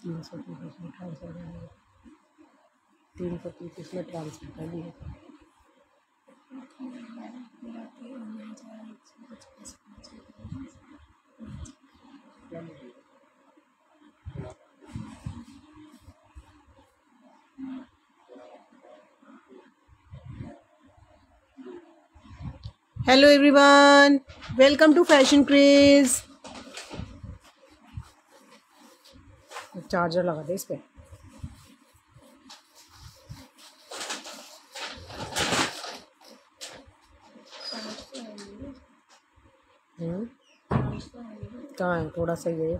330 में ट्रांसफ़र करेंगे, 330 में ट्रांसफ़र कर दिए। Hello everyone, welcome to fashion craze. Charger लगा दे इस पे। कहाँ है? थोड़ा सा ये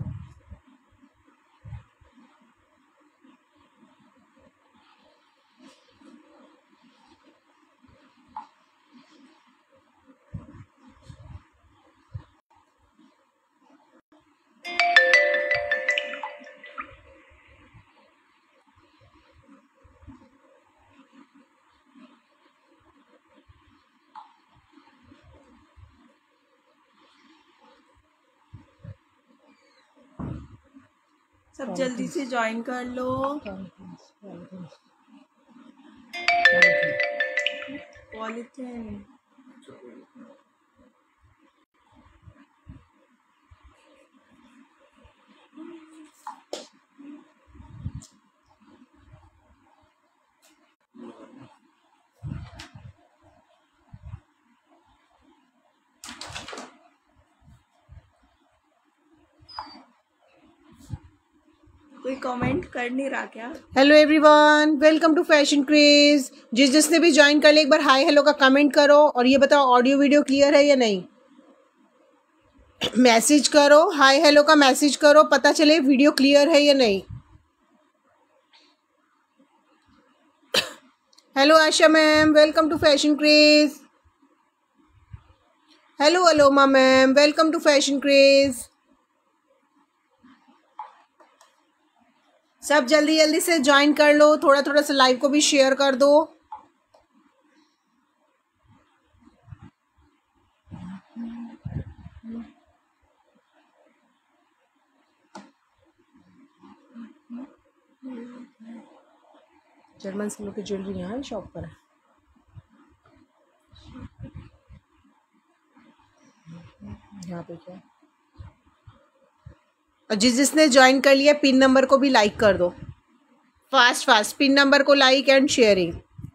सब जल्दी से ज्वाइन कर लो। पॉलीथिन कोई कमेंट कर नहीं रहा क्या? Hello everyone, welcome to fashion craze. जिसने भी ज्वाइन कर लिया एक बार हाय हेलो का कमेंट करो और ये बताओ ऑडियो वीडियो क्लियर है या नहीं। मैसेज करो, हाय हेलो का मैसेज करो, पता चले वीडियो क्लियर है या नहीं। Hello Asha ma'am, welcome to fashion craze. Hello Aloma ma'am, welcome to fashion craze. सब जल्दी जल्दी से ज्वाइन कर लो, थोड़ा थोड़ा सा लाइव को भी शेयर कर दो। जर्मन सिल्क की ज्वेलरी यहाँ शॉप पर है। यहाँ पे क्या? और जिसने ज्वाइन कर लिया पिन नंबर को भी लाइक कर दो, फास्ट फास्ट पिन नंबर को लाइक एंड शेयरिंग।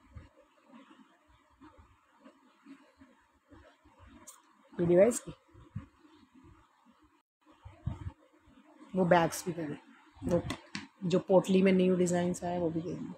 वीडियो है इसकी, वो बैग्स भी दे दे, वो जो पोटली में न्यू डिजाइन आया वो भी दे दो।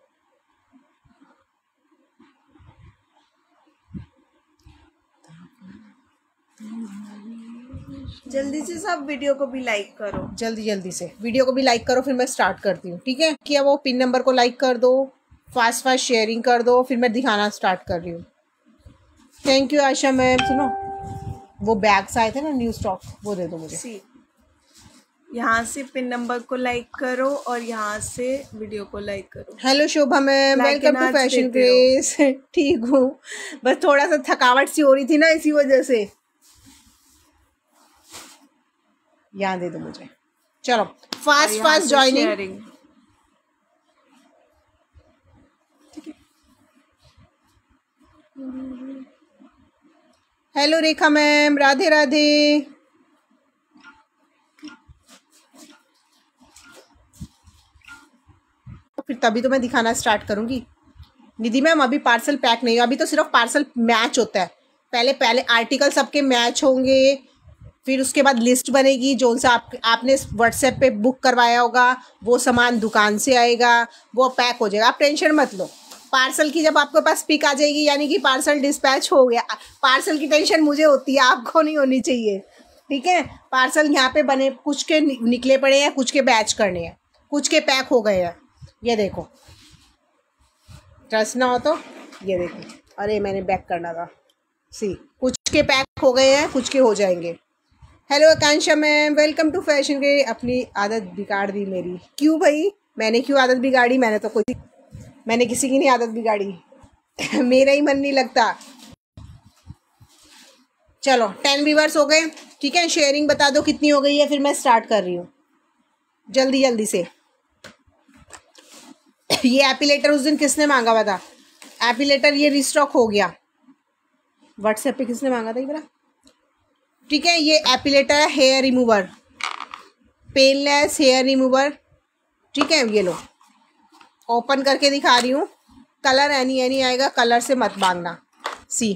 जल्दी से सब वीडियो को भी लाइक करो, जल्दी जल्दी से वीडियो को भी लाइक करो, फिर मैं स्टार्ट करती हूँ। ठीक है, क्या वो पिन नंबर को लाइक कर दो, फास्ट फास्ट शेयरिंग कर दो, फिर मैं दिखाना स्टार्ट कर रही हूँ। Thank you Asha ma'am. सुनो, वो बैग्स आए थे ना न्यू स्टॉक, वो दे दो मुझे। यहाँ से पिन नंबर को लाइक करो और यहाँ से वीडियो को लाइक करो। Hello Shobha ma'am, welcome to fashion craze. ठीक हूँ, बस थोड़ा सा थकावट सी हो रही थी ना, इसी वजह से। यहाँ दे दो मुझे। चलो fast fast joining. Hello Rekha ma'am, Radhe Radhe. फिर तभी तो मैं दिखाना स्टार्ट करूंगी। निधि मैम अभी पार्सल पैक नहीं है, अभी तो सिर्फ पार्सल मैच होता है। पहले आर्टिकल सबके मैच होंगे, फिर उसके बाद लिस्ट बनेगी जो सा आपने व्हाट्सएप पे बुक करवाया होगा, वो सामान दुकान से आएगा, वो पैक हो जाएगा। आप टेंशन मत लो। पार्सल की जब आपके पास पिक आ जाएगी, यानी कि पार्सल डिस्पैच हो गया। पार्सल की टेंशन मुझे होती है, आपको नहीं होनी चाहिए। ठीक है, पार्सल यहाँ पे बने, कुछ के निकले पड़े हैं, कुछ के बैच करने हैं, कुछ के पैक हो गए हैं। ये देखो, ट्रस्ट ना हो तो ये देखो। अरे मैंने बैक करना था। कुछ के पैक हो गए हैं, कुछ के हो जाएंगे। Hello Akanksha ma'am, welcome to fashion के। अपनी आदत बिगाड़ दी मेरी। क्यों भाई, मैंने क्यों आदत बिगाड़ी? मैंने किसी की नहीं आदत बिगाड़ी। मेरा ही मन नहीं लगता। चलो 10 व्यूअर्स हो गए। ठीक है, शेयरिंग बता दो कितनी हो गई है, फिर मैं स्टार्ट कर रही हूँ जल्दी जल्दी से। ये एपिलेटर उस दिन किसने मांगा हुआ था? एपिलेटर ये रिस्टॉक हो गया। व्हाट्सएप पे किसने मांगा था ये बड़ा? ठीक है, ये एपिलेटर है, hair remover, painless hair remover. ठीक है, ये लो, ओपन करके दिखा रही हूँ। कलर एनी आएगा, कलर से मत मांगना। सी,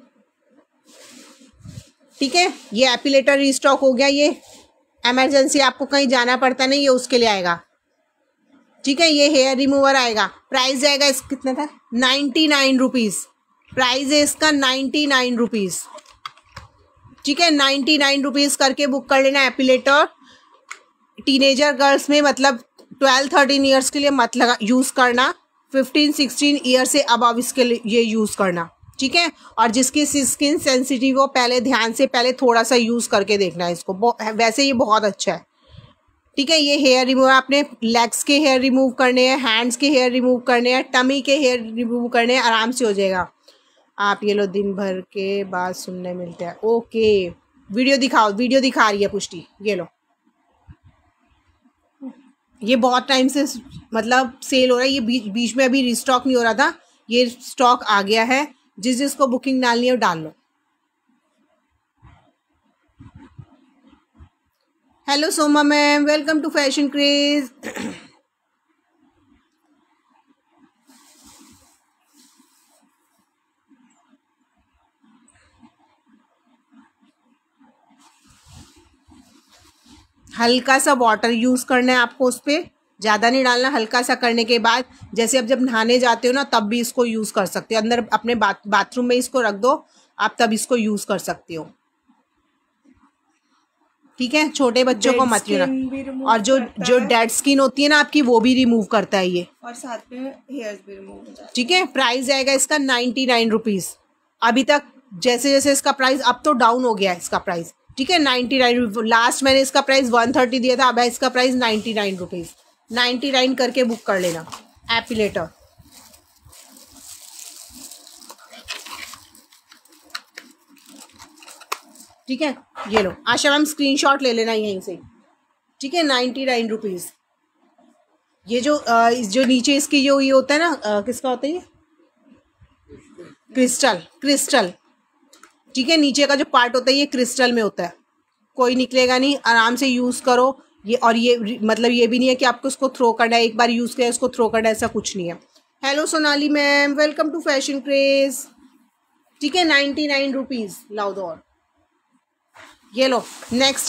ठीक है, ये एपिलेटर रिस्टॉक हो गया। ये इमरजेंसी आपको कहीं जाना पड़ता नहीं, ये उसके लिए आएगा। ठीक है, ये हेयर रिमूवर आएगा। प्राइस जाएगा इस कितना था? 99 रुपीज़। प्राइस है इसका 99 रुपीज़। ठीक है, 99 रुपीज़ करके बुक कर लेना एपिलेटर। टीनेजर गर्ल्स में मतलब 12-13 ईयर्स के लिए मत लगा यूज़ करना, 15-16 ईयर से अबव इसके लिए ये यूज़ करना। ठीक है, और जिसकी स्किन सेंसिटिव हो पहले ध्यान से पहले थोड़ा सा यूज़ करके देखना है इसको। वैसे ये बहुत अच्छा है। ठीक है, ये हेयर रिमूव, आपने लेग्स के हेयर रिमूव करने हैं, हैंड्स के हेयर रिमूव करने हैं, टमी के हेयर रिमूव करने हैं, आराम से हो जाएगा। आप ये लो, दिन भर के बाद सुनने मिलते हैं। ओके, वीडियो दिखाओ, वीडियो दिखा रही है पुष्टि। ये लो, ये बहुत टाइम से मतलब सेल हो रहा है। ये बीच में अभी रिस्टॉक नहीं हो रहा था, ये स्टॉक आ गया है। जिसको बुकिंग डालनी है डाल लो। Hello Soma ma'am, welcome to fashion craze. हल्का सा वाटर यूज़ करना है आपको, उस पर ज़्यादा नहीं डालना। हल्का सा करने के बाद जैसे अब जब नहाने जाते हो ना तब भी इसको यूज़ कर सकते हो। अंदर अपने बाथरूम में इसको रख दो आप, तब इसको यूज़ कर सकते हो। ठीक है, छोटे बच्चों को मत लेना। और जो डेड स्किन होती है ना आपकी, वो भी रिमूव करता है ये, और साथ में हेयर्स भी रिमूव हो जाते हैं। ठीक है, प्राइस आएगा इसका 99 रुपीज़। अभी तक जैसे जैसे इसका प्राइस अब तो डाउन हो गया है इसका प्राइस। ठीक है, 99। लास्ट मैंने इसका प्राइस 130 दिया था, अब है इसका प्राइस 99 रुपीज़। 99 करके बुक कर लेना एपिलेटर। ठीक है, ये लो आशा मैम, स्क्रीनशॉट ले लेना यहीं से। ठीक है, 99 रुपीज़। ये जो नीचे इसकी जो ये होता है ना, किसका होता है ये? क्रिस्टल। ठीक है, नीचे का जो पार्ट होता है ये क्रिस्टल में होता है, कोई निकलेगा नहीं, आराम से यूज़ करो। ये और ये मतलब ये भी नहीं है कि आपको इसको थ्रो करना है, एक बार यूज़ किया इसको थ्रो करना है, ऐसा कुछ नहीं है। Hello Sonali ma'am, welcome to fashion craze. ठीक है, 99 रुपीज़। लाओ दो और ये लो। नेक्स्ट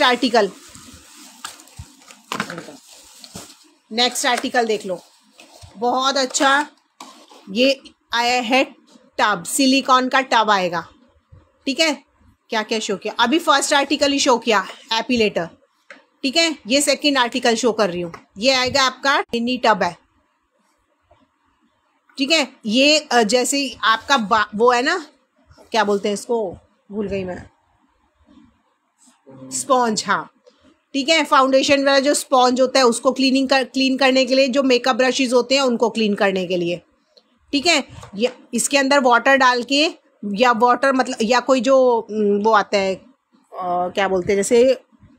आर्टिकल देख लो, बहुत अच्छा। ये आया है टब, सिलिकॉन का टब आएगा। ठीक है, क्या क्या शो किया? अभी फर्स्ट आर्टिकल ही शो किया, एपिलेटर। ठीक है, ये सेकंड आर्टिकल शो कर रही हूँ। ये आएगा आपका मिनी टब है। ठीक है, ये जैसे आपका वो है ना, क्या बोलते हैं इसको, भूल गई मैं, स्पॉन्ज। हाँ, ठीक है, फाउंडेशन वाला जो स्पॉन्ज होता है उसको क्लीन करने के लिए, जो मेकअप ब्रशेज होते हैं उनको क्लीन करने के लिए। ठीक है, ये इसके अंदर वाटर डाल के, या वाटर मतलब या कोई जो वो आता है, क्या बोलते हैं, जैसे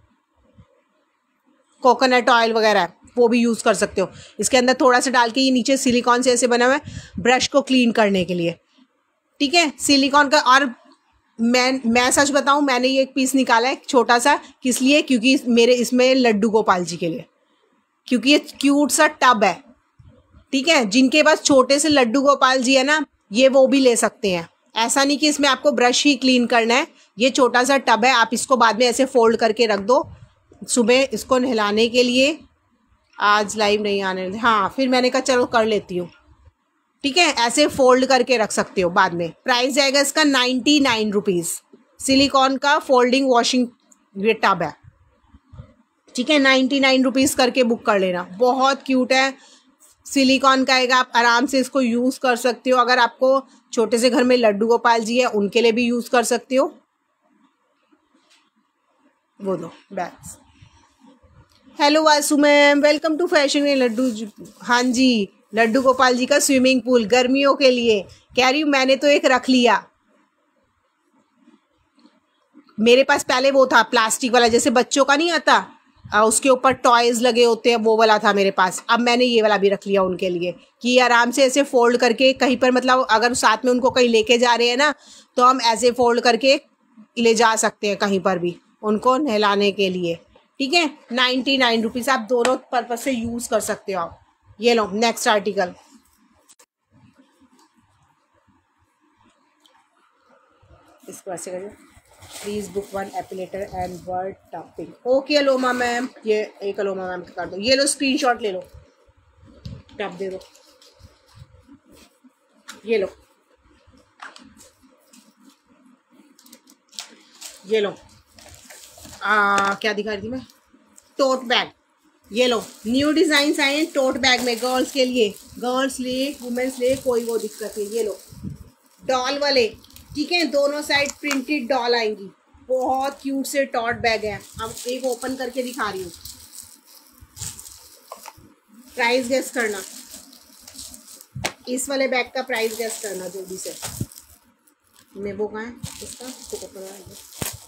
कोकोनट ऑयल वगैरह, वो भी यूज़ कर सकते हो। इसके अंदर थोड़ा सा डाल के, ये नीचे सिलिकॉन से ऐसे बना हुआ है ब्रश को क्लीन करने के लिए। ठीक है, सिलिकॉन का। और मैं सच बताऊं, मैंने ये एक पीस निकाला है छोटा सा, किस लिए? क्योंकि मेरे इसमें लड्डू गोपाल जी के लिए, क्योंकि ये क्यूट सा टब है। ठीक है, जिनके पास छोटे से लड्डू गोपाल जी है ना, ये वो भी ले सकते हैं। ऐसा नहीं कि इसमें आपको ब्रश ही क्लीन करना है, ये छोटा सा टब है, आप इसको बाद में ऐसे फोल्ड करके रख दो, सुबह इसको नहलाने के लिए। आज लाइव नहीं आने, हाँ, फिर मैंने कहा चलो कर लेती हूँ। ठीक है, ऐसे फोल्ड करके रख सकते हो बाद में। प्राइस जाएगा इसका 99 रुपीज़। सिलिकॉन का फोल्डिंग वॉशिंग ये टब है। ठीक है, 99 रुपीज़ करके बुक कर लेना। बहुत क्यूट है, सिलिकॉन का आएगा, आप आराम से इसको यूज़ कर सकते हो। अगर आपको छोटे से घर में लड्डू गोपाल जी है, उनके लिए भी यूज़ कर सकते हो। वो दो bags. Hello Vasu ma'am, welcome to fashion में लड्डू। हाँ जी, लड्डू गोपाल जी का स्विमिंग पूल गर्मियों के लिए कह रही हूँ। मैंने तो एक रख लिया, मेरे पास पहले वो था प्लास्टिक वाला, जैसे बच्चों का नहीं आता, उसके ऊपर टॉयज लगे होते हैं, वो वाला था मेरे पास। अब मैंने ये वाला भी रख लिया उनके लिए कि आराम से ऐसे फोल्ड करके कहीं पर, मतलब अगर साथ में उनको कहीं लेके जा रहे हैं ना, तो हम ऐसे फोल्ड करके ले जा सकते हैं कहीं पर भी उनको नहलाने के लिए। ठीक है, 99 रुपीज़, आप दोनों पर्पज से यूज़ कर सकते हो आप। ये लो नेक्स्ट आर्टिकल, इसको ऐसे करिए, please book one epilator and word topping. Okay अलोमा ma'am, ये एक अलोमा मैम कर दो। ये लो स्क्रीनशॉट ले लो, टॉप दे दो, ये लो, ये लो। क्या दिखा रही थी मैं, टोट बैग। ये लो न्यू डिज़ाइन आए हैं टोट बैग में, गर्ल्स के लिए, गर्ल्स ले वुमेन्स ले, कोई वो दिक्कत नहीं। ये लो डॉल वाले, ठीक है, दोनों साइड प्रिंटेड डॉल आएंगी, बहुत क्यूट से टोट बैग है। अब एक ओपन करके दिखा रही हूँ, प्राइस गेस करना, इस वाले बैग का प्राइस गेस करना जल्दी से। मेबो कहाँ है इसका, इसको ओपन है,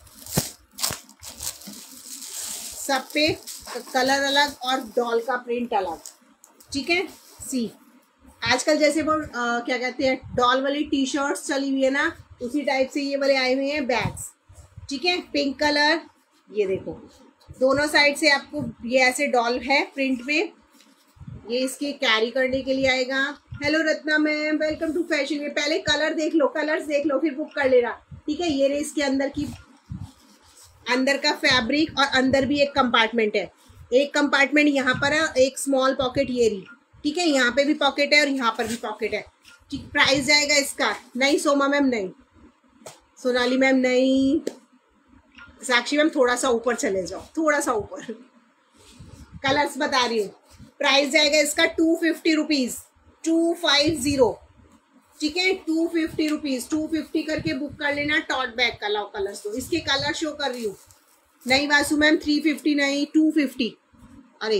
सब पे कलर अलग और डॉल का प्रिंट अलग। ठीक है, सी आजकल जैसे वो क्या कहते हैं डॉल वाली टी शर्ट्स चली हुई है ना, उसी टाइप से ये वाले आए हुए हैं बैग्स। ठीक है, पिंक कलर, ये देखो दोनों साइड से आपको ये ऐसे डॉल है प्रिंट में, ये इसके कैरी करने के लिए आएगा। Hello Ratna ma'am, welcome to fashion. पहले कलर देख लो, कलर्स देख लो, फिर बुक कर लेना। ठीक है, ये रही इसके अंदर की, अंदर का फैब्रिक, और अंदर भी एक कंपार्टमेंट है, एक कंपार्टमेंट यहाँ पर है, एक स्मॉल पॉकेट ये रही। ठीक है, यहाँ पे भी पॉकेट है और यहाँ पर भी पॉकेट है। ठीक, प्राइस जाएगा इसका, नहीं सोमा मैम नहीं, सोनाली मैम नहीं, साक्षी मैम थोड़ा सा ऊपर चले जाओ, थोड़ा सा ऊपर, कलर्स बता रही हूँ। प्राइस जाएगा इसका 250 रुपीज़, 250। ठीक है, 250 रुपीज़, 250 करके बुक कर लेना। टॉट बैग का लाओ कलर्स, तो इसके कलर शो कर रही हूँ। नहीं वासु मैम 350 नहीं, 250। अरे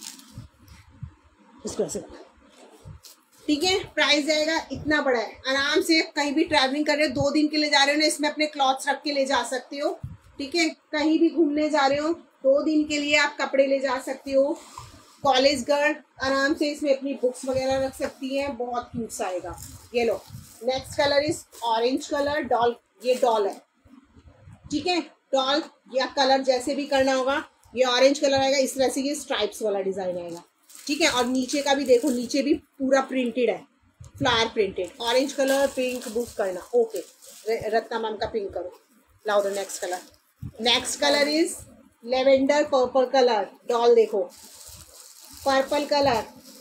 इसको ऐसे, ठीक है, प्राइस जाएगा इतना बड़ा है। आराम से कहीं भी ट्रैवलिंग कर रहे हो, 2 दिन के लिए जा रहे हो ना, इसमें अपने क्लॉथ्स रख के ले जा सकते हो। ठीक है, कहीं भी घूमने जा रहे हो 2 दिन के लिए आप कपड़े ले जा सकते हो। कॉलेज गर्ल आराम से इसमें अपनी बुक्स वगैरह रख सकती हैं, बहुत क्यूट सा आएगा। ये लो next colour is orange colour, doll, ये डॉल है। ठीक है, डॉल या कलर जैसे भी करना होगा, ये ऑरेंज कलर आएगा, इस तरह से ये स्ट्राइप्स वाला डिजाइन आएगा। ठीक है, और नीचे का भी देखो, नीचे भी पूरा प्रिंटेड है, flower printed. Orange colour pink book करना। ओके, रत्ना मैम का पिंक करो, लाओ the next colour. Next colour is lavender purple colour, doll देखो पर्पल कलर।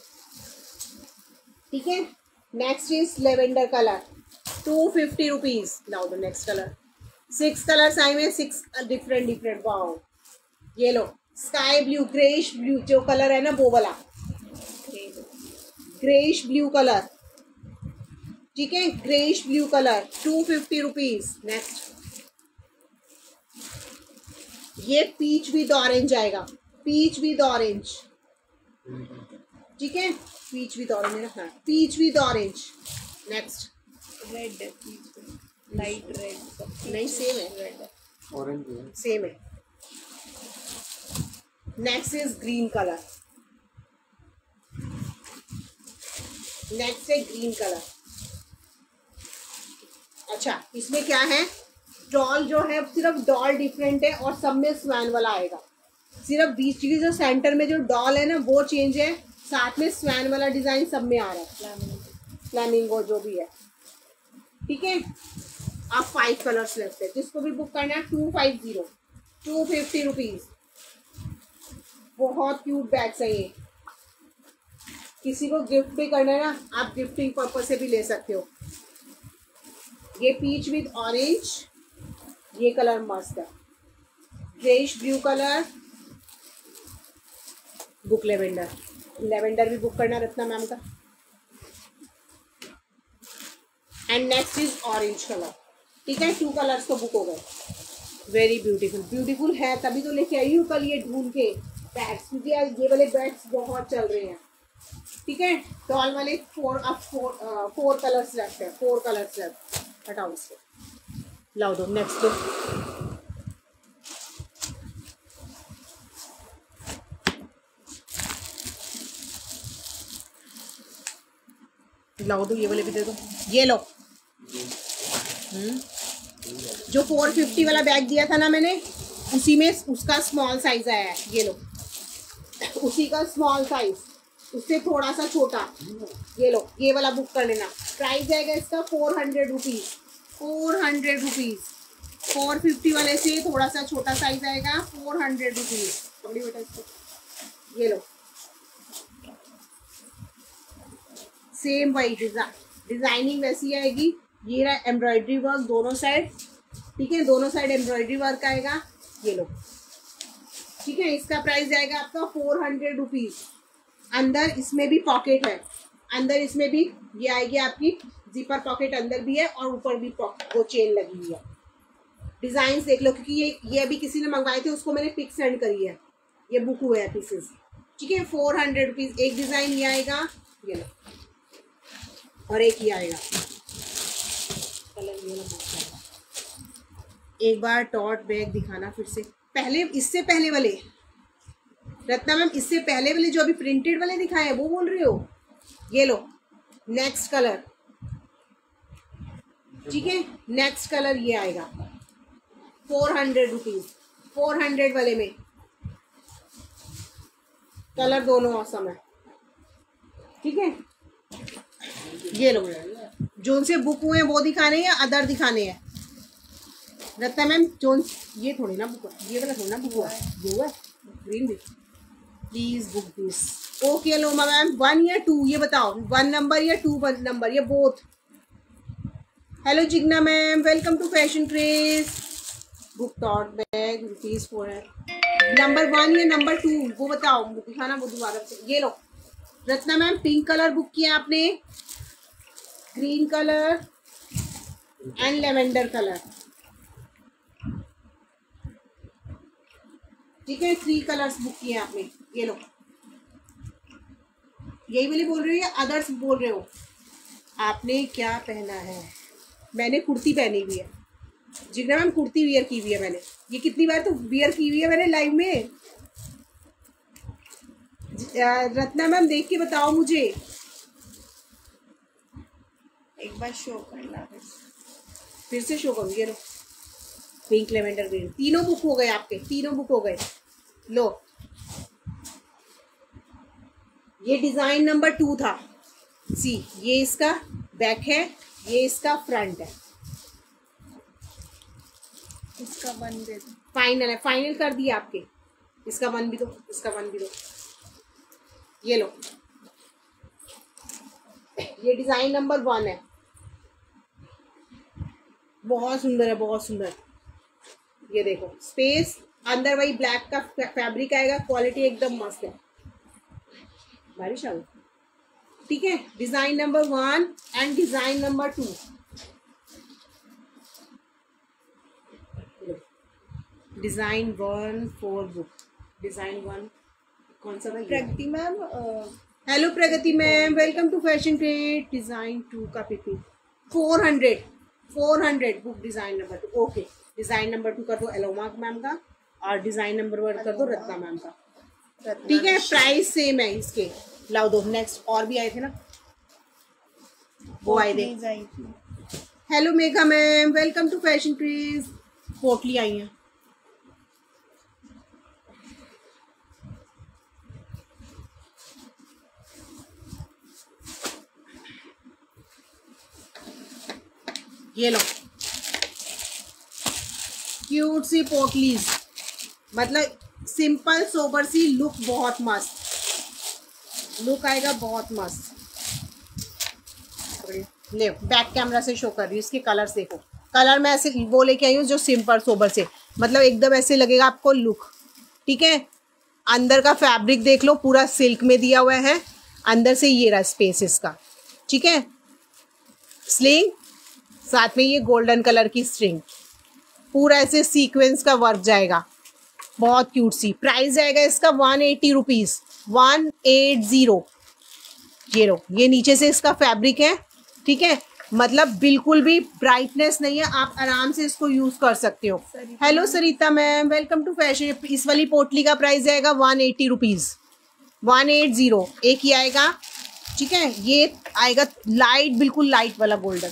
ठीक है, next is lavender colour, 250 rupees. Now the next colour, 6 colours आए हुए, 6 डिफरेंट। वाओ, ये लो स्काई ब्लू, ग्रेइश ब्लू जो कलर है ना वो वाला, ग्रेइश ब्लू कलर। ठीक है, greyish blue colour, 250 rupees. Next ये पीच विद ऑरेंज आएगा, पीच विद ऑरेंज। ठीक है, पीच विद ऑरेंज रखना, peach with orange. Next red है, लाइट रेड नहीं, सेम है, रेड है, ऑरेंज सेम है। Next is green colour, next है ग्रीन कलर। अच्छा, इसमें क्या है, डॉल जो है सिर्फ डॉल डिफरेंट है और सब में स्वैन वाला आएगा। सिर्फ बीच की जो सेंटर में जो डॉल है ना वो चेंज है, साथ में स्वैन वाला डिजाइन सब में आ रहा है, फ्लैमिंगो जो भी है। ठीक है, आप 5 कलर्स लेफ्ट है, जिसको भी बुक करना है 250, 250 रुपीज़। बहुत क्यूट बैग्स है ये, किसी को गिफ्ट भी करना है ना, आप गिफ्टिंग पर्पज से भी ले सकते हो। ये पीच विद ऑरेंज, ये कलर मस्त है, greyish blue colour, book lavender, lavender भी बुक करना रत्ना मैम का। And next is orange colour. ठीक है, 2 कलर्स तो बुक हो गए। वेरी ब्यूटीफुल, ब्यूटीफुल है, तभी तो लेके आई हूँ कल ये ढूंढ के बैग्स, क्योंकि ये वाले बैग्स बहुत चल रहे हैं। ठीक है, डॉल वाले 4 कलर्स लेफ्ट है, 4 कलर्स लेफ्ट, हटाओ इसको, लाओ दो नेक्स्ट दो। लाओ दो, ये वाले भी दे दो, ये लो। जो 450 वाला बैग दिया था ना मैंने, उसी में उसका स्मॉल साइज आया है, ये लो, उसी का स्मॉल साइज, उससे थोड़ा सा छोटा, ये लो, ये वाला बुक कर लेना। प्राइस जाएगा इसका 400 रुपीज़, 400 रुपीज़। 450 वाले से थोड़ा सा छोटा साइज आएगा, 400 रुपीज़। पकड़ी बेटा इसको, ये लो, सेम वही डिजाइनिंग वैसी आएगी। ये रहा एम्ब्रॉयडरी वर्क दोनों साइड, ठीक है, दोनों साइड एम्ब्रॉयडरी वर्क आएगा, ये लो, ठीक है। इसका प्राइस जाएगा आपका 400 रुपीज़। अंदर इसमें भी पॉकेट है, अंदर इसमें भी ये आएगी आपकी जिपर पॉकेट, अंदर भी है और ऊपर भी वो चेन लगी हुई है। डिजाइन देख लो, क्योंकि ये अभी किसी ने मंगवाए थे, उसको मैंने पिक सेंड करी है, ये बुक हुए हैं पीसेस, ठीक है। 400 रुपीज़। एक डिजाइन ये आएगा, ये लो, और एक ही आएगा कलर, ये लो। एक बार टॉट बैग दिखाना फिर से, पहले इससे पहले वाले रत्ना मैम, इससे पहले वाले जो अभी प्रिंटेड वाले दिखाए हैं वो बोल रहे हो? ये लो, नेक्स्ट कलर, ठीक है, नेक्स्ट कलर ये आएगा 400 रुपीज़। 400 वाले में कलर दोनों औसम है, ठीक है। ये लो, जो उनसे बुक हुए हैं वो दिखाने हैं या अदर दिखाने हैं रत्ना मैम? जो ये थोड़ी ना बुक, ये वाला थोड़ी ना बुक हुआ है, ये हुआ ग्रीन भी। Please book this. Okay Loma ma'am, 1 या 2 ये बताओ, 1 नंबर या 2 नंबर या both? Hello Jigna ma'am, welcome to fashion craze. Book tote bag ₹400। Number 1 या नंबर 2 वो बताओ, दिखाना वो दोबारा से। ये लो Ratna ma'am, pink colour book किया आपने, green colour and lavender colour, ठीक है। 3 कलर्स बुक किए आपने, ये लो। यही वाली बोल रही हो या अदर्स बोल रहे हो? आपने क्या पहना है? मैंने कुर्ती पहनी हुई है जिग्ना मैम, कुर्ती वियर की हुई है मैंने। ये कितनी बार तो वियर की हुई है मैंने लाइव में। रत्ना मैम देख के बताओ मुझे, एक बार शो करना, फिर से शो करूँ। ये लो, पिंक लेवेंडर ग्रीन, तीनों बुक हो गए आपके, तीनों बुक हो गए। लो, ये डिजाइन नंबर 2 था। सी, ये इसका बैक है, ये इसका फ्रंट है। इसका 1 दे दो। फाइनल है, फाइनल कर दिया आपके। इसका 1 भी दो, इसका 1 भी दो। ये लो, ये डिजाइन नंबर 1 है, बहुत सुंदर है, बहुत सुंदर। ये देखो, स्पेस अंदर वही ब्लैक का फैब्रिक आएगा, क्वालिटी एकदम मस्त है। बारिश आ गई, ठीक है। Design number 1 and design number 2। Design 1 4 book, design 1 कौन सा? Pragati ma'am, hello Pragati ma'am, welcome to fashion craze. Design 2 का pick 400 book, design number 2। Okay, design number 2 कर दो एलोमा मैम का, और डिजाइन नंबर 1 कर दो रत्ना मैम का, ठीक है। प्राइस सेम है इसके। लाओ दो, नेक्स्ट और भी आए थे ना, वो आए थे। Hello Megha ma'am, welcome to fashion craze. पोटली आई है, ये लो, क्यूट सी पोटलीज, मतलब सिंपल सोबर सी लुक, बहुत मस्त लुक आएगा, बहुत मस्त। ले, बैक कैमरा से शो कर रही हूँ, इसके कलर्स देखो। कलर मैं ऐसे वो लेके आई हूँ जो सिंपल सोबर से, मतलब एकदम ऐसे लगेगा आपको लुक, ठीक है। अंदर का फैब्रिक देख लो, पूरा सिल्क में दिया हुआ है, अंदर से ये रहा स्पेस इसका, ठीक है। स्लिंग, साथ में ये गोल्डन कलर की स्ट्रिंग, पूरा ऐसे सीक्वेंस का वर्क जाएगा, बहुत क्यूट सी। प्राइस जाएगा इसका 180 रुपीज़, 180। ये लो, ये नीचे से इसका फैब्रिक है, ठीक है, मतलब बिल्कुल भी ब्राइटनेस नहीं है, आप आराम से इसको यूज कर सकते हो। Hello Sarita ma'am, welcome to fashion. इस वाली पोटली का प्राइस जाएगा 180 रुपीज़, 180। एक ही आएगा, ठीक है, ये आएगा लाइट, बिल्कुल लाइट वाला गोल्डन,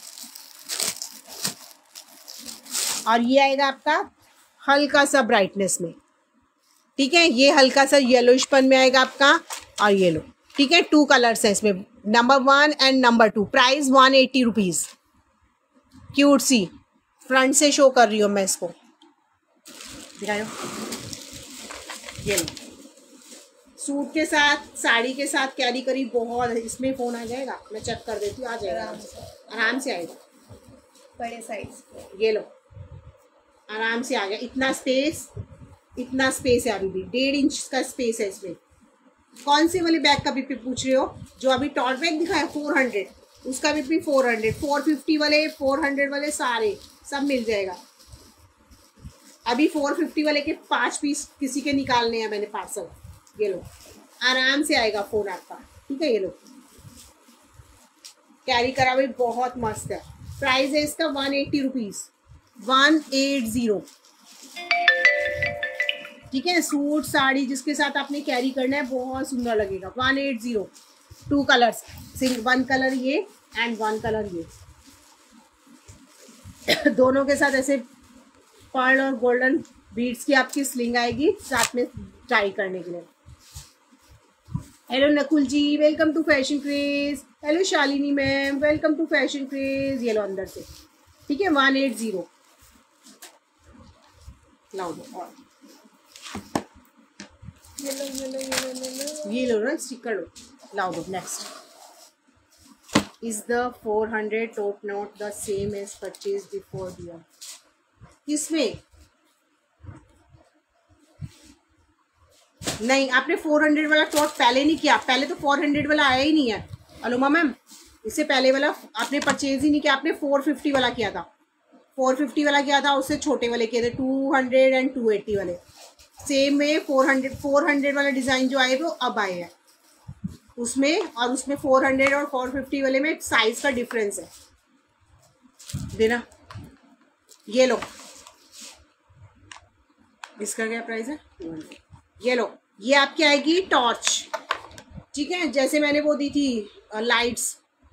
और ये आएगा आपका हल्का सा ब्राइटनेस में। ठीक है, ये हल्का सा येलोइशपन में आएगा आपका, और ये लो। ठीक है, 2 कलर्स हैं इसमें, number 1 and number 2। Price 180 rupees. Cute सी, फ्रंट से शो कर रही हूँ मैं इसको, दिखाओ। ये लो, सूट के साथ, साड़ी के साथ कैरी करी, बहुत। इसमें फ़ोन आ जाएगा, मैं चेक कर देती हूँ, आ जाएगा आराम से आएगा, बड़े साइज। ये लो, आराम से आ गया। इतना स्पेस है, अभी भी 1.5 इंच का स्पेस है इसमें। कौन से वाले बैग का भी पूछ रहे हो? जो अभी टॉट बैग दिखाया 400, उसका भी 400, 450 वाले, 400 वाले, सारे सब मिल जाएगा। अभी 450 वाले के 5 पीस किसी के निकालने हैं मैंने पार्सल। ये लो, आराम से आएगा फ़ोन आपका। ठीक है, ये लो, कैरी करा भी बहुत मस्त है। प्राइस है इसका 180 रुपीज़, 180। ठीक है, सूट साड़ी जिसके साथ आपने कैरी करना है बहुत सुंदर लगेगा। 180, 2 कलर्स, 1 कलर ये एंड 1 कलर ये। दोनों के साथ ऐसे पर्ल और गोल्डन बीड्स की आपकी स्लिंग आएगी साथ में टाई करने के लिए। Hello Nakul ji, welcome to fashion craze. Hello Shalini ma'am, welcome to fashion craze. ये लो अंदर से। ठीक है, 180 लाओ दो। और ये लो ना, स्टिकर लो, लाओ दो। Next is the 400 tote note the same as purchase before दिया। किसमें? नहीं, आपने 400 वाला टोट पहले नहीं किया। पहले तो 400 वाला आया ही नहीं है अलुमा मैम। इससे पहले वाला आपने परचेज ही नहीं किया, आपने 450 वाला किया था। 450 वाला किया था, उससे छोटे वाले किए थे 200 एंड 280 वाले। सेम में 400 वाला डिज़ाइन जो आए वो अब आए हैं उसमें, और उसमें 400 और 450 वाले में साइज का डिफरेंस है। देना, ये लो, इसका क्या प्राइस है? 200। ये लो, ये आपकी आएगी टॉर्च। ठीक है, जैसे मैंने वो दी थी लाइट्स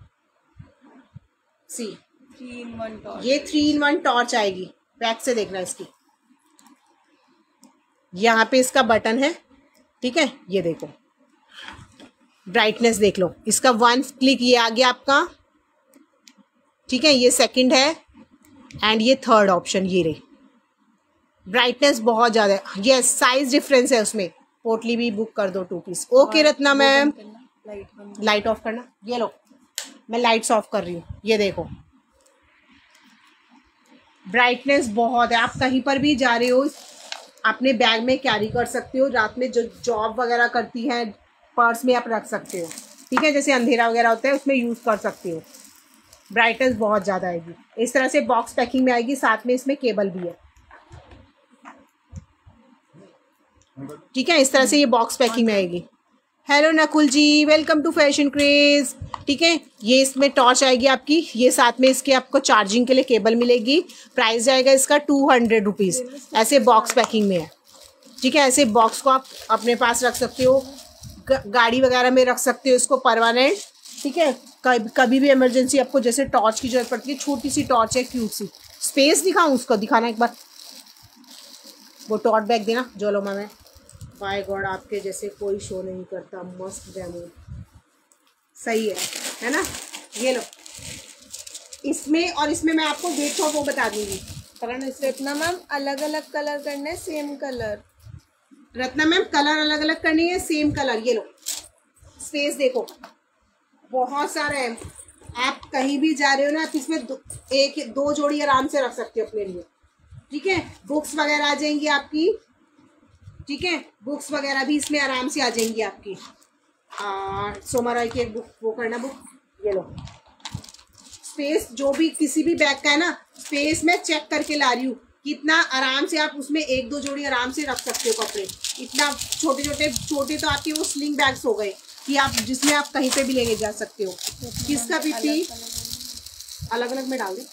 सी, 3 in 1 टॉर्च। ये 3 in 1 टॉर्च आएगी। बैक से देखना इसकी, यहाँ पे इसका बटन है। ठीक है, ये देखो, ब्राइटनेस देख लो, इसका 1 क्लिक ये आ गया आपका। ठीक है, ये सेकंड है एंड ये थर्ड ऑप्शन, ये रही। ब्राइटनेस बहुत ज़्यादा है। यस, साइज डिफरेंस है उसमें। पोटली भी बुक कर दो 2 piece. Okay Ratna ma'am, light off करना। ये लो, मैं लाइट्स ऑफ कर रही हूँ। ये देखो, ब्राइटनेस बहुत है। आप कहीं पर भी जा रहे हो, अपने बैग में कैरी कर सकते हो। रात में जो जॉब वगैरह करती हैं, पर्स में आप रख सकते हो। ठीक है, जैसे अंधेरा वगैरह होता है उसमें यूज़ कर सकते हो। ब्राइटनेस बहुत ज़्यादा आएगी। इस तरह से बॉक्स पैकिंग में आएगी, साथ में इसमें केबल भी है। ठीक है, इस तरह से ये बॉक्स पैकिंग में आएगी। Hello Nakul ji, welcome to fashion craze. ठीक है, ये इसमें टॉर्च आएगी आपकी, ये साथ में इसके आपको चार्जिंग के लिए केबल मिलेगी। प्राइस जाएगा इसका 200 रुपीज़। ऐसे बॉक्स पैकिंग में है। ठीक है, ऐसे बॉक्स को आप अपने पास रख सकते हो, गाड़ी वगैरह में रख सकते हो इसको परमानेंट। ठीक है, कभी भी इमरजेंसी आपको जैसे टॉर्च की जरूरत पड़ती है। छोटी सी टॉर्च है, क्यूट सी। स्पेस दिखाऊँ उसको, दिखाना एक बार। वो टॉर्च बैग देना जो लो मैं। बाय गॉड, आपके जैसे कोई शो नहीं करता। मस्त डेमो, सही है ना? ये लो, इसमें और इसमें मैं आपको वेट ऑफ वो बता दूंगी। रत्ना मैम, अलग अलग कलर करने, same colour? Ratna ma'am, colour अलग अलग करनी है, सेम कलर। ये लो, स्पेस देखो, बहुत सारा है। आप कहीं भी जा रहे हो ना, आप इसमें 1-2 जोड़ी आराम से रख सकते हो अपने लिए। ठीक है, बुक्स वगैरह आ जाएंगी आपकी। ठीक है, बुक्स वगैरह भी इसमें आराम से आ जाएंगी आपकी। सोमा रॉय की एक बुक, वो करना बुक। ये लो, स्पेस जो भी किसी भी बैग का है ना, स्पेस मैं चेक करके ला रही हूँ कितना आराम से आप उसमें 1-2 जोड़ी आराम से रख सकते हो कपड़े। इतना छोटे तो आपके वो स्लिंग बैग्स हो गए कि आप जिसमें आप कहीं पे भी लेके जा सकते हो। किसका पीपी अलग अलग में डाल दे।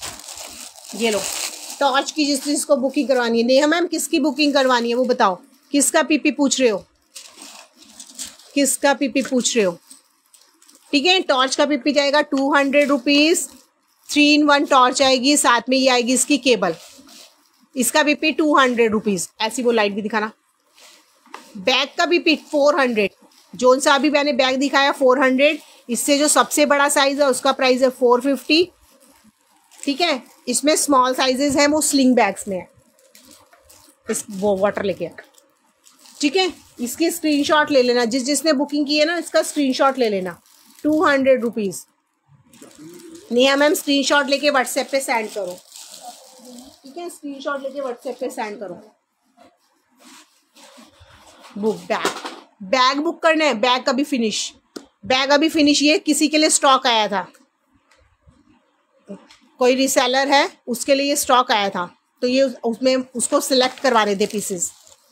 ये लो, टॉर्च की जिसको बुकिंग करवानी है। नेहा मैम, किसकी बुकिंग करवानी है वो बताओ, किसका पीपी पूछ रहे हो, किसका पीपी पूछ रहे हो? ठीक है, टॉर्च का पीपी जाएगा 200 रुपीज़। 3-in-1 टॉर्च आएगी, साथ में ये आएगी इसकी केबल। इसका पीपी 200 रुपीज़। ऐसी वो लाइट भी दिखाना। बैग का पीपी 400, जोन सा अभी मैंने बैग दिखाया 400। इससे जो सबसे बड़ा साइज है उसका प्राइस है 450। ठीक है, इसमें स्मॉल साइजेस हैं, वो स्लिंग बैग्स में है। इस वो वाटर लेके, ठीक है, इसकी स्क्रीनशॉट ले लेना। जिसने बुकिंग की है ना, इसका स्क्रीनशॉट ले लेना। 200 रुपीज़। नेहा मैम स्क्रीनशॉट लेके व्हाट्सएप पे सेंड करो। ठीक है, स्क्रीनशॉट लेके व्हाट्सएप पे सेंड करो। बुक बैग बुक करना है। बैग अभी फिनिश। ये किसी के लिए स्टॉक आया था, कोई रिसेलर है उसके लिए ये स्टॉक आया था, तो ये उसमें उसको सिलेक्ट करवा रहे थे pieces.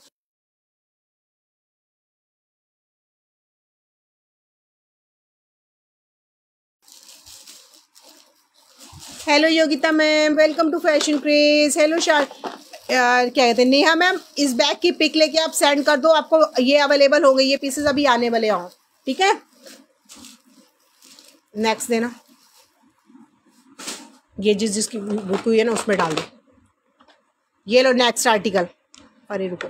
Hello Yogita ma'am, welcome to fashion craze. Hello क्या कहते हैं नेहा मैम, इस बैग की पिक लेके आप सेंड कर दो, आपको ये अवेलेबल होंगे, ये पीसेस अभी आने वाले हैं। ठीक है, नेक्स्ट देना। ये जिसकी बुक हुई है ना उसमें डाल दो। ये लो नेक्स्ट आर्टिकल। अरे रुको,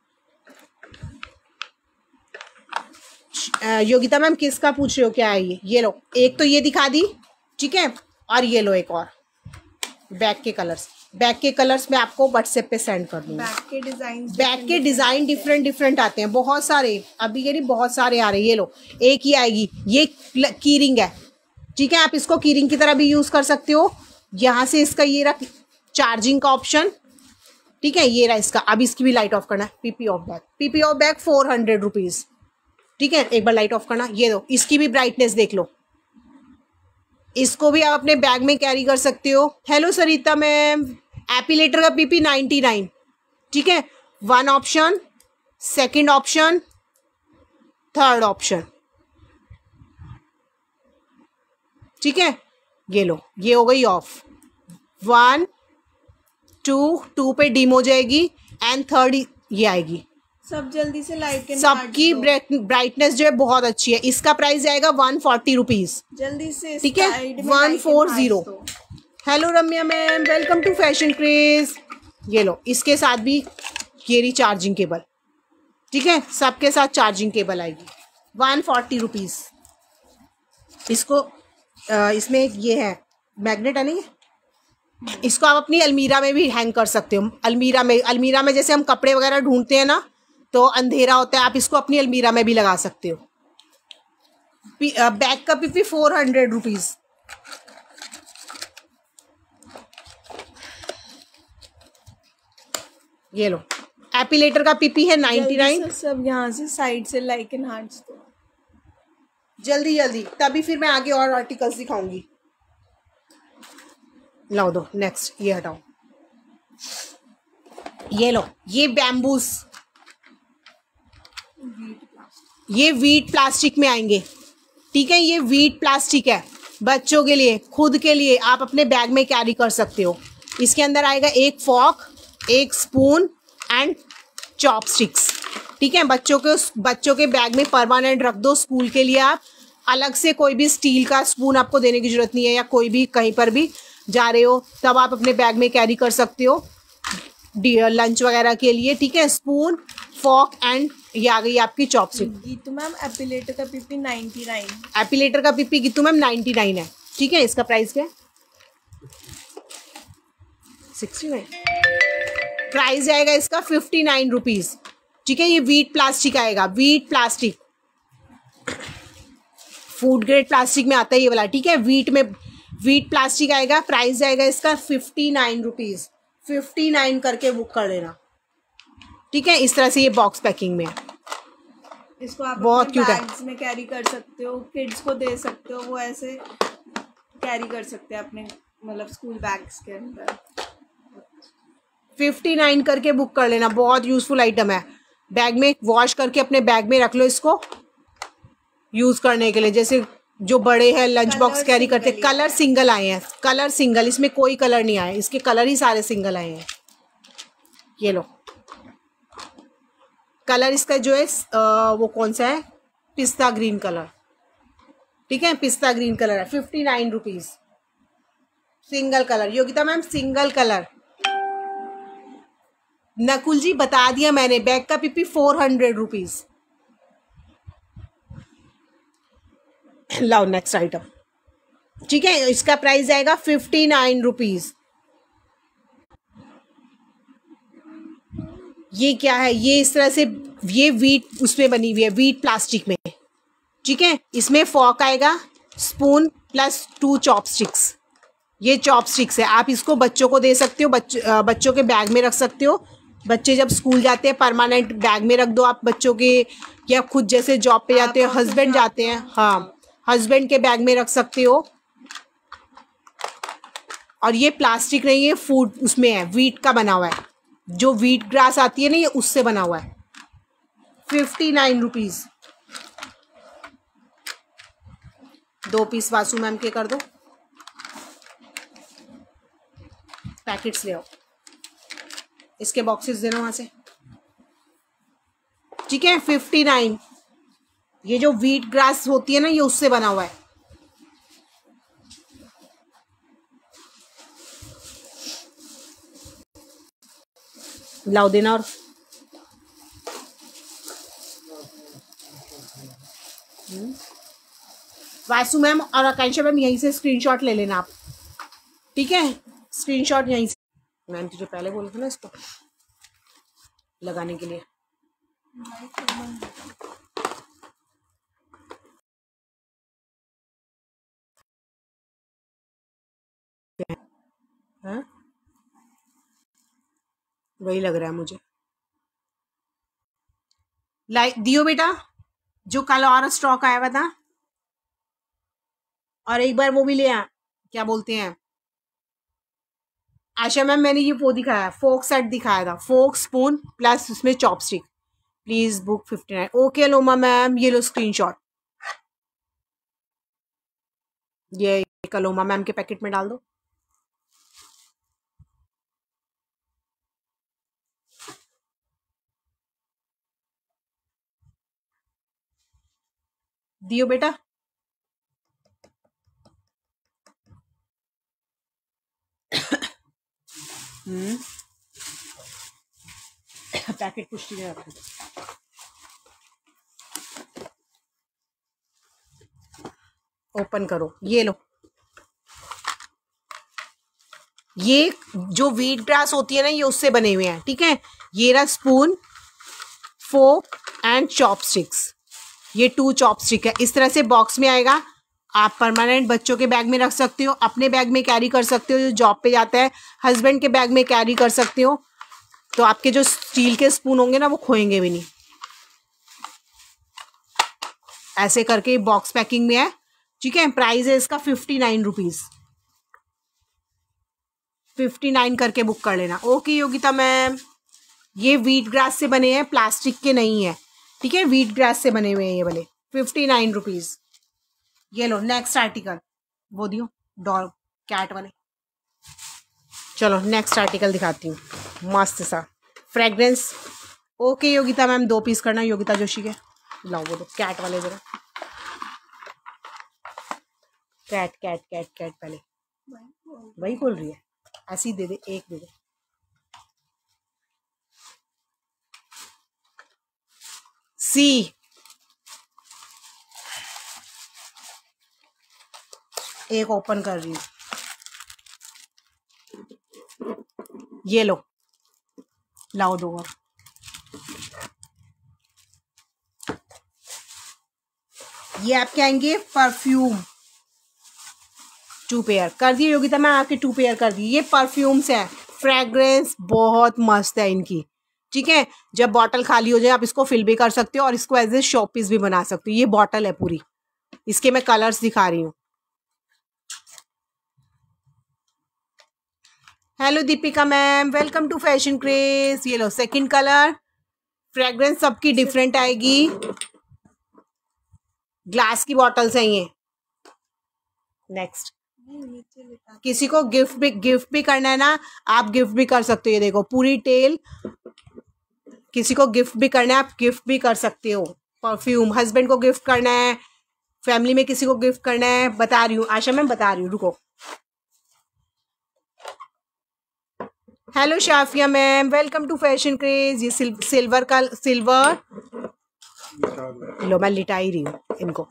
योगिता मैम किसका पूछ रहे हो, क्या है ये लो। एक तो ये दिखा दी, ठीक है, और ये लो एक और। बैग के कलर्स मैं आपको व्हाट्सएप पे सेंड कर दूँगी। बैग के डिज़ाइन डिफरेंट आते हैं, बहुत सारे। अभी ये नहीं, बहुत सारे आ रहे हैं। ये लो, एक ही आएगी, ये कीरिंग है। ठीक है, आप इसको कीरिंग की तरह भी यूज़ कर सकते हो। यहाँ से इसका ये रहा चार्जिंग का ऑप्शन। ठीक है, ये रहा इसका। अब इसकी भी लाइट ऑफ करना है। PP off bag 400 rupees. ठीक है, एक बार लाइट ऑफ करना। ये दो, इसकी भी ब्राइटनेस देख लो। इसको भी आप अपने बैग में कैरी कर सकते हो। हेलो सरिता मैम, एपिलेटर का पीपी 99। ठीक है, 1 option, 2nd option, 3rd option. ठीक है, ये लो, ये हो गई ऑफ। 1 2 पे डिम हो जाएगी एंड 3rd ये आएगी। सब जल्दी से लाइट सबकी ब्राइटनेस जो है बहुत अच्छी है। इसका प्राइस जाएगा 140 रुपीज़। जल्दी से, ठीक है, 140। Hello Ramya ma'am, welcome to fashion craze. ये लो, इसके साथ भी ये रही चार्जिंग केबल। ठीक है, सबके साथ चार्जिंग केबल आएगी। 140 रुपीज़। इसको इसमें ये है मैग्नेट है, नहीं है। इसको आप अपनी अलमीरा में भी हैंग कर सकते हो। अलमीरा में जैसे हम कपड़े वगैरह ढूंढते हैं ना, तो अंधेरा होता है, आप इसको अपनी अलमीरा में भी लगा सकते हो। बैग का पीपी 400 रुपीज़। ये लो, एपिलेटर का पीपी है 99। सब यहाँ से साइड से लाइक एंड हार्ट्स दो जल्दी, तभी फिर मैं आगे और आर्टिकल्स दिखाऊंगी। लाओ दो, नेक्स्ट ये हटाओ। ये लो, ये बैम्बूस, ये वीट प्लास्टिक में आएंगे। ठीक है, ये वीट प्लास्टिक है, बच्चों के लिए, खुद के लिए आप अपने बैग में कैरी कर सकते हो। इसके अंदर आएगा एक फॉर्क, एक स्पून एंड चॉपस्टिक्स। ठीक है, बच्चों के बैग में परमानेंट रख दो। स्कूल के लिए आप अलग से कोई भी स्टील का स्पून आपको देने की जरूरत नहीं है, या कोई भी कहीं पर भी जा रहे हो तब आप अपने बैग में कैरी कर सकते हो लंच वगैरह के लिए। ठीक है, स्पून, फॉर्क एंड ये आ गई आपकी चॉपस्टिक। गीतू मैम, एपिलेटर का पीपी 99। एपिलेटर का पीपी गीतू मैम 99 है। ठीक है, इसका प्राइस क्या है? 69। प्राइस जाएगा इसका 59 रुपीज़। ठीक है, ये वीट प्लास्टिक आएगा, wheat plastic, food grade plastic में आता है ये वाला। ठीक है, वीट प्लास्टिक आएगा। प्राइस जाएगा इसका 59 रुपीज़। 59 करके बुक कर लेना। ठीक है, इस तरह से ये बॉक्स पैकिंग में है। इसको आप बहुत क्यूट है, बैग्स में कैरी कर सकते हो, किड्स को दे सकते हो, वो ऐसे कैरी कर सकते हैं अपने मतलब स्कूल बैग्स के अंदर। 59 करके बुक कर लेना, बहुत यूज़फुल आइटम है। बैग में वॉश करके अपने बैग में रख लो इसको यूज़ करने के लिए। जैसे जो बड़े हैं लंच बॉक्स कैरी करते, कलर सिंगल आए हैं, कलर सिंगल, इसमें कोई कलर नहीं आए, इसके कलर ही सारे सिंगल आए हैं। ये लो, कलर इसका जो है वो कौन सा है, पिस्ता ग्रीन कलर, ठीक है, पिस्ता ग्रीन कलर है, 59 rupees single colour. Yogita ma'am single colour. Nakul ji बता दिया मैंने, बैग का पीपी 400 रुपीज। लाओ नेक्स्ट आइटम, ठीक है, इसका प्राइस आएगा 59 रुपीज। ये क्या है, ये इस तरह से, ये वीट उसमें बनी हुई है, वीट प्लास्टिक में, ठीक है। इसमें फॉर्क आएगा, स्पून प्लस 2 चॉपस्टिक्स। ये चॉपस्टिक्स है, आप इसको बच्चों को दे सकते हो, बच्चों के बैग में रख सकते हो। बच्चे जब स्कूल जाते हैं परमानेंट बैग में रख दो आप बच्चों के, या खुद जैसे जॉब पे जाते हो, हस्बैंड जाते हैं, हाँ हस्बैंड के बैग में रख सकते हो। और ये प्लास्टिक नहीं है, फूड उसमें है, वीट का बना हुआ है, जो वीट ग्रास आती है ना, ये उससे बना हुआ है। 59 रुपीज। 2 पीस वासु मैम के कर दो, पैकेट्स ले आओ, इसके बॉक्सेस देना वहां से, ठीक है। 59, ये जो वीट ग्रास होती है ना, ये उससे बना हुआ है। लाओ देना। और वासु मैम और आकांक्षा मैम यहीं से स्क्रीनशॉट ले लेना आप, ठीक है, स्क्रीनशॉट यहीं से। मैंने तुझे पहले बोला था ना इसको लगाने के लिए। हाँ वही लग रहा है मुझे। लाइक दियो बेटा, जो कल और स्टॉक आया हुआ था, और एक बार वो भी ले आ, क्या बोलते हैं आशा मैम, मैंने ये वो दिखाया, फोक सेट दिखाया था, फोक स्पून प्लस उसमें chopstick. Please book 59। Okay Loma ma'am, ये लो स्क्रीनशॉट, ये कलोमा मैम के पैकेट में डाल दो। दियो बेटा। पैकेट पुष्टि में रखो, ओपन करो, ये लो। ये जो वीट ग्रास होती है ना, ये उससे बने हुए हैं, ठीक है। ये रहा स्पून, फोक एंड चॉपस्टिक्स, ये 2 चॉपस्टिक है, इस तरह से बॉक्स में आएगा। आप परमानेंट बच्चों के बैग में रख सकते हो, अपने बैग में कैरी कर सकते हो जो जॉब पे जाता है, हस्बैंड के बैग में कैरी कर सकते हो। तो आपके जो स्टील के स्पून होंगे ना, वो खोएंगे भी नहीं। ऐसे करके बॉक्स पैकिंग में है, ठीक है। प्राइस है इसका 59 रुपीज। 59 करके बुक कर लेना। ओके योगिता मैम, ये वीट ग्रास से बने हैं, प्लास्टिक के नहीं है, ठीक है, वीट ग्रास से बने हुए हैं ये वाले। 59 रुपीज। ये लो नेक्स्ट आर्टिकल, वो दियो डॉग कैट वाले। चलो नेक्स्ट आर्टिकल दिखाती हूँ, मस्त सा fragrance. Okay Yogita ma'am, 2 piece करना, योगिता जोशी के। लाओ वो दो कैट वाले जरा, कैट कैट कैट कैट पहले वही खोल रही है, ऐसी दे दे, एक दे दे। सी एक ओपन कर रही हूँ, ये लो, लाओ 2 और। ये आपके आएंगे परफ्यूम, 2 पेयर कर दिए योगिता मैं आपके, 2 पेयर कर दिए। ये परफ्यूम्स है, फ्रेग्रेंस बहुत मस्त है इनकी, ठीक है। जब बॉटल खाली हो जाए आप इसको फिल भी कर सकते हो, और इसको एज ए शो पीस भी बना सकते हो। ये बॉटल है पूरी, इसके मैं कलर्स दिखा रही हूँ। Hello Deepika ma'am, welcome to fashion craze. ये लो सेकंड कलर, फ्रेग्रेंस सबकी डिफरेंट आएगी। ग्लास की बॉटल्स हैं ये। नेक्स्ट, किसी को गिफ्ट भी करना है ना, आप गिफ्ट भी कर सकते हो। ये देखो पूरी टेल किसी को गिफ्ट भी करना है, आप गिफ्ट भी कर सकते हो। परफ्यूम हस्बैंड को गिफ्ट करना है, फैमिली में किसी को गिफ्ट करना है, बता रही हूँ आशा मैम, बता रही हूँ, रुको। Hello Shafia ma'am, welcome to fashion craze. ये सिल्वर का, सिल्वर लो, मैं लिटा ही रही हूँ इनको।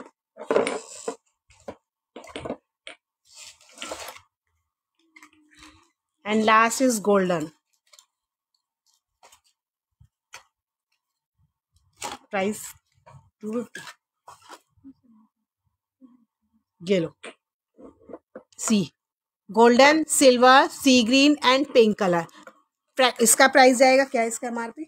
And last is golden. Price 250। ये लो, see golden, silver, sea green and pink colour. इसका प्राइस जाएगा क्या, इसका एमआरपी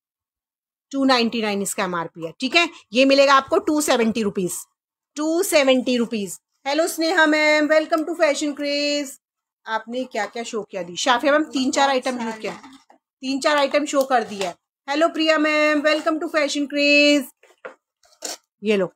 299 इसका एमआरपी है, ठीक है। ये मिलेगा आपको 270 rupees, 270 rupees. Hello Sneha ma'am, welcome to fashion Craze. आपने क्या क्या शो किया दी शाफिया मैम? 3-4 आइटम शो किया, 3-4 आइटम शो कर दिया है। Hello Priya ma'am, welcome to fashion craze. ये लो,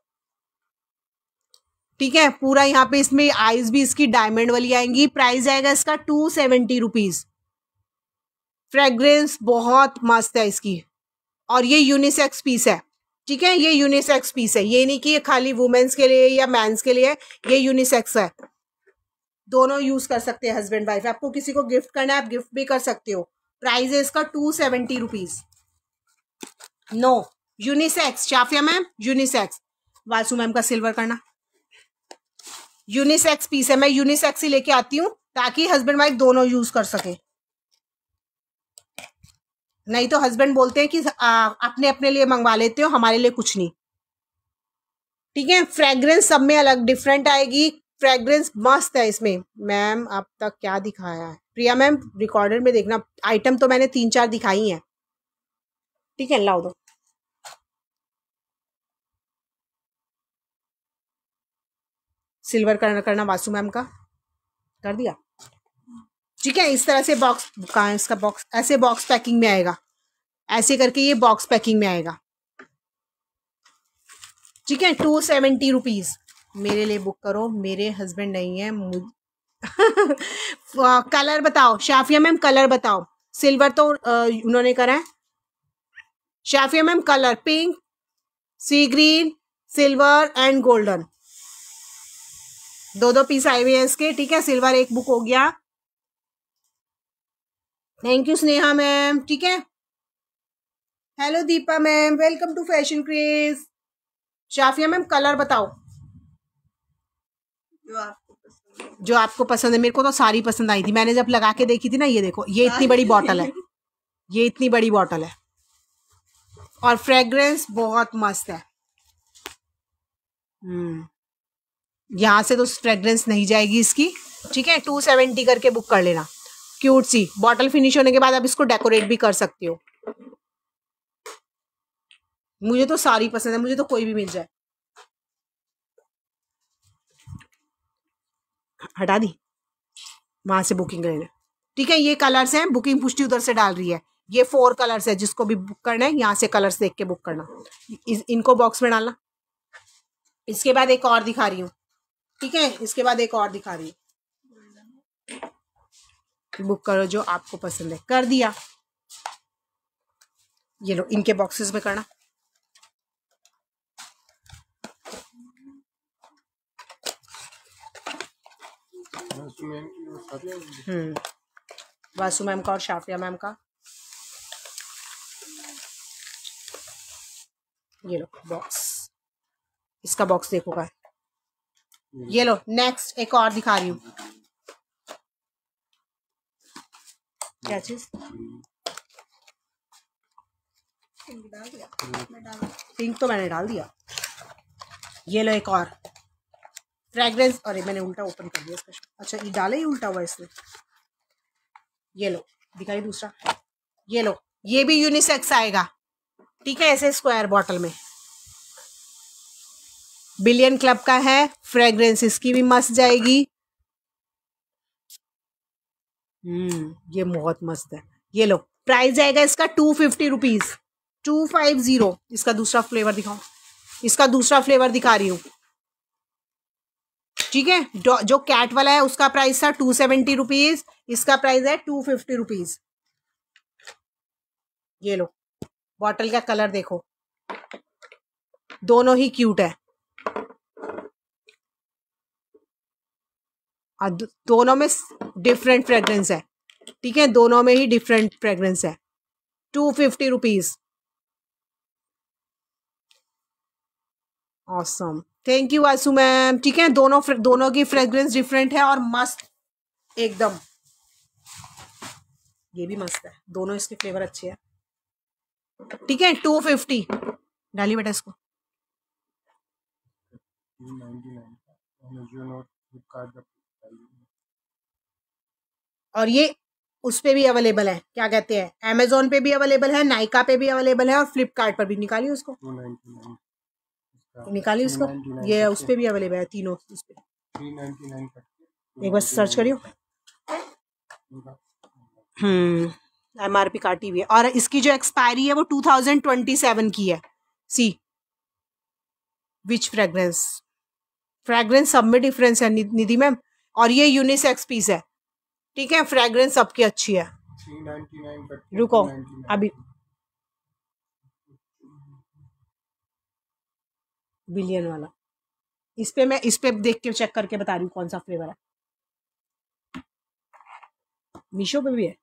ठीक है। पूरा यहाँ पे इसमें आईज भी इसकी डायमंड वाली आएंगी। प्राइस आएगा इसका 270 रुपीज। फ्रेग्रेंस बहुत मस्त है इसकी, और ये यूनिसेक्स पीस है, ठीक है। ये यूनिसेक्स पीस है, ये नहीं कि ये खाली वुमेन्स के लिए या मेंस के लिए, ये यूनिसेक्स है। दोनों यूज कर सकते हैं हस्बैंड वाइफ। आपको किसी को गिफ्ट करना है, आप गिफ्ट भी कर सकते हो। प्राइस है इसका 270 rupees. No unisex Shafia ma'am, unisex. Vasu ma'am का सिल्वर करना, यूनिसेक्स पीस है। मैं यूनिसेक्स ही लेके आती हूँ ताकि हस्बैंड वाइफ दोनों यूज कर सके। नहीं तो हस्बैंड बोलते हैं कि अपने अपने लिए मंगवा लेते हो, हमारे लिए कुछ नहीं, ठीक है। फ्रेग्रेंस सब में अलग डिफरेंट आएगी। फ्रेग्रेंस मस्त है इसमें। मैम अब तक क्या दिखाया है? प्रिया मैम रिकॉर्डर में देखना, आइटम तो मैंने 3-4 दिखाई हैं, ठीक है। लाओ दो। सिल्वर करना वासु मैम का कर दिया, ठीक है। इस तरह से बॉक्स, कहाँ है इसका बॉक्स? ऐसे बॉक्स पैकिंग में आएगा, ऐसे करके ये बॉक्स पैकिंग में आएगा, ठीक है। 270 रुपीज। मेरे लिए बुक करो, मेरे हस्बैंड नहीं है। कलर बताओ शाफिया मैम, कलर बताओ। सिल्वर तो उन्होंने करा है। Shafia ma'am colour pink, sea green, silver and golden, 2-2 piece आए हुए हैं इसके, ठीक है। सिल्वर एक बुक हो गया। थैंक यू स्नेहा मैम, ठीक है। Hello Deepa ma'am, welcome to fashion Craze. Shafia ma'am colour बताओ जो आपको पसंद है। मेरे को तो सारी पसंद आई थी, मैंने जब लगा के देखी थी ना। ये देखो, ये इतनी बड़ी बॉटल है, ये इतनी बड़ी बॉटल है, और फ्रेग्रेंस बहुत मस्त है। यहाँ से तो फ्रेग्रेंस नहीं जाएगी इसकी, ठीक है। 270 करके बुक कर लेना। क्यूट सी बॉटल फिनिश होने के बाद आप इसको डेकोरेट भी कर सकते हो। मुझे तो सारी पसंद है, मुझे तो कोई भी मिल जाए। हटा दी वहां से बुकिंग करने, ठीक है। ये कलर्स हैं, बुकिंग पुष्टि उधर से डाल रही है। ये 4 कलर्स है, जिसको भी बुक करना है यहाँ से कलर्स देख के बुक करना। इनको बॉक्स में डालना। इसके बाद एक और दिखा रही हूँ, ठीक है। इसके बाद एक और दिखा रही हूँ, बुक करो जो आपको पसंद है। कर दिया। ये लो, इनके बॉक्सेस में करना। वासु मैम का और शाफिया मैम का। ये लो बॉक्स, इसका बॉक्स देखो का। ये लो नेक्स्ट एक और दिखा रही हूँ। क्या चीज? पिंक तो मैंने डाल दिया। ये लो एक और फ्रेग्रेंस। अरे मैंने उल्टा ओपन कर दिया इसका। अच्छा ये डाले ही उल्टा हुआ इसमें। ये लो दिखाई दूसरा। ये लो, ये भी यूनिसेक्स आएगा, ठीक है। ऐसे स्क्वायर बॉटल में, बिलियन क्लब का है। फ्रेग्रेंस इसकी भी मस्त जाएगी। ये बहुत मस्त है। ये लो, प्राइस आएगा इसका 250 रुपीज, 250। इसका दूसरा फ्लेवर दिखाओ। इसका दूसरा फ्लेवर दिखा रही हूँ, ठीक है। जो कैट वाला है उसका प्राइस था 270 रुपीज, इसका प्राइस है 250 रुपीज। ये लो बॉटल का कलर देखो, दोनों ही क्यूट है और दोनों में डिफरेंट फ्रेग्रेंस है। ठीक है, दोनों में ही डिफरेंट फ्रेग्रेंस है। 250 rupees. Awesome, thank you Aasu ma'am. ठीक है, दोनों की फ्रेग्रेंस डिफरेंट है और मस्त एकदम। ये भी मस्त है, दोनों इसके फ्लेवर अच्छे हैं। ठीक है, 250 डालिए बेटा इसको। और ये उस पे भी अवेलेबल है, क्या कहते हैं, अमेजोन पे भी अवेलेबल है, नाइका पे भी अवेलेबल है और फ्लिपकार्ट पर भी। निकालिए उसको, निकालिए उसको, ये उस पे भी अवेलेबल है तीनों। उस पे 399 एक बार सर्च करियो। MRP काटी हुई है और इसकी जो एक्सपायरी है वो 2027 की है। सी विच फ्रेग्रेंस, फ्रेग्रेंस सब में डिफरेंस है निधि मैम। और ये यूनिसेक्स पीस है। ठीक है, फ्रेग्रेंस सबकी अच्छी है। 399 रुको अभी, बिलियन वाला इस पे देख के चेक करके बता रही हूँ कौन सा फ्लेवर है। मीशो पे भी है।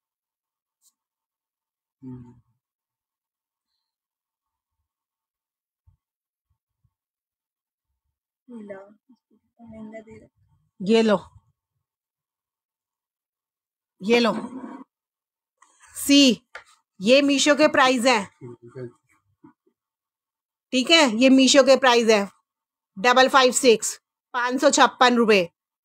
ये लो, ये लो, सी ये मीशो के प्राइस है। ठीक है, ये मीशो के प्राइस है 556, 556 रुपए।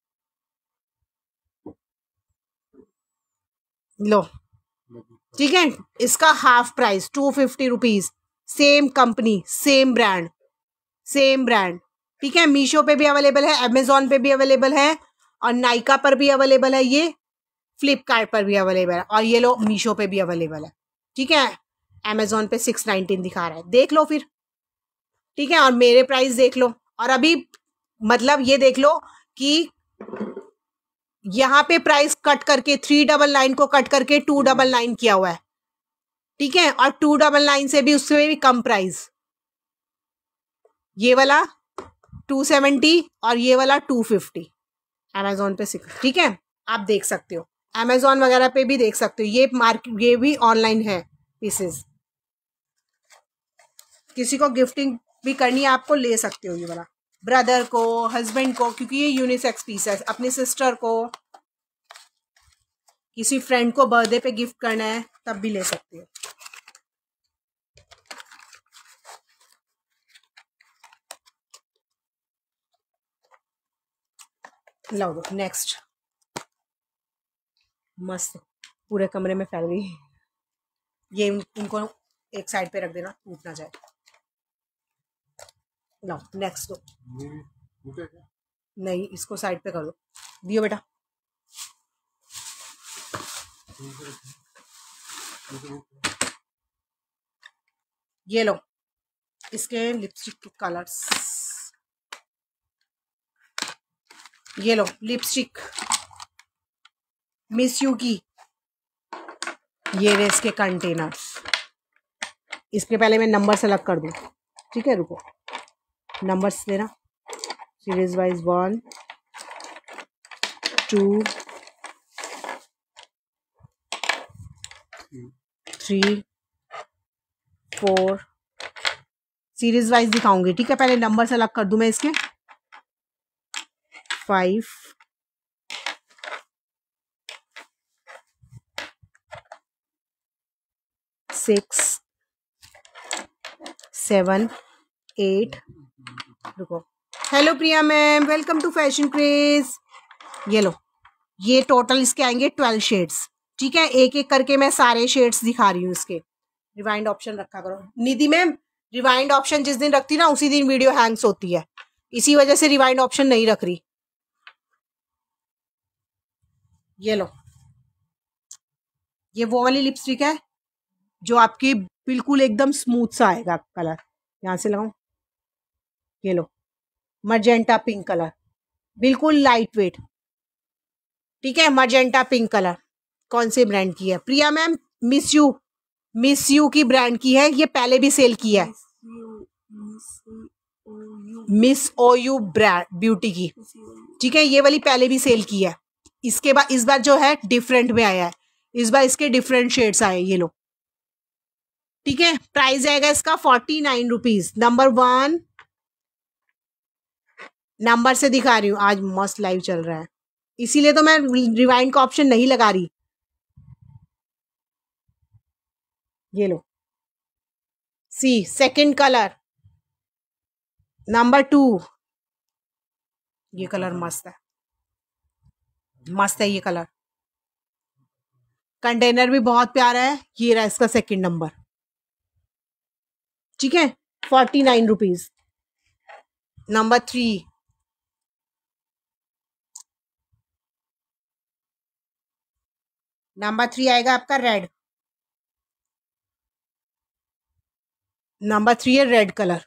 लो, ठीक है, इसका half price 250 rupees. Same company, same brand, same brand. ठीक है, मीशो पे भी अवेलेबल है, अमेजोन पे भी अवेलेबल है और नाइका पर भी अवेलेबल है, ये फ्लिपकार्ट पर भी अवेलेबल है और ये लो मीशो पे भी अवेलेबल है। ठीक है, अमेजोन पे 619 दिखा रहा है, देख लो फिर। ठीक है, और मेरे प्राइस देख लो। और अभी मतलब ये देख लो कि यहाँ पे प्राइस कट करके 399 को कट करके 299 किया हुआ है। ठीक है, और 299 से भी उससे भी कम प्राइस, ये वाला 270 और ये वाला 250 अमेजोन पे 6। ठीक है, आप देख सकते हो, अमेजोन वगैरह पे भी देख सकते हो। ये भी ऑनलाइन है पीसेस। किसी को गिफ्टिंग भी करनी है आपको, ले सकते हो ये वाला, ब्रदर को, हस्बैंड को, क्योंकि ये यूनिसेक्स पीस है। अपनी सिस्टर को, किसी फ्रेंड को बर्थडे पे गिफ्ट करना है तब भी ले सकते हो। लो दो नेक्स्ट, मस्त पूरे कमरे में फैल गई। ये इनको एक साइड पे रख देना, टूट ना जाए। लो नेक्स्ट दो, नहीं इसको साइड पे कर दो, दियो बेटा। ये लो इसके लिपस्टिक कलर्स, ये लो लिपस्टिक मिस यू की, ये रहे इसके कंटेनर्स। इसके पहले मैं नंबर सेलेक्ट कर दूं। ठीक है, रुको, नंबर्स देना सीरीज वाइज 1 2 3 4 सीरीज वाइज दिखाऊंगी। ठीक है, पहले नंबर सेलेक्ट कर दूं मैं इसके। 5 6 7 8 रुको। Hello Priya ma'am, welcome to fashion craze. ये लो, ये टोटल इसके आएंगे 12 शेड्स। ठीक है, एक एक करके मैं सारे शेड्स दिखा रही हूँ इसके। रिवाइंड ऑप्शन रखा करो निधि मैम, रिवाइंड ऑप्शन जिस दिन रखती ना उसी दिन वीडियो हैंग्स होती है, इसी वजह से रिवाइंड ऑप्शन नहीं रख रही। ये लो, ये वो वाली लिपस्टिक है जो आपकी बिल्कुल एकदम स्मूथ सा आएगा कलर। यहाँ से लगाऊं, ये लो मजेंटा पिंक कलर, बिल्कुल लाइट वेट। ठीक है, मजेंटा पिंक कलर कौन से ब्रांड की है? Priya ma'am miss you, miss you की ब्रांड की है, ये पहले भी सेल किया है। Miss o you brand beauty की, ठीक है, ये वाली पहले भी सेल की है। इसके बाद इस बार जो है डिफरेंट में आया है, इस बार इसके डिफरेंट शेड्स आए, ये लो, ठीक है। प्राइस आएगा इसका 49 रुपीज। नंबर 1 नंबर से दिखा रही हूँ, आज मस्त लाइव चल रहा है, इसीलिए तो मैं रिवाइंड का ऑप्शन नहीं लगा रही। ये लो, सी सेकंड कलर, नंबर 2, ये कलर मस्त है, मस्त है ये कलर, कंटेनर भी बहुत प्यारा है। ये रहा इसका सेकंड नंबर, ठीक है, 49 रुपीज। नंबर 3, नंबर 3 आएगा आपका रेड, नंबर 3 है रेड कलर।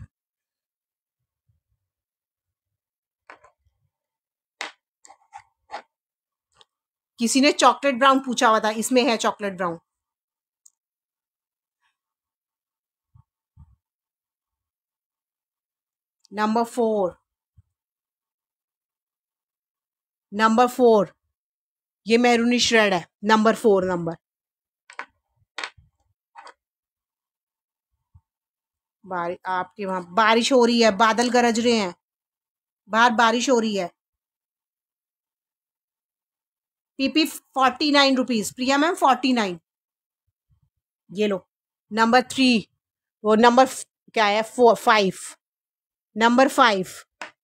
किसी ने चॉकलेट ब्राउन पूछा हुआ था, इसमें है चॉकलेट ब्राउन। नंबर 4, नंबर 4, ये मैरूनिश रेड है, नंबर 4 नंबर। आपके वहां बारिश हो रही है, बादल गरज रहे हैं, बाहर बारिश हो रही है। PP 49 rupees, Priya ma'am 49। ये लो, नंबर 3, वो नंबर क्या है, 4 5, नंबर 5,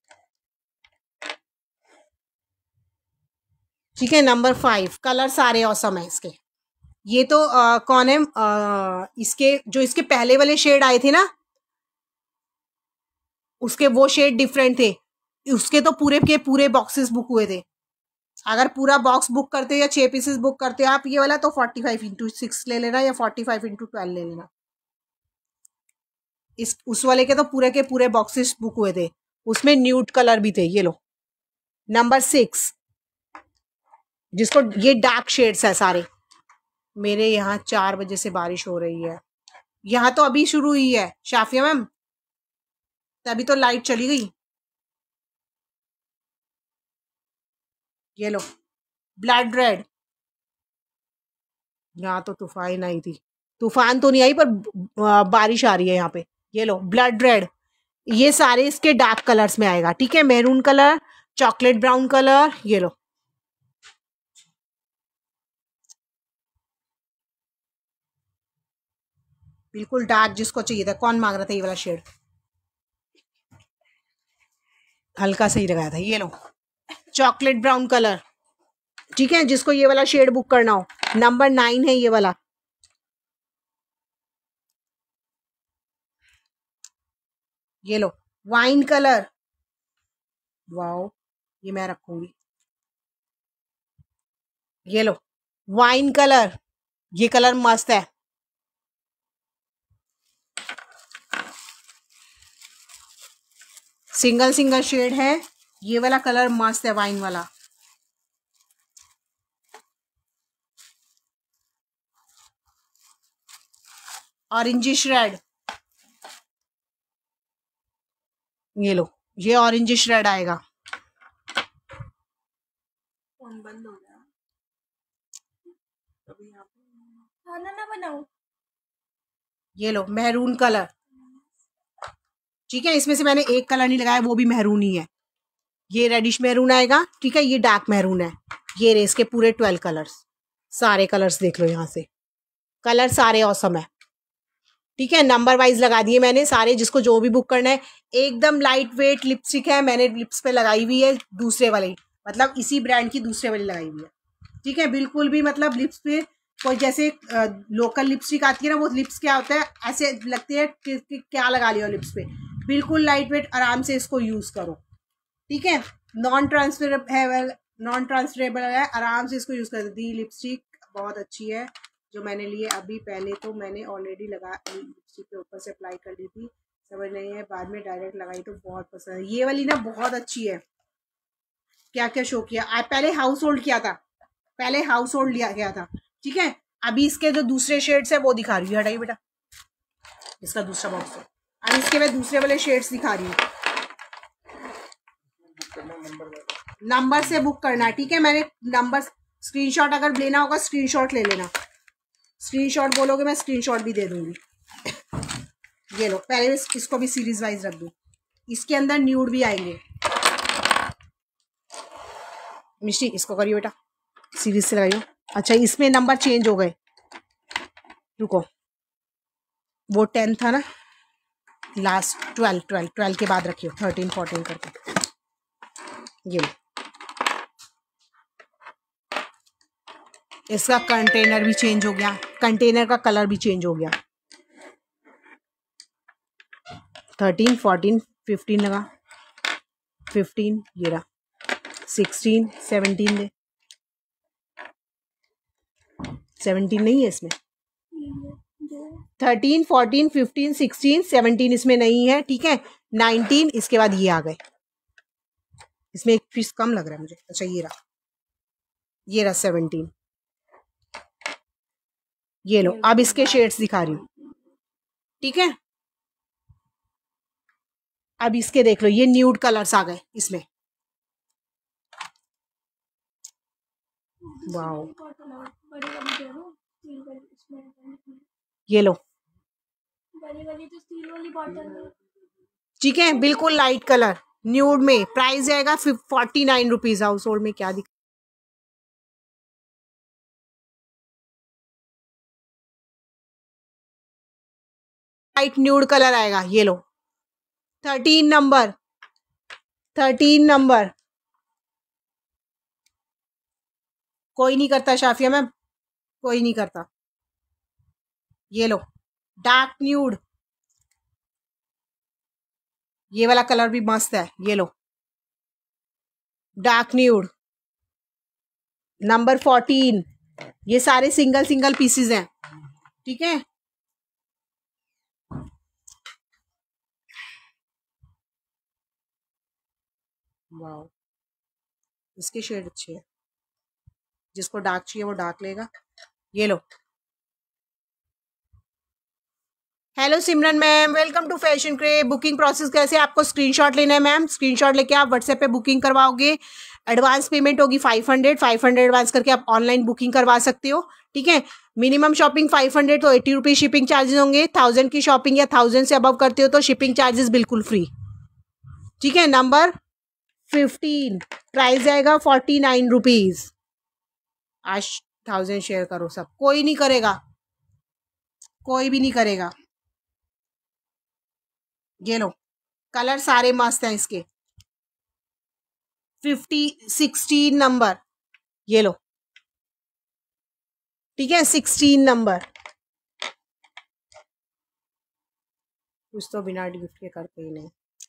ठीक है, नंबर 5। कलर सारे औसम है इसके। ये तो कौन है, इसके जो इसके पहले वाले शेड आए थे ना, उसके वो शेड डिफरेंट थे, उसके तो पूरे के पूरे बॉक्सेस बुक हुए थे। अगर पूरा बॉक्स बुक करते हो या 6 पीसेस बुक करते हो आप ये वाला, तो 45x6 ले लेना या 45x12 ले लेना। इस उस वाले के तो पूरे के पूरे बॉक्सेस बुक हुए थे, उसमें न्यूड कलर भी थे। ये लो, नंबर 6, जिसको ये डार्क शेड्स है सारे। मेरे यहाँ 4 बजे से बारिश हो रही है, यहाँ तो अभी शुरू हुई है शाफिया मैम, तभी तो लाइट चली गई। ये लो, ब्लड रेड, यहाँ तो तूफान आई थी, तूफान तो नहीं आई पर बारिश आ रही है यहाँ पे। ये लो, ब्लड रेड, ये सारे इसके डार्क कलर्स में आएगा, ठीक है, maroon colour, chocolate brown colour. ये लो, बिल्कुल डार्क जिसको चाहिए था। कौन मांग रहा था ये वाला शेड, हल्का सही लगाया था। ये लो, चॉकलेट ब्राउन कलर, ठीक है, जिसको ये वाला शेड बुक करना हो, नंबर 9 है ये वाला। ये लो, वाइन कलर, वाओ, ये मैं रखूंगी। ये लो, वाइन कलर, ये कलर मस्त है। सिंगल सिंगल शेड है, ये वाला कलर मस्त है, वाइन वाला। ऑरेंजिश रेड, ये लो, ये ऑरेंजिश रेड आएगा। फोन बंद हो गया, खाना ना बनाओ। ये लो, मैरून कलर, ठीक है, इसमें से मैंने एक कलर नहीं लगाया, वो भी मैरून ही है। ये रेडिश मैरून आएगा, ठीक है, ये डार्क मैरून है। ये रेस के पूरे 12 कलर्स, सारे कलर्स देख लो यहाँ से, कलर सारे औसम है, ठीक है। नंबर वाइज लगा दिए मैंने सारे, जिसको जो भी बुक करना है। एकदम लाइट वेट लिपस्टिक है, मैंने लिप्स पे लगाई हुई है दूसरे वाली, मतलब इसी ब्रांड की दूसरे वाली लगाई हुई है, ठीक है। बिल्कुल भी मतलब लिप्स पे कोई जैसे लोकल लिपस्टिक आती है ना, वो लिप्स क्या होता है, ऐसे लगती है कि क्या लगा लिया लिप्स पे। बिल्कुल लाइट वेट, आराम से इसको यूज करो, ठीक है। नॉन ट्रांसफरेबल है, आराम से इसको यूज कर सकती है। लिपस्टिक बहुत अच्छी है जो मैंने लिए अभी, पहले तो मैंने ऑलरेडी लगा लिपस्टिक के ऊपर से अप्लाई कर ली थी, समझ नहीं है, बाद में डायरेक्ट लगाई तो बहुत पसंद है। ये वाली ना बहुत अच्छी है। क्या क्या शो किया, पहले हाउस होल्ड किया था, पहले हाउस होल्ड लिया गया था, ठीक है। अभी इसके जो दूसरे शेड्स है वो दिखा रही हूँ, हटाइए बेटा, इसका दूसरा बॉक्स है। अब इसके मैं दूसरे वाले शेड्स दिखा रही हूँ। नंबर से बुक करना है, ठीक है। मैंने नंबर स्क्रीनशॉट अगर लेना होगा स्क्रीनशॉट ले लेना, स्क्रीनशॉट बोलोगे मैं स्क्रीनशॉट भी दे दूंगी। ये लो, पहले इसको भी सीरीज वाइज रख दूं। इसके अंदर न्यूड भी आएंगे। मिष्टी इसको करियो बेटा, सीरीज से लगाइयो। अच्छा इसमें नंबर चेंज हो गए, रुको, वो 10 था ना, लास्ट 12 के बाद रखियो 13 14 करके। ये लो, इसका कंटेनर भी चेंज हो गया, कंटेनर का कलर भी चेंज हो गया। 13 14 15 लगा, 15 ये रहा, 16 17 दे, 17 नहीं है इसमें, 13 14 15 16 17 इसमें नहीं है, ठीक है। 19 इसके बाद ये आ गए, इसमें एक पीस कम लग रहा है मुझे। अच्छा ये रहा, ये रहा 17। ये लो, अब इसके शेड्स दिखा रही हूँ, ठीक है। अब इसके देख लो, ये न्यूड कलर्स आ गए इसमें। वाओ, ये लो, ठीक है, बिल्कुल लाइट कलर न्यूड में। प्राइस जाएगा 49 रुपीज। हाउस होल्ड में क्या दिख, लाइट न्यूड कलर आएगा। ये लो 13 नंबर, 13 नंबर। कोई नहीं करता शाफिया मैम, कोई नहीं करता। ये लो डार्क न्यूड, ये वाला कलर भी मस्त है। ये लो डार्क न्यूड नंबर 14। ये सारे सिंगल सिंगल पीसेस हैं, ठीक है। वाओ, इसके शेड अच्छे हैं, जिसको डार्क चाहिए वो डार्क लेगा। ये लो, hello Simran ma'am, welcome to Fashion Craze. Booking process कैसे, आपको स्क्रीनशॉट लेना है मैम, स्क्रीनशॉट लेके आप व्हाट्सएप पे बुकिंग करवाओगे। एडवांस पेमेंट होगी 500 एडवांस करके आप ऑनलाइन बुकिंग करवा सकते हो, ठीक है। मिनिमम शॉपिंग 500 तो 80 रुपीज शिपिंग चार्जेस होंगे। 1000 की शॉपिंग या 1000 से अबव करते हो तो शिपिंग चार्जेस बिल्कुल फ्री, ठीक है। नंबर 15, प्राइस जाएगा 49 रुपीज। आज 1000 शेयर करो सब, कोई नहीं करेगा, कोई भी नहीं करेगा। ये लो, कलर सारे मस्त हैं इसके। 16 नंबर, ये लो, ठीक है, 16 नंबर। कुछ तो बिना गिफ्ट के करते ही नहीं।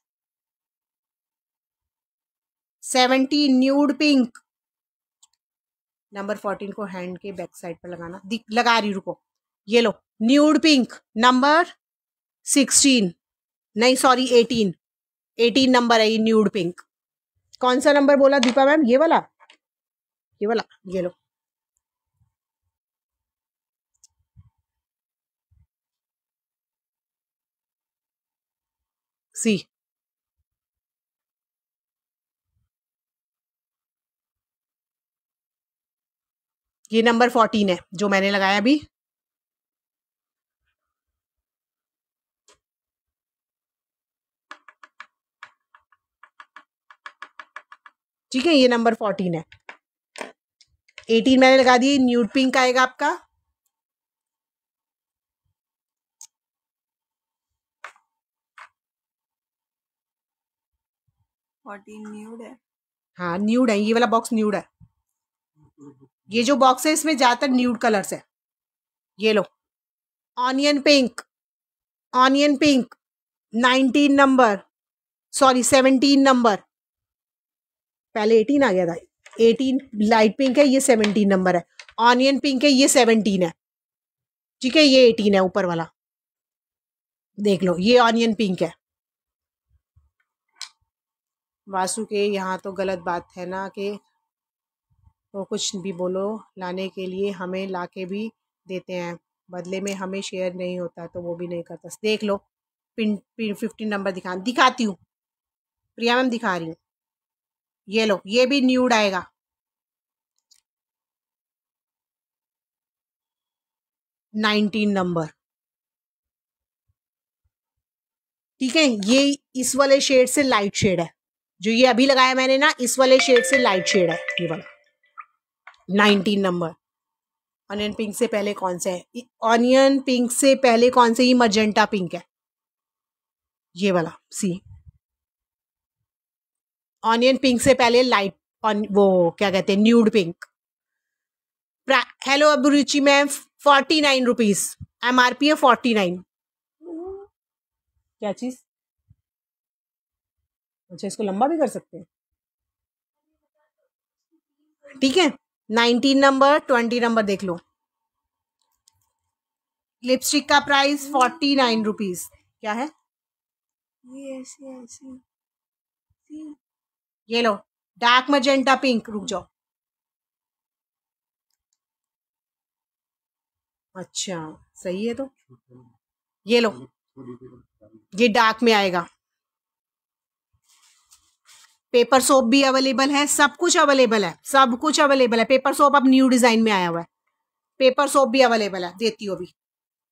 17 न्यूड पिंक, नंबर 14 को हैंड के बैक साइड पर लगाना, लगा रही, रुको। ये लो न्यूड पिंक नंबर 16, नहीं सॉरी 18 नंबर है ये न्यूड पिंक। कौन सा नंबर बोला दीपा मैम, ये वाला, ये वाला, ये लो। सी, ये नंबर 14 है जो मैंने लगाया अभी। ठीक है, ये नंबर 14 है। 18 मैंने लगा दी, न्यूड पिंक आएगा आपका। न्यूड है, हाँ न्यूड है, ये वाला बॉक्स न्यूड है। ये जो बॉक्स है इसमें ज्यादातर न्यूड कलर्स है। ये लो onion pink, onion pink 19 number, sorry 17 number, पहले 18 आ गया था। 18 लाइट पिंक है, ये 17 नंबर है। ऑनियन पिंक है, ये 17 है, ठीक है। ये 18 है ऊपर वाला, देख लो, ये ऑनियन पिंक है। वासु के यहाँ तो गलत बात है ना कि वो कुछ भी बोलो, लाने के लिए हमें लाके भी देते हैं, बदले में हमें शेयर नहीं होता तो वो भी नहीं करता। देख लो पिन पिन 15 नंबर दिखाती हूँ, प्रिया मैम दिखा रही हूँ। ये लो, ये भी न्यूड आएगा। 19 नंबर, ठीक है। ये इस वाले शेड से लाइट शेड है, जो ये अभी लगाया मैंने ना, इस वाले शेड से लाइट शेड है ये वाला। 19 नंबर। ऑनियन पिंक से पहले कौन सा है? ऑनियन पिंक से पहले कौन सा? ये मजेंटा पिंक है, ये वाला। सी, ऑनियन पिंक से पहले लाइट वो क्या कहते हैं, nude pink. Hello Abhiruchi ma'am, 49 rupees MRP है, 49। क्या चीज? अच्छा, इसको लंबा भी कर सकते हैं, ठीक है। 19 नंबर, 20 नंबर देख लो। लिपस्टिक का प्राइस 49 रुपीज। क्या है ये? ऐसे ऐसे ये लो, डार्क मजेंटा पिंक। रुक जाओ, अच्छा सही है। तो ये लो, ये डार्क में आएगा। पेपर सोप भी अवेलेबल है, सब कुछ अवेलेबल है, सब कुछ अवेलेबल है। पेपर सोप अब न्यू डिजाइन में आया हुआ है, पेपर सोप भी अवेलेबल है, देती हूँ अभी।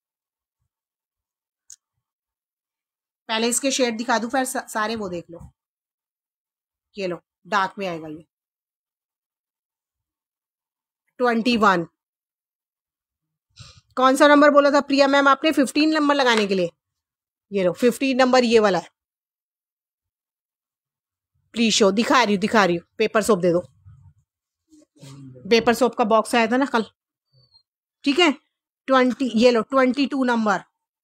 पहले इसके शेड दिखा दूं, फिर सारे वो देख लो। ये लो, डार्क में आएगा ये। 21। कौन सा नंबर बोला था प्रिया मैम आपने 15 नंबर लगाने के लिए? ये लो 15 नंबर, ये वाला है। प्लीज शो, दिखा रही हूँ। पेपर सोप दे दो, पेपर सोप का बॉक्स आया था ना कल, ठीक है। 20, ये लो 22 नंबर।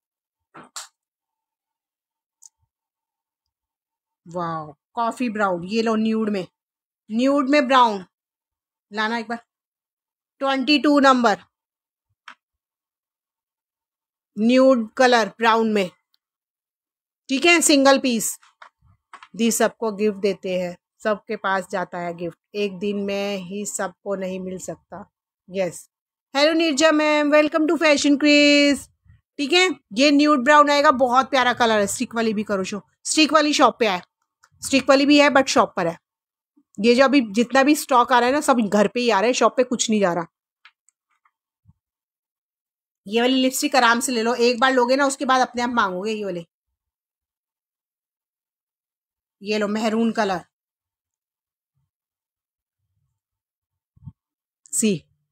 वाह, कॉफी ब्राउन, ये लो न्यूड में ब्राउन लाना एक बार। 22 नंबर, न्यूड कलर ब्राउन में, ठीक है। सिंगल पीस दी, सबको गिफ्ट देते हैं, सबके पास जाता है गिफ्ट, एक दिन में ही सबको नहीं मिल सकता। Yes, hello Neerja ma'am, welcome to fashion craze, ठीक है। ये न्यूड ब्राउन आएगा, बहुत प्यारा कलर है। स्टिक वाली भी करो शो, स्टिक वाली शॉप पे है, स्टिक वाली भी है बट शॉप पर है। ये जो अभी जितना भी स्टॉक आ रहा है ना, सब घर पे ही आ रहा है, शॉप पे कुछ नहीं जा रहा। ये वाली लिपस्टिक आराम से ले लो, एक बार लोगे ना उसके बाद अपने आप मांगोगे ये वाले। ये लो मेहरून कलर, सी,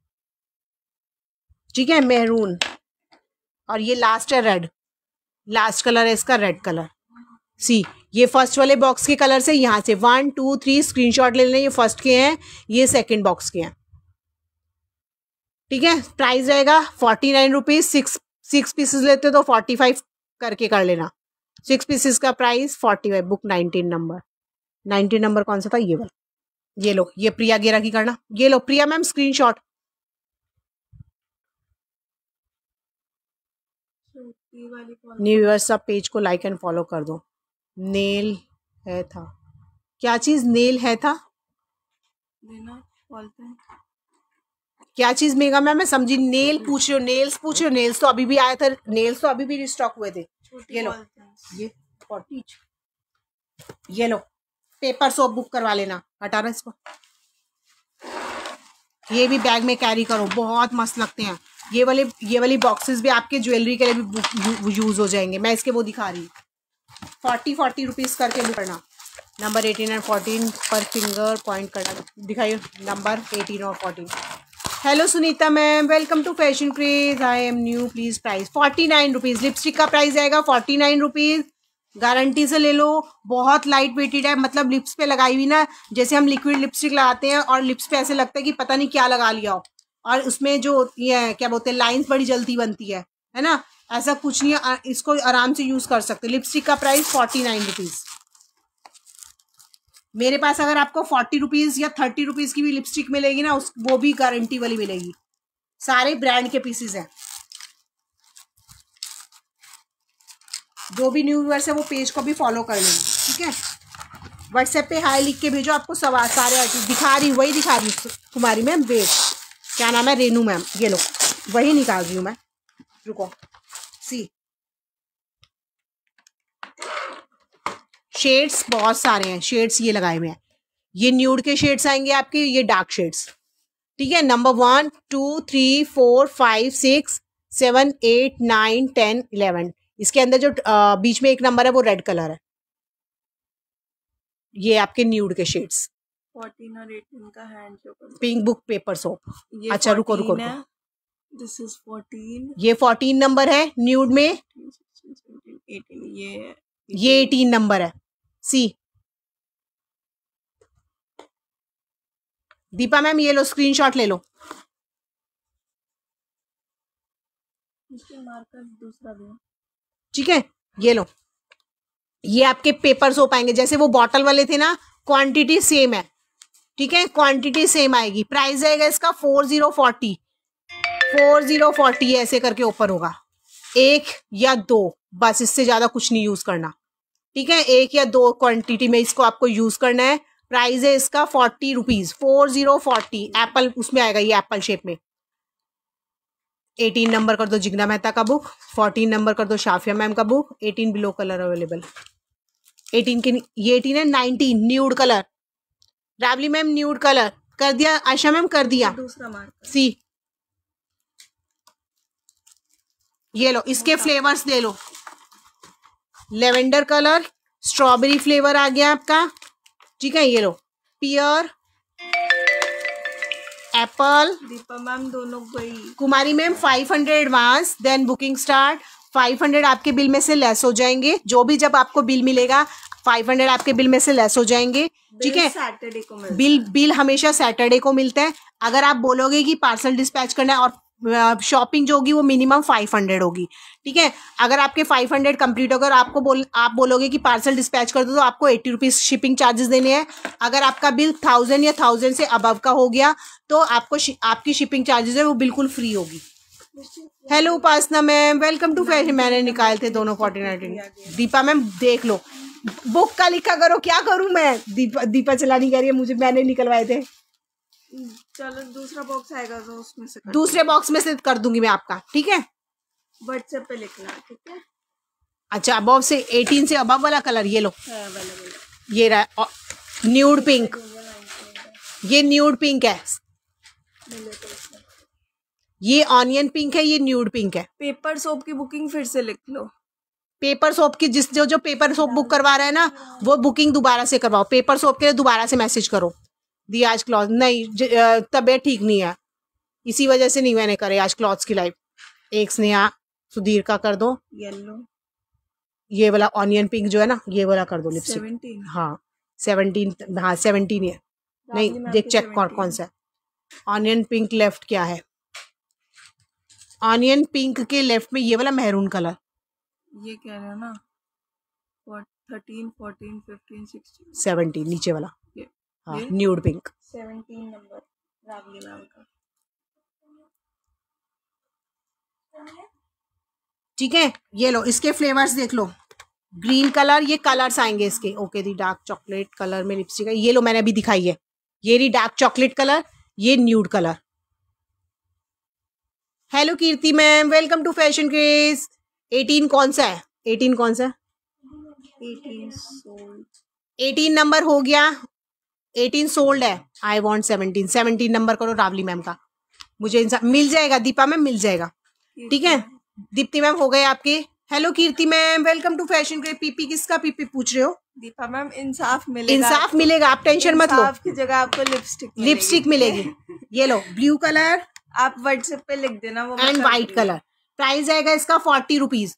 ठीक है, मेहरून। और ये लास्ट है रेड, लास्ट कलर है इसका रेड कलर। सी, ये फर्स्ट वाले बॉक्स के कलर से, यहाँ से 1 2 3 स्क्रीनशॉट ले लें, ये फर्स्ट के हैं, ये सेकंड बॉक्स के हैं, ठीक है। प्राइस रहेगा 49 रुपीज। 6 पीसेस लेते हो तो 45 करके कर लेना। 6 पीसेस का प्राइस 45। बुक 19 नंबर, 19 नंबर कौन सा था? ये वाला। ये लो, ये प्रिया गेरा की करना। ये लो Priya ma'am screenshot. New viewers, सब पेज को लाइक एंड फॉलो कर दो। नेल है था, क्या चीज नेल है था? देना बोलते हैं क्या चीज मेगा मैम? मैं समझी, नेल पूछ रहे हो, नेल्स पूछ रहे हो? नेल्स तो अभी भी आया था, नेल्स तो अभी भी रिस्टॉक हुए थे। ये लो, ये 40, ये लो पेपर सोप बुक करवा लेना, हटाना इसको। ये भी बैग में कैरी करो, बहुत मस्त लगते हैं ये वाली बॉक्सेस भी आपके ज्वेलरी के लिए भी यूज हो जाएंगे। मैं इसके वो दिखा रही हूँ, 40 रुपीज करके बुक करना। नंबर 18 और 14 पर फिंगर पॉइंट करना, दिखाइए नंबर 18 और 14। Hello Sunita ma'am, welcome to fashion Craze, I am new, please price 49 rupees. Lipstick का प्राइस आएगा 49 रुपीज, गारंटी से ले लो। बहुत लाइट वेटेड है, मतलब लिप्स पे लगाई हुई ना, जैसे हम लिक्विड लिपस्टिक लगाते हैं और लिप्स पे ऐसे लगता है कि पता नहीं क्या लगा लिया हो, और उसमें जो ये क्या बोलते हैं लाइंस बड़ी जल्दी बनती है ना, ऐसा कुछ नहीं है। इसको आराम से यूज कर सकते हो। लिपस्टिक का प्राइस 49 रुपीज। मेरे पास अगर आपको 40 रुपीज या 30 रुपीज की भी लिपस्टिक मिलेगी ना, वो भी गारंटी वाली मिलेगी। सारे ब्रांड के पीसेस हैं। जो भी न्यू व्यूअर्स है वो पेज को भी फॉलो कर लेना, ठीक है। व्हाट्सएप पे हाई लिख के भेजो, आपको सारे आर्टिस्ट दिखा रही, वही दिखा रही तुम्हारी मैम। वेट, क्या नाम है? रेनू मैम। ये लो वही निकाल रही हूँ मैं, रुको। सी शेड्स बहुत सारे हैं, शेड्स ये लगाए हुए हैं, ये न्यूड के शेड्स आएंगे आपके, ये डार्क शेड्स, ठीक है। नंबर 1 2 3 4 5 6 7 8 9 10 11, इसके अंदर जो बीच में एक नंबर है वो रेड कलर है, ये आपके न्यूड के शेड्स। 14 और 18 का हैंड जो पिंक बुक पेपर सोप। अच्छा रुको रुको रुको, दिस इज 14, ये 14 नंबर है न्यूड में, 18 ये 18 नंबर है। सी दीपा मैम ये लो, स्क्रीनशॉट ले लो। मार्कर दूसरा भी, ठीक है, ये लो, ये आपके पेपर सोप आएंगे, जैसे वो बॉटल वाले थे ना, क्वांटिटी सेम है, ठीक है, क्वांटिटी सेम आएगी। प्राइस आएगा इसका 4040 ऐसे करके ऊपर होगा, 1 या 2, बस इससे ज्यादा कुछ नहीं यूज करना, ठीक है, 1 या 2 क्वांटिटी में इसको आपको यूज करना है। प्राइस है इसका 40 रुपीज, 4040। एप्पल उसमें आएगा, ये एप्पल शेप में। 18 नंबर कर दो जिग्ना मेहता का बुक, 14 नंबर कर दो शाफिया मैम का बुक, 18 बिलो कलर अवेलेबल। 18 के ये 18 है, 19 nude colour, Ravali ma'am nude colour कर दिया, आशा मैम कर दिया। दूसरा मार्कर सी ये लो, इसके फ्लेवर्स दे लो, लेवेंडर कलर, स्ट्रॉबेरी फ्लेवर आ गया आपका, ठीक है, ये लो, पियर, एप्पल। दीपा मैम दोनों गई। Kumari ma'am 500 advance, then booking start. 500 आपके बिल में से लेस हो जाएंगे, जो भी जब आपको बिल मिलेगा 500 आपके बिल में से लेस हो जाएंगे, ठीक है। सैटरडे को मिलता बिल हमेशा सैटरडे को मिलता है। अगर आप बोलोगे कि पार्सल डिस्पैच करना है और शॉपिंग जो होगी वो मिनिमम 500 होगी, ठीक है। अगर आपके 500 कंप्लीट होगा और आप बोलोगे कि पार्सल डिस्पैच कर दो, तो आपको 80 रुपीज शिपिंग चार्जेस देने हैं। अगर आपका बिल 1000 या 1000 से अबव का हो गया तो आपको आपकी शिपिंग चार्जेस है वो बिल्कुल फ्री होगी। Hello Upasana ma'am, welcome to fashion. मैंने निकाले थे दोनों 1419। दीपा मैम देख लो, बुक का लिखा करो, क्या करूं मैं। दीपा चला नहीं कह रही है मुझे, मैंने निकलवाए थे। चलो दूसरा बॉक्स आएगा तो उसमें से दूसरे बॉक्स में से कर दूंगी मैं आपका, ठीक है। व्हाट्सएप पे लिखना, ठीक है। अच्छा अबव से 18 से अबव वाला कलर ये लो, ये रहा न्यूड पिंक, ये न्यूड पिंक है, ये ऑनियन पिंक है, ये न्यूड पिंक है। पेपर सोप की बुकिंग फिर से लिख लो। पेपर सोप की जो पेपर सोप बुक करवा रहे हैं ना, वो बुकिंग दोबारा से करवाओ। पेपर सोप के लिए दोबारा से मैसेज करो। दी आज क्लॉथ नहीं, तबीयत ठीक नहीं है, इसी वजह से नहीं मैंने करे आज क्लॉथ्स की लाइव। एक स्नेहा सुधीर का कर दो, येलो, ये वाला ऑनियन पिंक जो है ना, ये वाला कर दो लिपस्टिक। 17, हाँ 17, हाँ 17 है। नहीं देख चेक कौन सा है ऑनियन पिंक। लेफ्ट क्या है, ऑनियन पिंक के लेफ्ट में ये वाला मैरून कलर, ये कह रहे हो ना 13, 14, 15, 16, 17 नीचे वाला, हाँ ये? Nude pink 17 number Ravali ma'am का, ठीक है। ये लो, इसके फ्लेवर्स देख लो, ग्रीन कलर, ये कलर्स आएंगे इसके। ओके दी डार्क चॉकलेट कलर में लिपस्टिक है, ये लो मैंने अभी दिखाई है, ये रही डार्क चॉकलेट कलर, ये nude colour. Hello Kirti ma'am, welcome to fashion Craze. 18 कौन सा है, 18 कौन सा है? 18 सोल्ड, 18 नंबर हो गया, 18 सोल्ड है। आई वॉन्ट 17, 17 नंबर करो रावली मैम का, मुझे मिल जाएगा। दीपा मैम मिल जाएगा, ठीक है। दीप्ति मैम हो गए आपके। Hello Kirti ma'am, welcome to fashion Craze. PP किसका पीपी पूछ रहे हो? दीपा मैम इंसाफ मिलेगा, इंसाफ मिलेगा, आप टेंशन मत लो। इंसाफ की जगह आपको लिपस्टिक मिलेगी। ये लो ब्लू कलर, आप व्हाट्सएप पे लिख देना वो, एंड व्हाइट कलर। प्राइस आएगा इसका 40 रुपीज।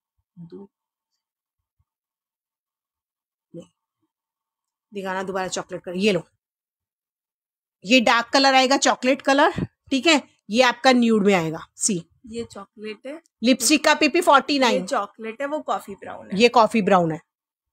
दिखाना दोबारा चॉकलेट कलर, ये लो, ये डार्क कलर आएगा चॉकलेट कलर, ठीक है। ये आपका न्यूड में आएगा। सी ये चॉकलेट है, लिपस्टिक का पीपी 49, ये चॉकलेट है, वो कॉफी ब्राउन है, ये कॉफी ब्राउन है।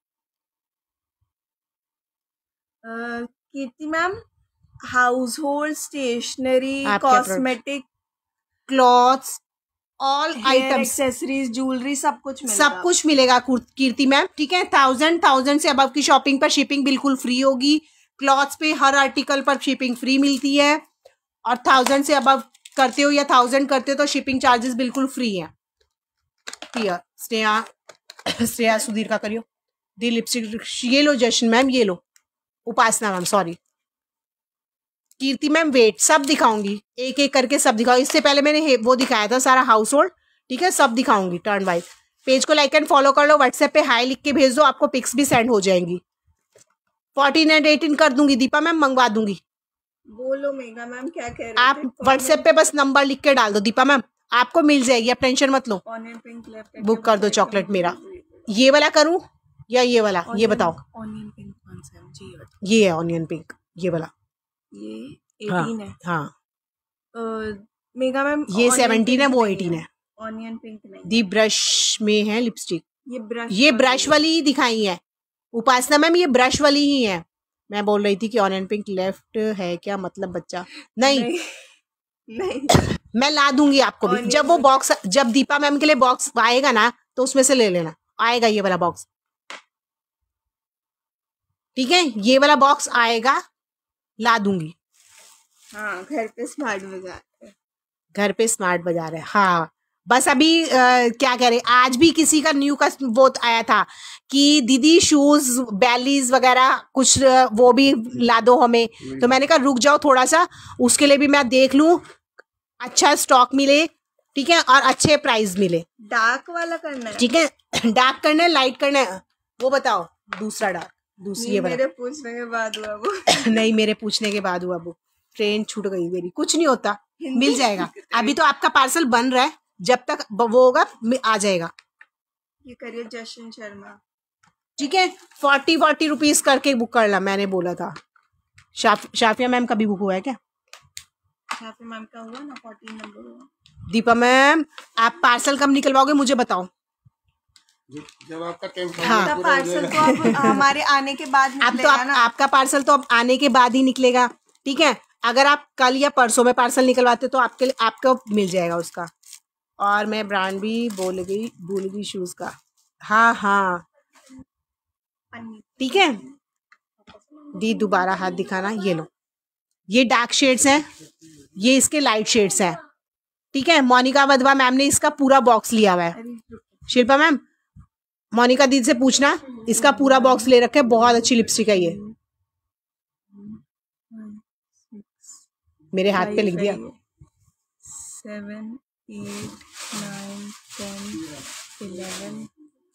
Kirti ma'am household stationery, आप क्या cosmetic, clothes, all items, accessories, jewellery, सब कुछ मिलेगा, सब कुछ मिलेगा कीर्ति मैम, ठीक है। 1000 से अबव की शॉपिंग पर शिपिंग बिल्कुल फ्री होगी। क्लॉथ्स पे हर आर्टिकल पर शिपिंग फ्री मिलती है, और 1000 से अबव करते हो या 1000 करते हो तो शिपिंग चार्जेस बिल्कुल फ्री है। हियर श्रेया सुधीर का करियो। दी लिपस्टिक, ये लो जशन मैम, ये लो Upasana ma'am, sorry Kirti ma'am, wait सब दिखाऊंगी, एक एक करके सब दिखाओ। इससे पहले मैंने वो दिखाया था सारा हाउस होल्ड, ठीक है, सब दिखाऊंगी टर्न वाइज। पेज को लाइक एंड फॉलो कर लो, व्हाट्सएप पे हाई लिख के भेज दो, आपको पिक्स भी सेंड हो जाएंगी। 14 एंड 18 कर दूंगी दीपा मैम, मंगवा दूंगी। बोलो मेगा मैम क्या कह रहे आप व्हाट्सएप पे बस नंबर लिख के डाल दो दीपा मैम, आपको मिल जाएगी, आप टेंशन मत लो। ऑनियन पिंक लेफ्ट बुक कर दो चॉकलेट मेरा। ये वाला करूं या ये वाला, ये बताओ। ऑनियन पिंक कौन सा है जी? ये है ऑनियन पिंक, ये वाला। ये 18 है। हाँ मेगा मैम ये 17 है, वो 18 है। ऑनियन पिंक नहीं, दी ब्रश में है लिपस्टिक, ये ब्रश वाली ही दिखाई है उपासना मैम, ये ब्रश वाली ही है। मैं बोल रही थी कि ऑनियन पिंक लेफ्ट है क्या, मतलब बच्चा नहीं। मैं ला दूंगी आपको भी, जब वो बॉक्स, जब दीपा मैम के लिए बॉक्स आएगा ना तो उसमें से ले लेना, आएगा ये वाला बॉक्स, ठीक है, ये वाला बॉक्स आएगा, ला दूंगी। हाँ घर पे स्मार्ट बाजार है, घर पे स्मार्ट बाजार है। हाँ बस अभी क्या कह रहे, आज भी किसी का न्यू का वो आया था कि दीदी शूज बैलीज वगैरह कुछ वो भी ला दो हमें, तो मैंने कहा रुक जाओ थोड़ा सा, उसके लिए भी मैं देख लूं, अच्छा स्टॉक मिले, ठीक है, और अच्छे प्राइस मिले। डार्क वाला करना है, ठीक है, डार्क करना है, लाइट करना है, वो बताओ। दूसरा डार्क, दूसरी मेरे पूछने के बाद हुआ वो नहीं मेरे पूछने के बाद हुआ वो, ट्रेन छूट गई मेरी, कुछ नहीं होता, मिल जाएगा। अभी तो आपका पार्सल बन रहा है, जब तक वो होगा आ जाएगा। ये करिए जशन शर्मा, ठीक है, 40 रुपीज करके बुक करना, मैंने बोला था। शाफिया मैम का भी बुक हुआ है क्या? शाफिया मैम का हुआ ना, 14 नंबर हुआ। दीपा मैम आप पार्सल कब निकलवाओगे मुझे बताओ। जब आपका हाँ पार्सल तो अब हमारे आने के बाद निकलेगा अब तो आपका पार्सल तो अब आने के बाद ही निकलेगा, ठीक है। अगर आप कल या परसों में पार्सल निकलवाते तो आपके लिए आपको मिल जाएगा उसका। और मैं ब्रांड भी भूल गई शूज का। हाँ ठीक है, दी दोबारा हाथ दिखाना, ये लो, ये डार्क शेड्स हैं, ये इसके लाइट शेड्स हैं, ठीक है। मोनिका वधवा मैम ने इसका पूरा बॉक्स लिया हुआ है। शिल्पा मैम मोनिका दीदी से पूछना, इसका पूरा बॉक्स ले रखे, बहुत अच्छी लिपस्टिक है ये, मेरे हाथ पे लिख दिया। 7 8 9 10 11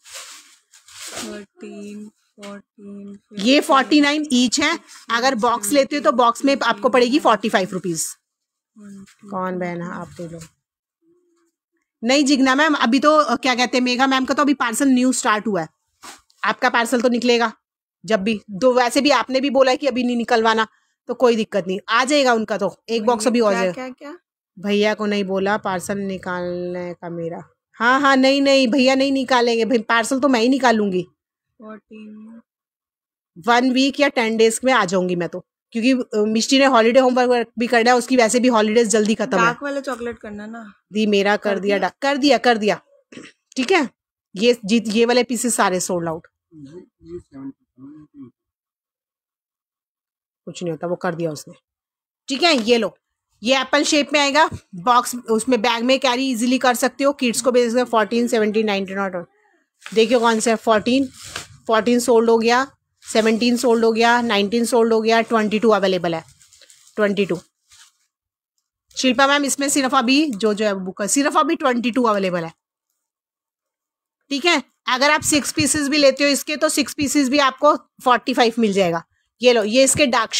13 14 ये 49 ईच है, अगर बॉक्स लेते हो तो बॉक्स में आपको पड़ेगी 45 रुपीज। कौन बहन है आप ले लो। नहीं जिग्ना मैम अभी तो क्या कहते हैं, मेघा मैम का तो अभी पार्सल न्यू स्टार्ट हुआ है, आपका पार्सल तो निकलेगा जब भी दो, वैसे भी आपने भी बोला है कि अभी नहीं निकलवाना, तो कोई दिक्कत नहीं, आ जाएगा उनका तो एक बॉक्स अभी हो जाएगा। क्या भैया को नहीं बोला पार्सल निकालने का मेरा। हाँ नहीं भैया नहीं निकालेंगे भाई, पार्सल तो मैं ही निकालूंगी। 1 वीक या 10 डेज में आ जाऊंगी मैं तो, क्योंकि मिष्टी ने हॉलीडे होमवर्क भी करना है, उसकी वैसे भी हॉलीडेज जल्दी खत्म है। डार्क वाला चॉकलेट करना ना दी मेरा कर दिया ठीक है। ये वाले पीसेस सारे सोल्ड आउट, कुछ नहीं होता, वो कर दिया उसने, ठीक है। ये लो, ये एप्पल शेप में आएगा बॉक्स, उसमें बैग में कैरी इजीली कर सकते हो। किड्स को बेच 14 17 19 और देखियो कौन सा है। 14 सोल्ड हो गया, 17 सोल्ड हो गया, 19 सोल्ड हो गया, 22 अवेलेबल है। 22 शिल्पा मैम इसमें सिर्फ अभी जो है बुक सिर्फ अभी 22 अवेलेबल है, ठीक है। अगर आप 6 पीसेस भी लेते हो इसके तो 6 पीसेस भी आपको 45 मिल जाएगा। ये लो, ये इसके डार्क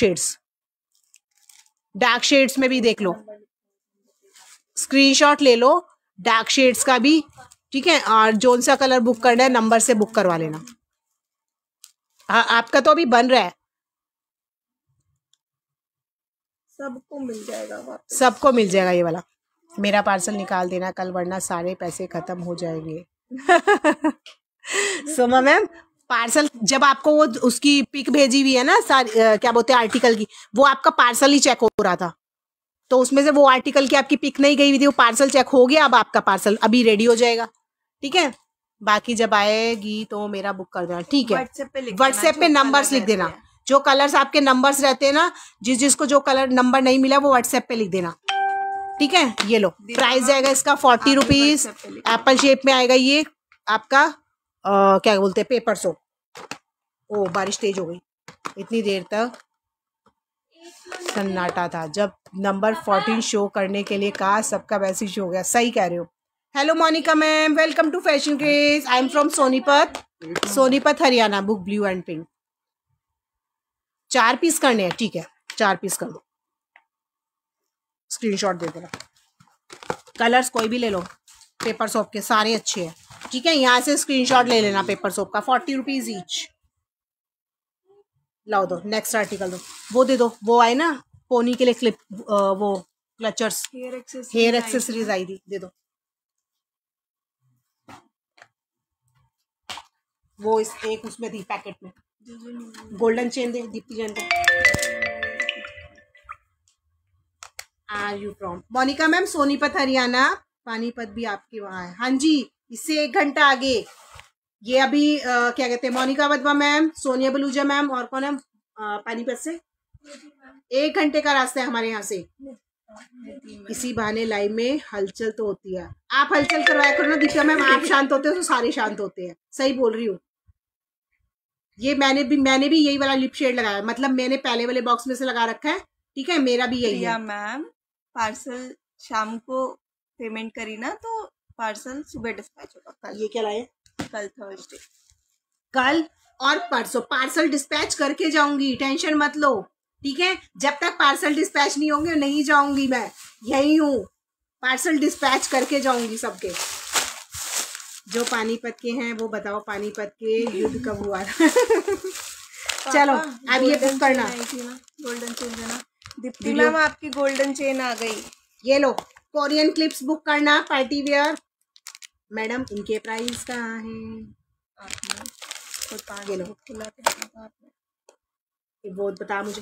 शेड्स में भी देख लो, स्क्रीनशॉट ले लो डार्क शेड्स का भी, ठीक है। और जोन सा कलर बुक करना है नंबर से बुक करवा लेना। हाँ आपका तो अभी बन रहा है, सबको मिल जाएगा, सबको मिल जाएगा ये वाला। मेरा पार्सल निकाल देना कल, वरना सारे पैसे खत्म हो जाएंगे। सोमा मैम पार्सल जब आपको वो उसकी पिक भेजी हुई है ना क्या बोलते हैं आर्टिकल की, वो आपका पार्सल ही चेक हो रहा था, तो उसमें से वो आर्टिकल की आपकी पिक नहीं गई हुई थी, वो पार्सल चेक हो गया। अब आपका पार्सल अभी रेडी हो जाएगा, ठीक है। बाकी जब आएगी तो मेरा बुक कर देना, ठीक है। व्हाट्सएप पे नंबर्स लिख देना, जो कलर्स आपके नंबर्स रहते हैं ना, जिसको जो कलर नंबर नहीं मिला वो व्हाट्सएप पे लिख देना, ठीक है, ये लो प्राइस जाएगा इसका 40 रुपीज। एप्पल शेप में आएगा ये आपका क्या बोलते हैं, पेपर सोप। ओ बारिश तेज हो गई, इतनी देर तक सन्नाटा था। जब नंबर 14 शो करने के लिए कहा, सबका वैसे ही शो हो गया। सही कह रहे हो। Hello Monica ma'am, welcome to fashion Craze. I am from Sonipat Haryana. Book blue and pink. 4 piece करने हैं, ठीक है 4 पीस कर दो। स्क्रीनशॉट दे देना। कलर्स कोई भी ले लो, पेपर सोप के सारे अच्छे हैं, ठीक है। यहाँ से स्क्रीनशॉट ले लेना पेपर सोप का। 40 रुपीज ईच। लाओ दो, नेक्स्ट आर्टिकल दो। वो दे दो, वो आए ना पोनी के लिए क्लिप, वो क्लचर्स, हेयर एक्सेसरीज आई थी, दे दो। वो इस एक उसमें थी पैकेट में। गोल्डन चेन दे दीप्ति जैन को। Are you from? Monica ma'am Sonipat Haryana. Panipat भी आपके वहाँ है? हाँ जी, इससे 1 घंटा आगे। ये अभी क्या कहते हैं, मोनिका वधवा मैम, सोनिया बलूजा मैम, और कौन है पानीपत से? 1 घंटे का रास्ता है हमारे यहाँ से। इसी बहाने लाइव में हलचल तो होती है। आप हलचल करवाया करो ना दीपिका मैम। आप शांत होते हो तो सारे शांत होते हैं। सही बोल रही हूँ। ये मैंने भी यही वाला लिप शेड लगाया, मतलब मैंने पहले वाले बॉक्स में से लगा रखा है, ठीक है। मेरा भी यही है। मैम पार्सल शाम को पेमेंट करी ना, तो पार्सल सुबह डिस्पैच होगा कल। ये क्या लाए? कल थर्सडे। कल और परसों पार्सल डिस्पैच करके जाऊंगी, टेंशन मत लो, ठीक है। जब तक पार्सल डिस्पैच नहीं होंगे नहीं जाऊंगी मैं, यही हूँ। पार्सल डिस्पैच करके जाऊंगी सबके। जो पानीपत के हैं वो बताओ, पानीपत के युद्ध कब हुआ? चलो अब ये बुक करना। गोल्डन चेन देना दीप्ति मैम, आपकी गोल्डन चेन आ गई। ये लो कोरियन क्लिप्स बुक करना, पार्टी वेयर। मैडम इनके प्राइस कहाँ है? ये लो, वो बता मुझे।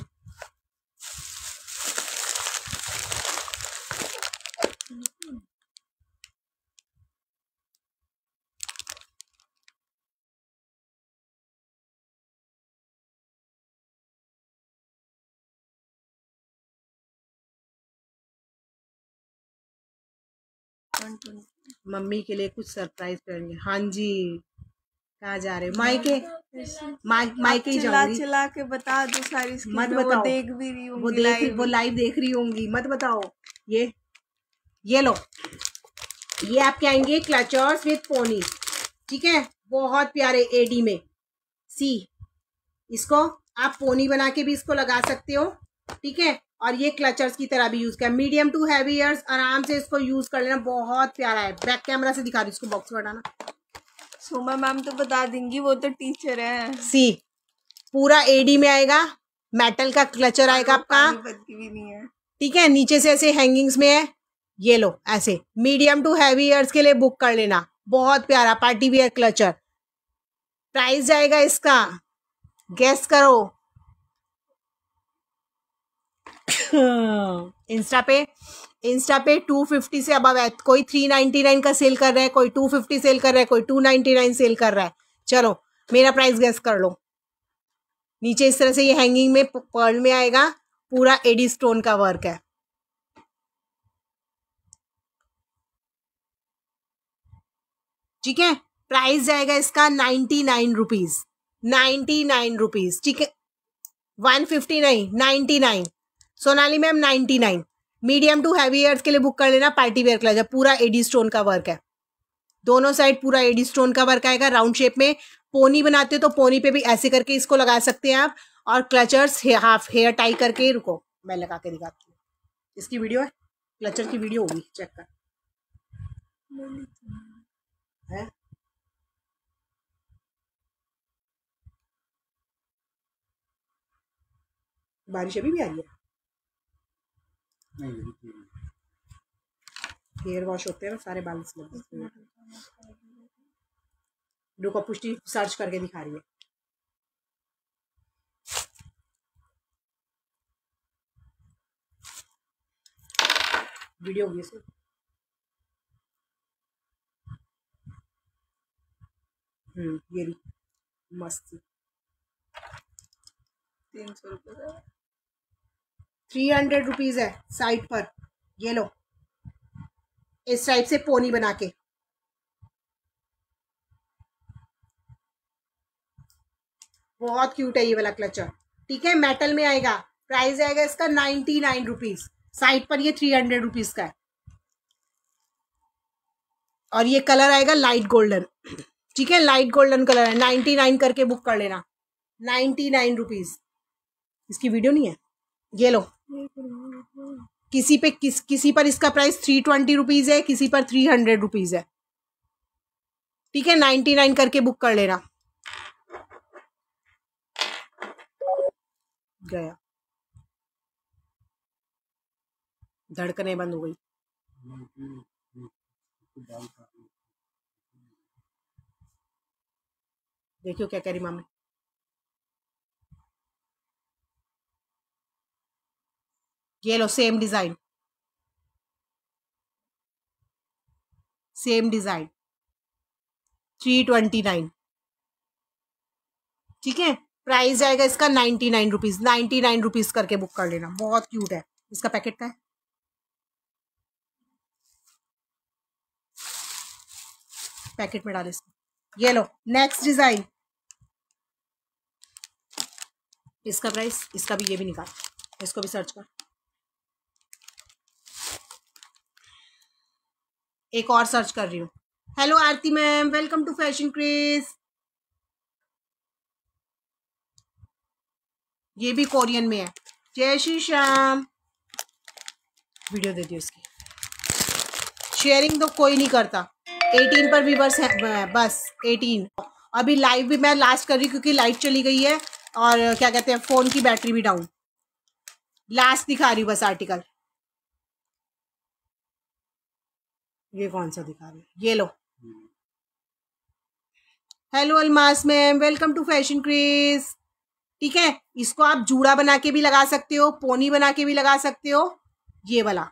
मम्मी के लिए कुछ सरप्राइज करेंगे। हाँ जी, कहाँ जा रहे हो? मायके ही जाऊंगी। चिल्ला के बता दो सारी स्कीम। मत बताओ, वो देख भी रही होंगी, वो लाइव देख रही होंगी। मत बताओ। ये लो, ये आपके आएंगे क्लचर्स विद पोनी, ठीक है। बहुत प्यारे एडी में। सी, इसको आप पोनी बना के भी इसको लगा सकते हो, ठीक है। और ये क्लचर्स की तरह भी यूज कर, मीडियम टू हैवी ईयर्स आराम से इसको यूज कर लेना। बहुत प्यारा है। बैक कैमरा से दिखा रही, इसको बॉक्स में हटाना। सोमा मैम तो बता देंगी, वो तो टीचर है। सी, पूरा एडी में आएगा, मेटल का क्लचर आएगा आपका, भी नहीं है, ठीक है। नीचे से ऐसे हैंगिंग्स में है। ये लो ऐसे मीडियम टू हैवी ईयर्स के लिए बुक कर लेना। बहुत प्यारा पार्टी वियर क्लचर। प्राइस जाएगा इसका, गेस करो। इंस्टा पे 250 से अब है। कोई 399 का सेल कर रहा है, कोई 250 सेल कर रहा है, कोई 299 सेल कर रहा है। चलो मेरा प्राइस गेस कर लो। नीचे इस तरह से ये हैंगिंग में पर्ल में आएगा, पूरा एडी स्टोन का वर्क है, ठीक है। प्राइस जाएगा इसका 99 रुपीज। 99 रुपीज, ठीक है। 150 नहीं, 99। Sonali ma'am 99। Medium to heavy ears के लिए बुक कर लेना। पार्टी वेयर क्लचर, पूरा एडी स्टोन का वर्क है, दोनों साइड पूरा एडी स्टोन का वर्क आएगा। राउंड शेप में पोनी बनाते हो तो पोनी पे भी ऐसे करके इसको लगा सकते हैं आप। और क्लचर्स हाफ हेयर टाई करके, रुको मैं लगा के दिखाती हूँ। इसकी वीडियो है, क्लचर की वीडियो होगी, चेक कर। है बारिश अभी भी आ रही है? हेयर वॉश होते हैं ना सारे बाल इसमें। रुको पुष्टि सर्च करके दिखा रही है। वीडियो होगी इसमें। ये भी मस्त 300 रुपये 300 रुपीज है साइड पर। ये लो इस टाइप से पोनी बना के। बहुत क्यूट है ये वाला क्लचर। ठीक है, मेटल में आएगा। प्राइस आएगा इसका 99 रुपीज। साइड पर ये 300 रुपीज का है। और ये कलर आएगा लाइट गोल्डन। ठीक है, लाइट गोल्डन कलर है। 99 करके बुक कर लेना। 99 रुपीज। इसकी वीडियो नहीं है, ये लो। किसी पर इसका प्राइस 320 रुपीज है, किसी पर 300 रुपीज है। ठीक है, 99 करके बुक कर लेना। गया, धड़कने बंद हो गई। देखियो क्या कह रही मामी। ये लो, सेम डिजाइन, सेम डिजाइन, 329। ठीक है, प्राइस आएगा इसका 99 रुपीज। 99 रुपीज करके बुक कर लेना। बहुत क्यूट है। इसका पैकेट का है, पैकेट में डाले इसको। ये लो, नेक्स्ट डिजाइन। इसका प्राइस, इसका भी, ये भी निकाल, इसको भी सर्च कर। एक और सर्च कर रही हूँ। Hello Aarti ma'am, welcome to fashion craze. ये भी कोरियन में है। जय श्री श्याम। वीडियो दे दी इसकी। शेयरिंग तो कोई नहीं करता। 18 पर व्यूअर्स है बस, 18। अभी लाइव भी मैं लास्ट कर रही क्योंकि लाइट चली गई है और क्या कहते हैं, फोन की बैटरी भी डाउन। लास्ट दिखा रही हूँ बस आर्टिकल। ये कौन सा दिखा रही है, ये लो। Hello Almas ma'am, welcome to fashion craze. ठीक है, इसको आप जूड़ा बना के भी लगा सकते हो, पोनी बना के भी लगा सकते हो। ये वाला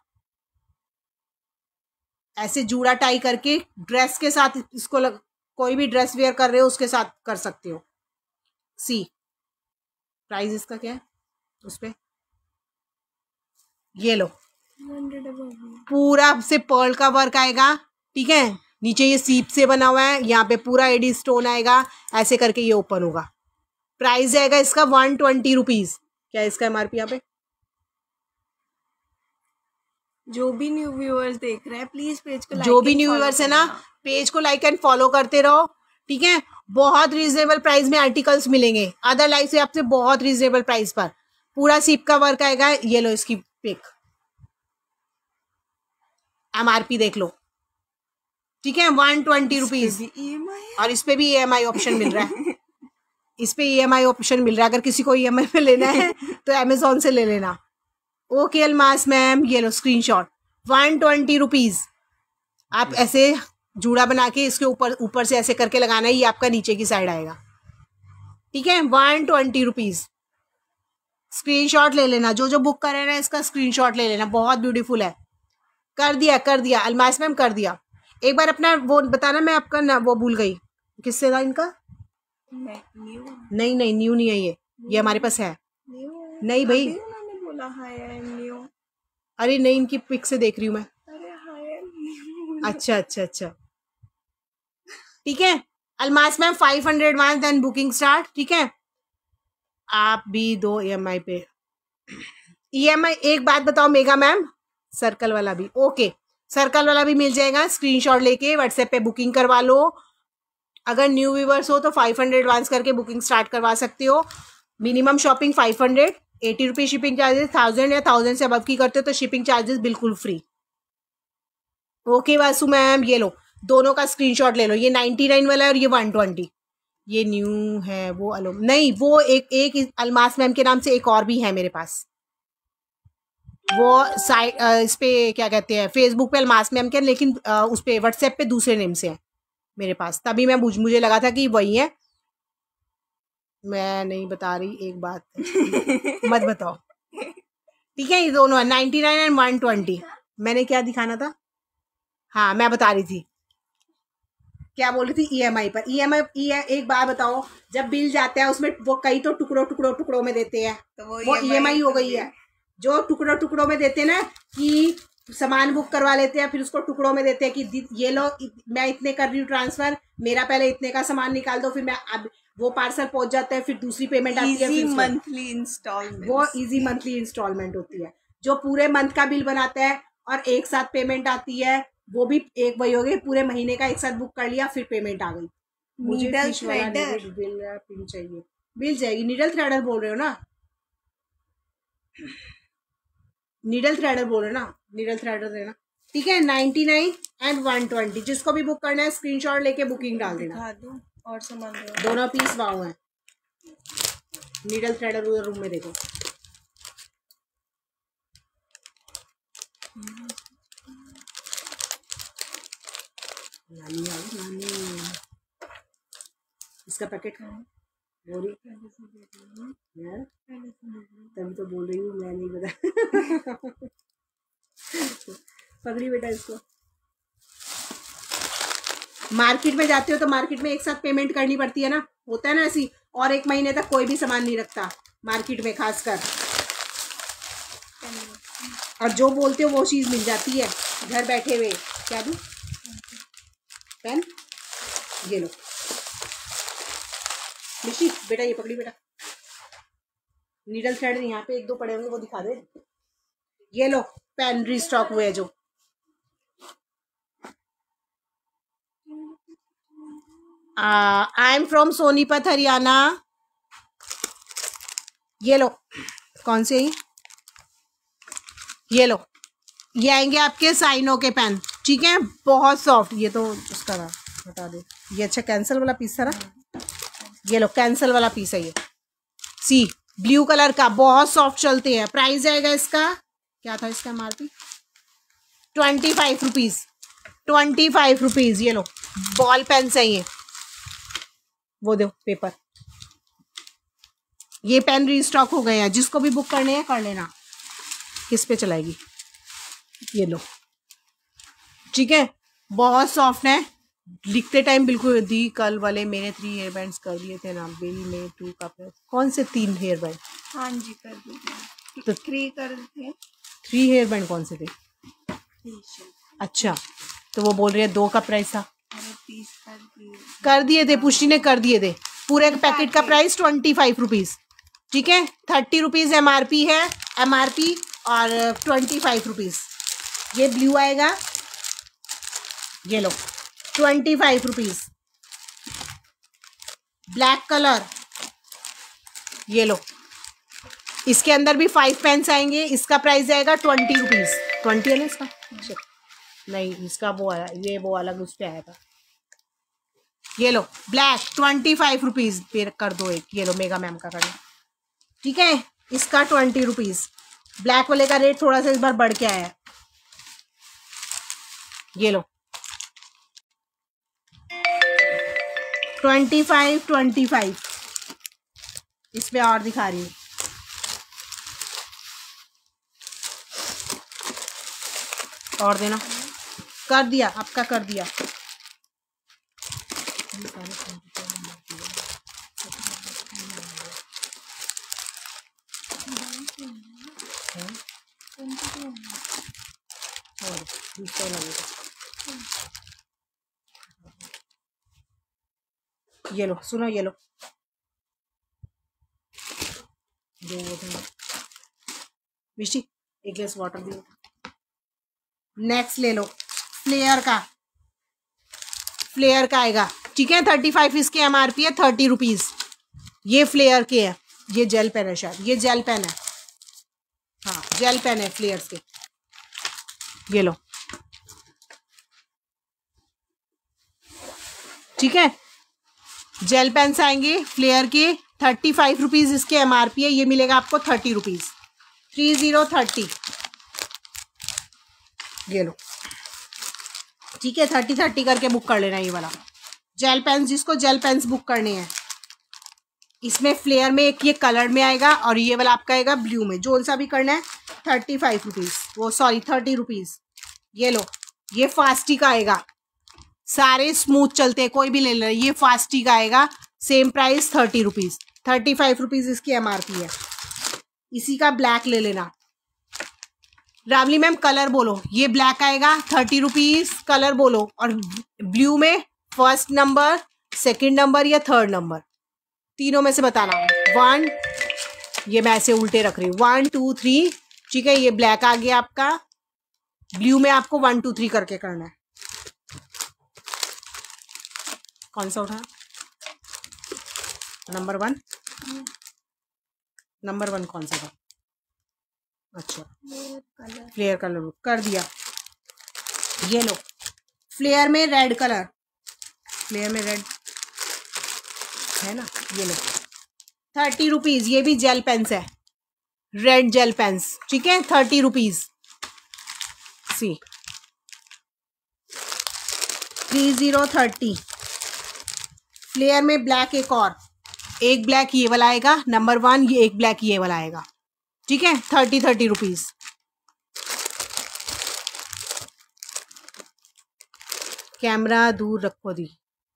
ऐसे जूड़ा टाई करके ड्रेस के साथ इसको कोई भी ड्रेस वेयर कर रहे हो उसके साथ कर सकते हो। सी प्राइस इसका क्या है उस पे, ये लो। पूरा से पर्ल का वर्क आएगा। ठीक है, नीचे ये सीप से बना हुआ है, यहाँ पे पूरा एडी स्टोन आएगा। ऐसे करके ये ओपन होगा। प्राइस आएगा इसका 120 रुपीज। क्या है इसका एमआरपी यहाँ पे? जो भी न्यू व्यूअर्स देख रहे हैं प्लीज पेज को जो भी न्यू व्यूअर्स है ना, पेज को लाइक एंड फॉलो करते रहो। ठीक है, बहुत रीजनेबल प्राइस में आर्टिकल्स मिलेंगे अदर लाइफ से आपसे, बहुत रीजनेबल प्राइस पर। पूरा सीप का वर्क आएगा। ये लो इसकी पिक, एमआरपी देख लो। ठीक है, 120 रुपीज। और इस पे भी EMI ऑप्शन मिल रहा है। इस पे EMI ऑप्शन मिल रहा है। अगर किसी को EMI पे लेना है तो अमेजोन से ले लेना। ओके अलमास मैम, ये लो स्क्रीनशॉट। 120 रुपीज। आप ऐसे जूड़ा बना के इसके ऊपर से ऐसे करके लगाना है, ये आपका नीचे की साइड आएगा। ठीक है, 120 रुपीज। स्क्रीनशॉट ले लेना, जो जो बुक कर रहे हैं इसका स्क्रीनशॉट ले लेना। बहुत ब्यूटीफुल है। कर दिया अलमास मैम, कर दिया। एक बार अपना वो बताना, मैं आपका ना वो भूल गई, किससे था इनका? नहीं न्यू नहीं है ये हमारे पास है। नहीं भाई, बोला हाय आई एम न्यू। अरे नहीं, इनकी पिक से देख रही हूँ मैं। अरे हाय आई एम न्यू। अच्छा। ठीक है, Almas ma'am 500 advance then booking start. ठीक है, आप भी दो EMI पे। EMI एक बात बताओ मेगा मैम, सर्कल वाला भी ओके, सर्कल वाला भी मिल जाएगा। स्क्रीनशॉट लेके व्हाट्सएप पे बुकिंग करवा लो। अगर न्यू व्यूवर्स हो तो 500 एडवांस करके बुकिंग स्टार्ट करवा सकते हो। Minimum shopping 500, 80 rupees shipping charges. 1000 या 1000 से अबव की करते हो तो शिपिंग चार्जेस बिल्कुल फ्री। ओके वासु मैम, ये लो, दोनों का स्क्रीनशॉट ले लो। ये 99 वाला है और ये 120। ये न्यू है वो नहीं, वो एक अलमास मैम के नाम से एक और भी है मेरे पास। वो साइट इस पे क्या कहते हैं, फेसबुक पे अलमास मैम के, लेकिन उस पे व्हाट्सएप पे दूसरे नेम से है मेरे पास। तभी मैं मुझे लगा था कि वही है। मैं नहीं बता रही, एक बात मत बताओ। ठीक है, ये दोनों है 99 एंड 120। मैंने क्या दिखाना था? हाँ, मैं बता रही थी, क्या बोल रही थी? EMI पर। EMI एक बात बताओ, जब बिल जाता है उसमें वो कई तो टुकड़ों में देते हैं, तो वो EMI हो गई है। जो टुकड़ों में देते हैं ना, कि सामान बुक करवा लेते हैं, फिर उसको टुकड़ों में देते हैं कि ये लो मैं इतने कर रही हूँ ट्रांसफर, मेरा पहले इतने का सामान निकाल दो, फिर मैं अब वो पार्सल पहुंच जाता है, फिर दूसरी पेमेंट आती है, फिर मंथली इंस्टॉलमेंट, वो इजी मंथली इंस्टॉलमेंट होती है। जो पूरे मंथ का बिल बनाता है और एक साथ पेमेंट आती है, वो भी एक वही हो गई, पूरे महीने का एक साथ बुक कर लिया, फिर पेमेंट आ गई। मुझे फिश वाला बिल पिन चाहिए, मिल जाएगी। नीडल थ्रेडर बोल रहे हो ना, नीडल थ्रेडर बोल रहे हो ना, नीडल थ्रेडर देना, ठीक है। 99 एंड 120, जिसको भी बुक करना है स्क्रीनशॉट लेके बुकिंग डाल देना। दो और सामान दोनों पीस वाओ है। नीडल थ्रेडर उधर रूम में देखो। नानी आ गई, नानी। इसका पैकेट बोरी यार, तभी तो बोल रही हूँ, मैं नहीं बता। पकड़ी बेटा इसको। मार्केट में जाते हो तो मार्केट में एक साथ पेमेंट करनी पड़ती है ना, होता है ना ऐसी, और एक महीने तक कोई भी सामान नहीं रखता मार्केट में खासकर, और जो बोलते हो वो चीज मिल जाती है घर बैठे हुए। क्या दूं? पेन, ये लो निशी बेटा, ये पकड़ी बेटा। नीडल थ्रेड यहाँ पे एक दो पड़े होंगे, वो दिखा दे। ये लो पेन रीस्टॉक हुए जो। I am from Sonipat Haryana. ये लो, कौन से? ये लो, ये आएंगे आपके साइनो के पेन, ठीक है, बहुत सॉफ्ट। ये तो उसका था, हटा दे। ये अच्छा कैंसल वाला पीस था ना, ये लो कैंसल वाला पीस है ये, सी ब्लू कलर का, बहुत सॉफ्ट चलते हैं। प्राइस आएगा इसका, क्या था इसका एमआरपी? 25 rupees, 25 rupees. ये लो बॉल पेन है ये, वो दो पेपर। ये पेन रीस्टॉक हो गए हैं, जिसको भी बुक करने हैं कर लेना। किस पे चलाएगी? ये लो, ठीक है, बहुत सॉफ्ट है। लिखते टाइम बिल्कुल दी। कल वाले मेरे 3 हेयर बैंड्स कर दिए थे ना बिल में, 2 का प्राइस। कौन से 3 हेयर बैंड? हाँ जी कर दिए, तो 3 कर थे। 3 हेयर बैंड कौन से थे? अच्छा, तो वो बोल रही है 2 का प्राइस था। 30 कर दिए थे, पुष्टि ने कर दिए थे। पूरे पैकेट का प्राइस 25 रुपीज, ठीक है। 30 रुपीज एमआरपी है, एमआरपी, और 25 रुपीज। ये ब्लू आएगा, ये लो 25 रुपीज। ब्लैक कलर, ये लो, इसके अंदर भी 5 पेन्स आएंगे। इसका प्राइस आएगा 20 रुपीज। 20 है ना इसका? नहीं, इसका वो आया, ये वो अलग उस पे आया था। ये लो ब्लैक 25 रुपीज पे कर दो एक। ये लो मेगा मैम का करना, ठीक है। इसका 20 रुपीज। ब्लैक वाले का रेट थोड़ा सा इस बार बढ़ के आया है। ये लो 25 इसमें और दिखा रही हूँ। और देना, कर दिया आपका, कर दिया। ये लो, सुनो, ये लो, विशी एक गिलास वाटर दियो। नेक्स्ट ले लो, फ्लेयर का, फ्लेयर का आएगा, ठीक है। 35 इसके एमआरपी है, 30 रुपीज। ये फ्लेयर के है, ये जेल पेन है शायद, ये जेल पेन है, हाँ जेल पेन है फ्लेयर्स के। ये लो, ठीक है, जेल पेन्स आएंगे फ्लेयर के। 35 रुपीज इसके एमआरपी है, ये मिलेगा आपको 30 रुपीज। 30 ये लो, ठीक है। 30 करके बुक कर लेना ये वाला जेल पेन्स, जिसको जेल पेन्स बुक करने हैं। इसमें फ्लेयर में एक ये कलर में आएगा, और ये वाला आपका आएगा ब्लू में। जो सा भी करना है 35 रुपीज, वो सॉरी 30 रुपीज। ये लो, ये फास्टी का आएगा, सारे स्मूथ चलते हैं, कोई भी ले लेना। ये फास्टी का आएगा, सेम प्राइस 30 रुपीज। 35 रुपीज इसकी एमआरपी है। इसी का ब्लैक ले लेना, रावली मैम कलर बोलो, ये ब्लैक आएगा 30 रुपीज, कलर बोलो, और ब्लू में फर्स्ट नंबर, सेकंड नंबर या थर्ड नंबर, तीनों में से बताना। 1, ये मैं ऐसे उल्टे रख रही हूँ, 1 2 3, ठीक है। ये ब्लैक आ गया आपका, ब्लू में आपको 1 2 3 करके करना है। कौन सा उठा? नंबर 1, नंबर 1 कौन सा था? अच्छा, फ्लेयर कलर कर दिया। ये लो, फ्लेयर में रेड कलर, फ्लेयर में रेड है ना, ये लो 30 रुपीज। ये भी जेल पेन्स है, रेड जेल पेन्स, ठीक है, 30 रुपीज। सी 30 फ्लेयर में ब्लैक, एक ब्लैक ये वाला आएगा नंबर 1, ये एक ब्लैक ये वाला आएगा, ठीक है। 30 रुपीज। कैमरा दूर रखो दी,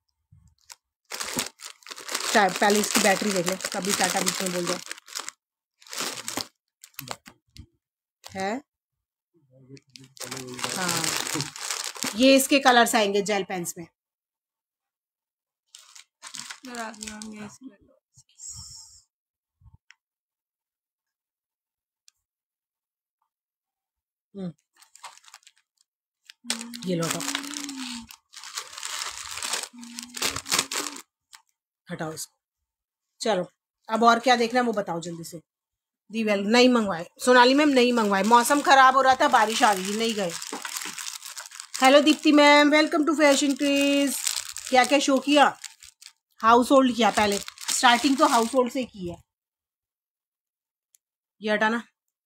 पहले इसकी बैटरी देख ले, कभी टाटा बीच में बोल दो है। हाँ, ये इसके कलर्स आएंगे जेल पेन्स में। ये लो, हटाओ इसको। चलो अब और क्या देखना है वो बताओ जल्दी से। दीवेल नहीं मंगवाए, सोनाली मैम नहीं मंगवाए, मौसम खराब हो रहा था, बारिश आ रही, नहीं गए। Hello Deepti ma'am, welcome to fashion craze. क्या क्या शो किया? हाउस होल्ड किया, पहले स्टार्टिंग तो हाउस होल्ड से की है। ये हटाना,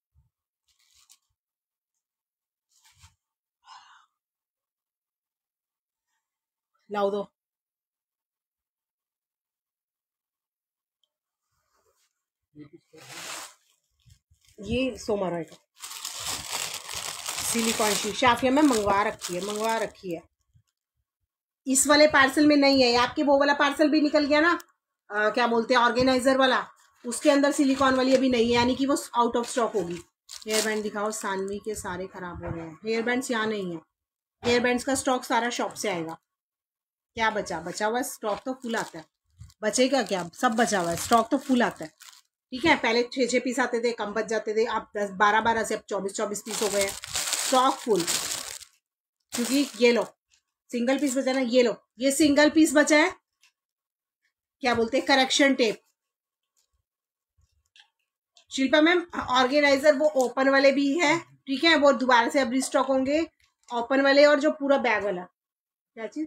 लाओ दो। ये सोमाराय का सिलिकॉन शीट शाफिया में मंगवा रखी है। इस वाले पार्सल में नहीं है, आपके वो वाला पार्सल भी निकल गया ना, क्या बोलते हैं ऑर्गेनाइजर वाला, उसके अंदर सिलिकॉन वाली अभी नहीं है, यानी कि वो आउट ऑफ स्टॉक होगी। हेयर बैंड दिखाओ, सानवी के सारे खराब हो रहे हैं। हेयर बैंड्स यहाँ नहीं है, हेयर बैंड्स का स्टॉक सारा शॉप से आएगा। क्या बचा हुआ स्टॉक तो फुल आता है, बचेगा क्या, सब बचा हुआ है, स्टॉक तो फुल आता है, ठीक है। पहले 6 पीस आते थे, कम बच जाते थे, अब 10-12 से अब 24 पीस हो गए हैं, स्टॉक फुल। क्योंकि ये लो सिंगल पीस बचा ना, ये लो ये सिंगल पीस बचा है, क्या बोलते हैं correction tape. Shilpa ma'am organiser वो ओपन वाले भी है, ठीक है, वो दोबारा से अब रिस्टॉक होंगे, ओपन वाले और जो पूरा बैग वाला। क्या चीज?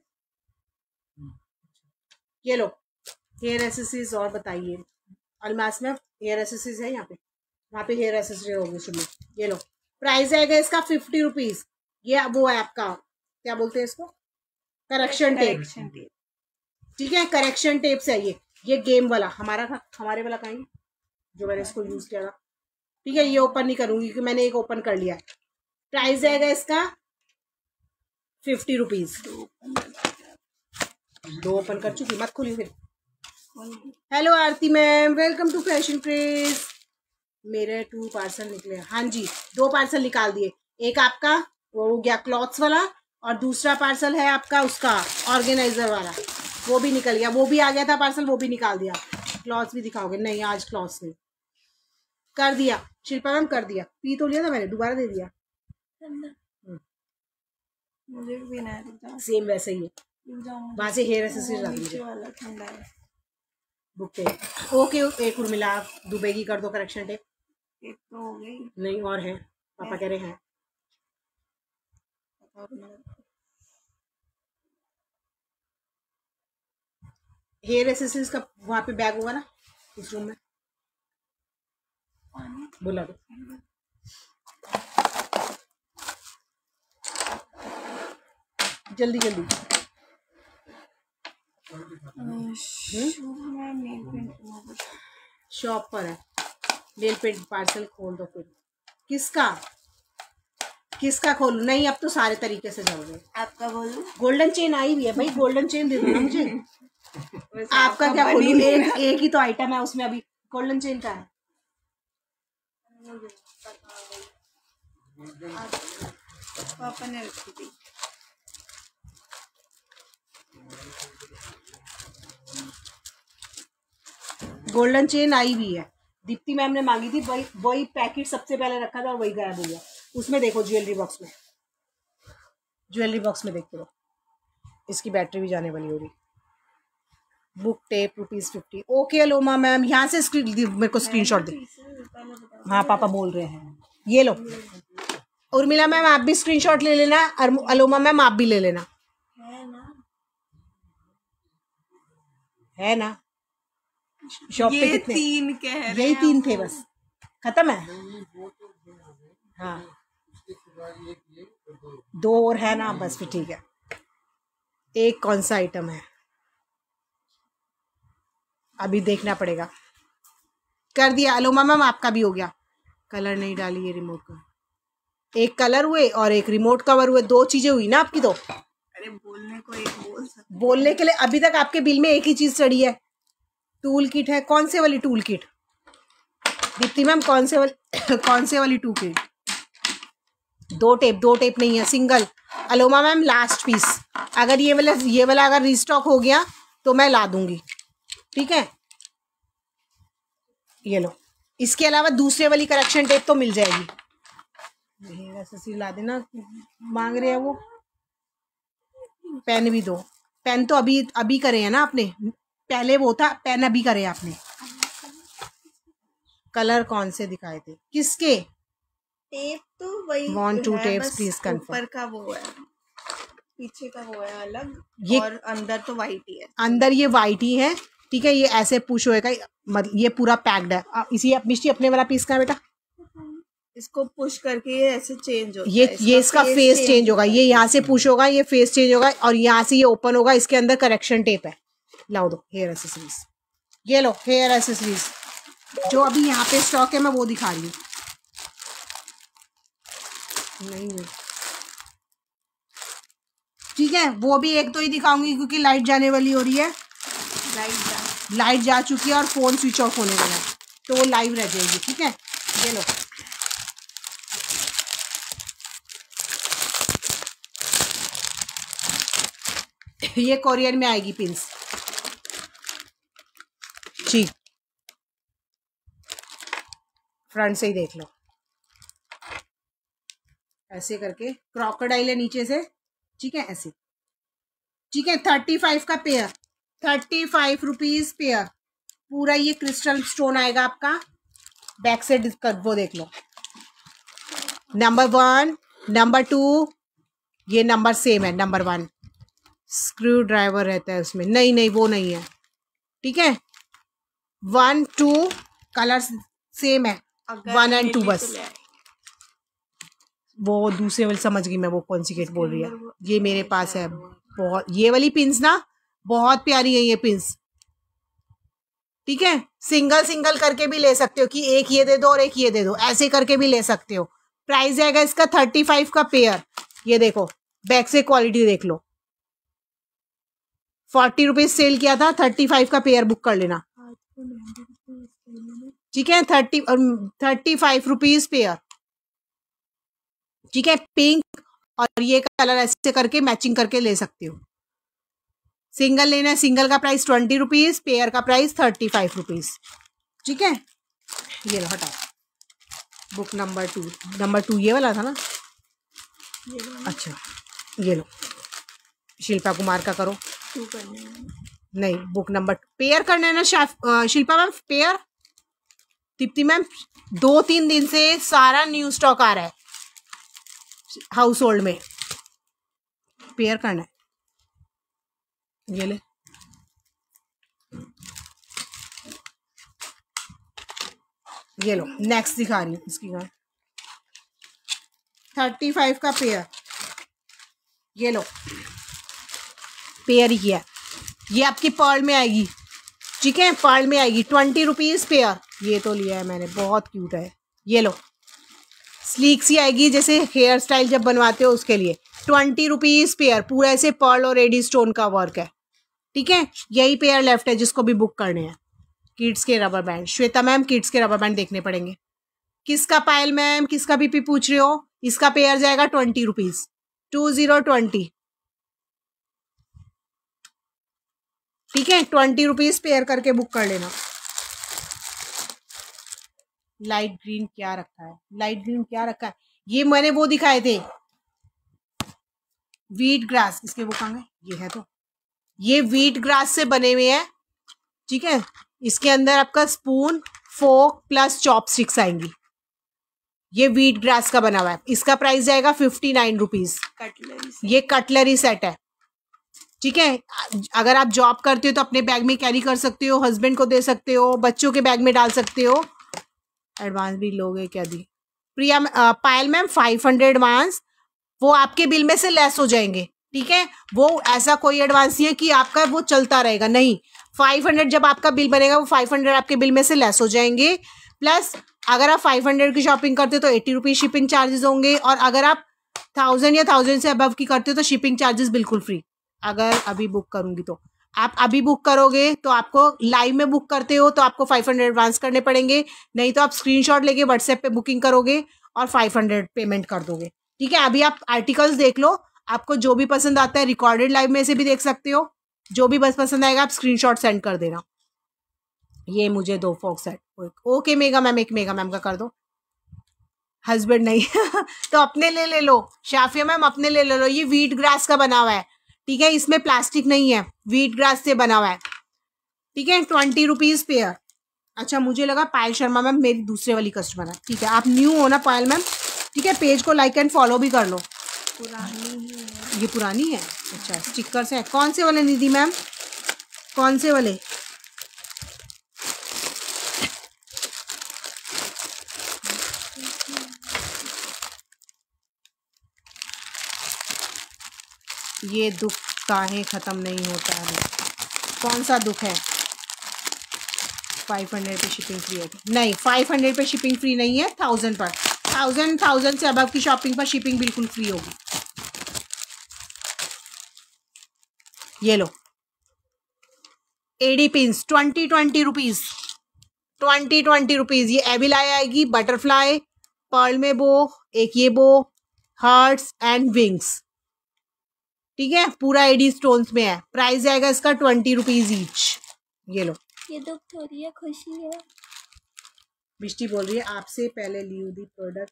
ये लो हेयर एसेसरीज। और बताइए अलमास में हेयर एसेसरीज है, यहाँ पे हेयर एसेसरी होगी सुनो। ये लो प्राइस आएगा इसका 50 रुपीज। ये वो है आपका क्या बोलते हैं इसको, करेक्शन टेप, ठीक है, करेक्शन टेप से है ये गेम वाला हमारे वाला कहीं जो मैंने इसको यूज किया था, ठीक है। ये ओपन नहीं करूंगी क्योंकि मैंने एक ओपन कर लिया। प्राइस आएगा इसका 50 रुपीज। 2 ओपन कर चुकी, मत खोली फिर। Hello Aarti ma'am, welcome to fashion craze. मेरे 2 पार्सल निकले, हाँ जी 2 पार्सल निकाल दिए। एक आपका वो हो गया क्लॉथ्स वाला, और दूसरा पार्सल है आपका उसका ऑर्गेनाइजर वाला, वो भी निकल गया। वो भी आ गया था पार्सल, वो भी निकाल दिया। क्लॉथ्स भी दिखाओगे? नहीं आज क्लॉथ्स नहीं, कर दिया शिल्पा मैम, कर दिया। पी तो लिया था मैंने, दोबारा दे दिया। मुझे भी पीना है, सेम वैसे ही है, वहां से हेयर एसेसरीज रख लीजिए बुक पे। ओके एक उर्मिला दुबई की कर दो करेक्शन टेप। एक तो हो गई, नहीं और है, पापा कह रहे हैं। हेयर एसेसरीज का वहां पे बैग होगा ना उस रूम में, बुला दो। जल्दी जल्दी। शॉप पर है नेल पेंट, पार्सल खोल दो। फिर किसका खोलूं? नहीं अब तो सारे तरीके से जाओगे। आपका बोलूं? गोल्डन चेन आई हुई है भाई, गोल्डन चेन दे दो ना मुझे। आपका क्या खोलूं? एक ही तो आइटम है उसमें, अभी गोल्डन चेन का है। पापा ने रखी थी। गोल्डन चेन आई भी है, दीप्ति मैम ने मांगी थी, वही वही पैकेट सबसे पहले रखा था और वही गायब हो गया। उसमें देखो ज्वेलरी बॉक्स में, ज्वेलरी बॉक्स में देखते हो, इसकी बैटरी भी जाने वाली होगी। Book tape ₹50। ओके अलोमा मैम, यहाँ से मेरे को स्क्रीनशॉट दे। हाँ पापा बोल रहे हैं, ये लो। उर्मिला मैम आप भी स्क्रीनशॉट ले लेना, अलोमा मैम आप भी ले लेना। है ना शॉप पे ये कितने? 3 कह रहे यही हैं 3 वो। थे बस, खत्म है। हाँ 2 और है ना, बस फिर ठीक है। एक कौन सा आइटम है अभी देखना पड़ेगा। कर दिया अलोमा मैम, आपका भी हो गया। कलर नहीं डाली, ये रिमोट का एक कलर हुए और एक रिमोट कवर हुए, 2 चीजें हुई ना आपकी। तो अरे बोलने को एक बोल सकते। बोलने के लिए अभी तक आपके बिल में एक ही चीज चढ़ी है, टूल किट है। कौन से वाली टूल किट दीप्ति मैम, कौन से वाली टूल किट? 2 टेप नहीं है, single. Aloma ma'am last piece, अगर ये वाला अगर रिस्टॉक हो गया तो मैं ला दूंगी, ठीक है। ये लो, इसके अलावा दूसरे वाली करेक्शन टेप तो मिल जाएगी। ऐसे ला देना, मांग रहे हैं वो। पेन भी दो, पेन तो अभी करे हैं ना आपने, पहले वो था पेन, अभी करे आपने। कलर कौन से दिखाए थे, किसके? टेप तो वही Want 2 है, tapes, बस please confirm। ऊपर का वो है, पीछे का वो है अलग, ये और अंदर तो वाइट ही है। अंदर ये वाइट ही है, ठीक है। ये ऐसे पुश होएगा, मतलब ये पूरा पैक्ड है। इसी मिष्टी अपने वाला पीस का है बेटा, इसको पुश करके ये ऐसे चेंज होता ये है, ये इसका फेस चेंज होगा। ये यहाँ से पुश होगा, ये फेस चेंज होगा, और यहाँ से ये ओपन होगा। इसके अंदर करेक्शन टेप है। लाओ दो हेयर एसेसरीज, ये लो हेयर एसेसरीज, जो अभी यहाँ पे स्टॉक है मैं वो दिखा रही हूँ। नहीं ठीक है, वो भी 1-2 ही दिखाऊंगी क्योंकि लाइट जाने वाली हो रही है। लाइट जा चुकी है और फोन स्विच ऑफ होने वाला है, तो वो लाइव रह जाएगी, ठीक है। ये लो, ये कोरियर में आएगी पिंस जी, फ्रंट से ही देख लो। ऐसे करके क्रोकोडाइल है नीचे से, ठीक है, ऐसे, ठीक है। 35 का पेयर, 35 रुपीज पेयर। पूरा ये क्रिस्टल स्टोन आएगा आपका। बैक से वो देख लो, नंबर 1, नंबर 2, ये नंबर सेम है, नंबर 1। स्क्रू ड्राइवर रहता है उसमें, नहीं वो नहीं है, ठीक है। 1, 2 कलर सेम है, 1 और 2 बस। वो दूसरे वाली समझ गई मैं, वो कौन सी किट बोल रही है। ये मेरे पास है बहुत, ये वाली पिंस ना बहुत प्यारी है ये पिंस, ठीक है। सिंगल करके भी ले सकते हो कि एक ये दे दो और एक ये दे दो, ऐसे करके भी ले सकते हो। प्राइस आएगा इसका 35 का पेयर। ये देखो बैक से क्वालिटी देख लो, 40 रुपीज सेल किया था, 35 का पेयर बुक कर लेना, ठीक है। 35 रुपीज पेयर, ठीक है। पिंक और ये कलर ऐसे करके मैचिंग करके ले सकते हो। सिंगल लेना है, सिंगल का प्राइस 20 रुपीज, पेयर का प्राइस 35 रुपीज, ठीक है। ये लो हटाओ, बुक नंबर 2 ये वाला था ना, अच्छा ये लो। शिल्पा कुमार का करो, नहीं बुक नंबर पेयर करना है ना Shilpa ma'am, pair. Deepti ma'am 2-3 दिन से सारा न्यू स्टॉक आ रहा है हाउस होल्ड में, पेयर करना है। ये ले, ये लो नेक्स्ट दिखा रही हूँ इसकी 35 का पेयर। ये लो पेयर ही किया, ये आपकी पर्ल में आएगी, ठीक है, पर्ल में आएगी। 20 रुपीज पेयर। ये तो लिया है मैंने, बहुत क्यूट है। ये लो स्लीक सी आएगी, जैसे हेयर स्टाइल जब बनवाते हो उसके लिए। 20 रुपीज पेयर, पूरा ऐसे पर्ल और एडी स्टोन का वर्क है, ठीक है। यही पेयर लेफ्ट है जिसको भी बुक करने हैं। किड्स के rubber band, Shweta ma'am kids के रबर बैंड देखने पड़ेंगे। किसका पायल मैम, किसका बीपी पूछ रहे हो? इसका पेयर जाएगा 20 रुपीज, 2020। ठीक है, 20 रुपीज पेयर करके बुक कर लेना। लाइट ग्रीन क्या रखा है, लाइट ग्रीन क्या रखा है, ये मैंने वो दिखाए थे व्हीट ग्रास, इसके वो कहाँ गए, ये है, तो ये व्हीट ग्रास से बने हुए हैं। ठीक है, इसके अंदर आपका स्पून, फोक प्लस चॉपस्टिक्स आएंगी। ये व्हीट ग्रास का बना हुआ है, इसका प्राइस जाएगा 59 रुपीज। ये कटलरी सेट है। ठीक है, अगर आप जॉब करते हो तो अपने बैग में कैरी कर सकते हो, हस्बैंड को दे सकते हो, बच्चों के बैग में डाल सकते हो। एडवांस भी लोगे क्या दी प्रिया, पायल मैम 500 एडवांस, वो आपके बिल में से लेस हो जाएंगे। ठीक है, वो ऐसा कोई एडवांस नहीं है कि आपका वो चलता रहेगा, नहीं। 500 जब आपका बिल बनेगा वो 500 आपके बिल में से लेस हो जाएंगे। प्लस अगर आप 500 की शॉपिंग करते हो तो 80 रुपीज शिपिंग चार्जेस होंगे, और अगर आप 1000 या 1000 से अबव की करते हो तो शिपिंग चार्जेस बिल्कुल फ्री। अगर अभी बुक करूंगी तो आप अभी बुक करोगे तो आपको लाइव में बुक करते हो तो आपको 500 एडवांस करने पड़ेंगे, नहीं तो आप स्क्रीनशॉट लेके व्हाट्सएप पे बुकिंग करोगे और 500 पेमेंट कर दोगे। ठीक है, अभी आप आर्टिकल्स देख लो, आपको जो भी पसंद आता है रिकॉर्डेड लाइव में से भी देख सकते हो, जो भी बस पसंद आएगा आप स्क्रीनशॉट सेंड कर देना। ये मुझे 2 fork set, okay Megha ma'am, एक मेगा मैम का कर दो, हस्बैंड नहीं तो अपने ले लो, शाफिया मैम अपने ले लो। ये व्हीट ग्रास का बना हुआ है। ठीक है, इसमें प्लास्टिक नहीं है, व्हीट ग्रास से बना हुआ है। ठीक है, 20 रुपीज पेयर। अच्छा, मुझे लगा पायल शर्मा मैम मेरी दूसरे वाली कस्टमर है। ठीक है, आप न्यू हो ना पायल मैम, ठीक है, पेज को लाइक एंड फॉलो भी कर लो। पुरानी ही है। ये पुरानी है, अच्छा, स्टिकर्स हैं। कौन से वाले निधि मैम, कौन से वाले? ये दुख काहे खत्म नहीं होता है, कौन सा दुख है? 500 पे शिपिंग फ्री है? नहीं, 500 पे शिपिंग फ्री नहीं है, 1000 पर, 1000 से अबव की शॉपिंग पर शिपिंग बिल्कुल फ्री होगी। ये लो एडी पिंस 20 रुपीज, 20 रुपीज। ये एविलाई आएगी, बटरफ्लाई, पर्ल में बो, एक ये बो, हार्ट्स एंड विंग्स। ठीक है, पूरा एडी स्टोन्स में है। प्राइस आएगा इसका 20 रुपीज ईच। ये लो, ये दुख थोड़ी है, खुशी है। बिष्टी बोल रही है आपसे पहले ली दी प्रोडक्ट।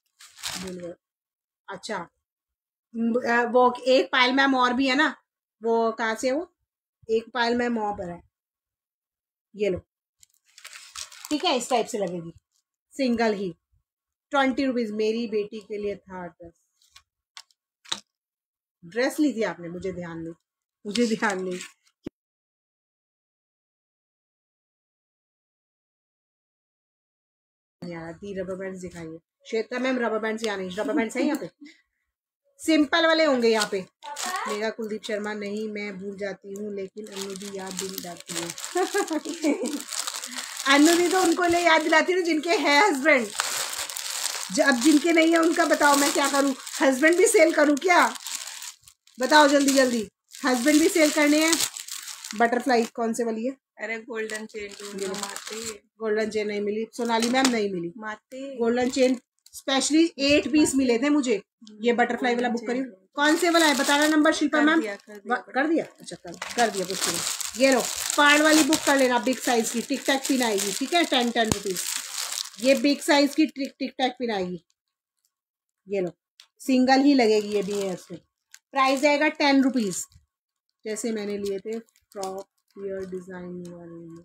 अच्छा, वो एक पायल मैम और भी है ना, वो कहाँ से है वो, एक पायल मैम और पर है। ये लो, ठीक है, इस टाइप से लगेगी, सिंगल ही 20 रुपीज। मेरी बेटी के लिए था ड्रेस ली थी आपने, मुझे ध्यान नहीं, मुझे ध्यान नहीं। दी रबर बैंड दिखाइए श्वेता मैम, रबर बैंड यहाँ नहीं, रबर बैंड है यहाँ पे, सिंपल वाले होंगे यहाँ पे। मेरा कुलदीप शर्मा नहीं, मैं भूल जाती हूँ लेकिन अन्नू दी याद दिल जाती है अन्नू दी तो उनको ले याद दिलाती है जिनके है हस्बैंड, अब जिनके नहीं है उनका बताओ मैं क्या करूँ, हस्बैंड भी सेल करूँ क्या, बताओ जल्दी जल्दी, हस्बैंड भी सेल करने हैं। बटरफ्लाई कौन से वाली है? अरे गोल्डन चेन माते, गोल्डन चेन नहीं मिली, सोनाली मैम नहीं मिली माते गोल्डन चेन, स्पेशली 8 पीस मिले थे मुझे। ये बटरफ्लाई वाला बुक करिए, कौन से वाला है बताना नंबर शिल्पा मैम। कर दिया, अच्छा कर दिया कुछ नहीं। ये लो पार्ड वाली बुक कर लेना, बिग साइज की टिक टैक पिन आएगी। ठीक है, 10 रुपीज। ये बिग साइज की टिक टैक पिन आएगी। ये लो, सिंगल ही लगेगी, ये भी है इसमें। प्राइस आएगा 10 रुपीज, जैसे मैंने लिए थे फ्रॉक ईयर डिजाइन वाले।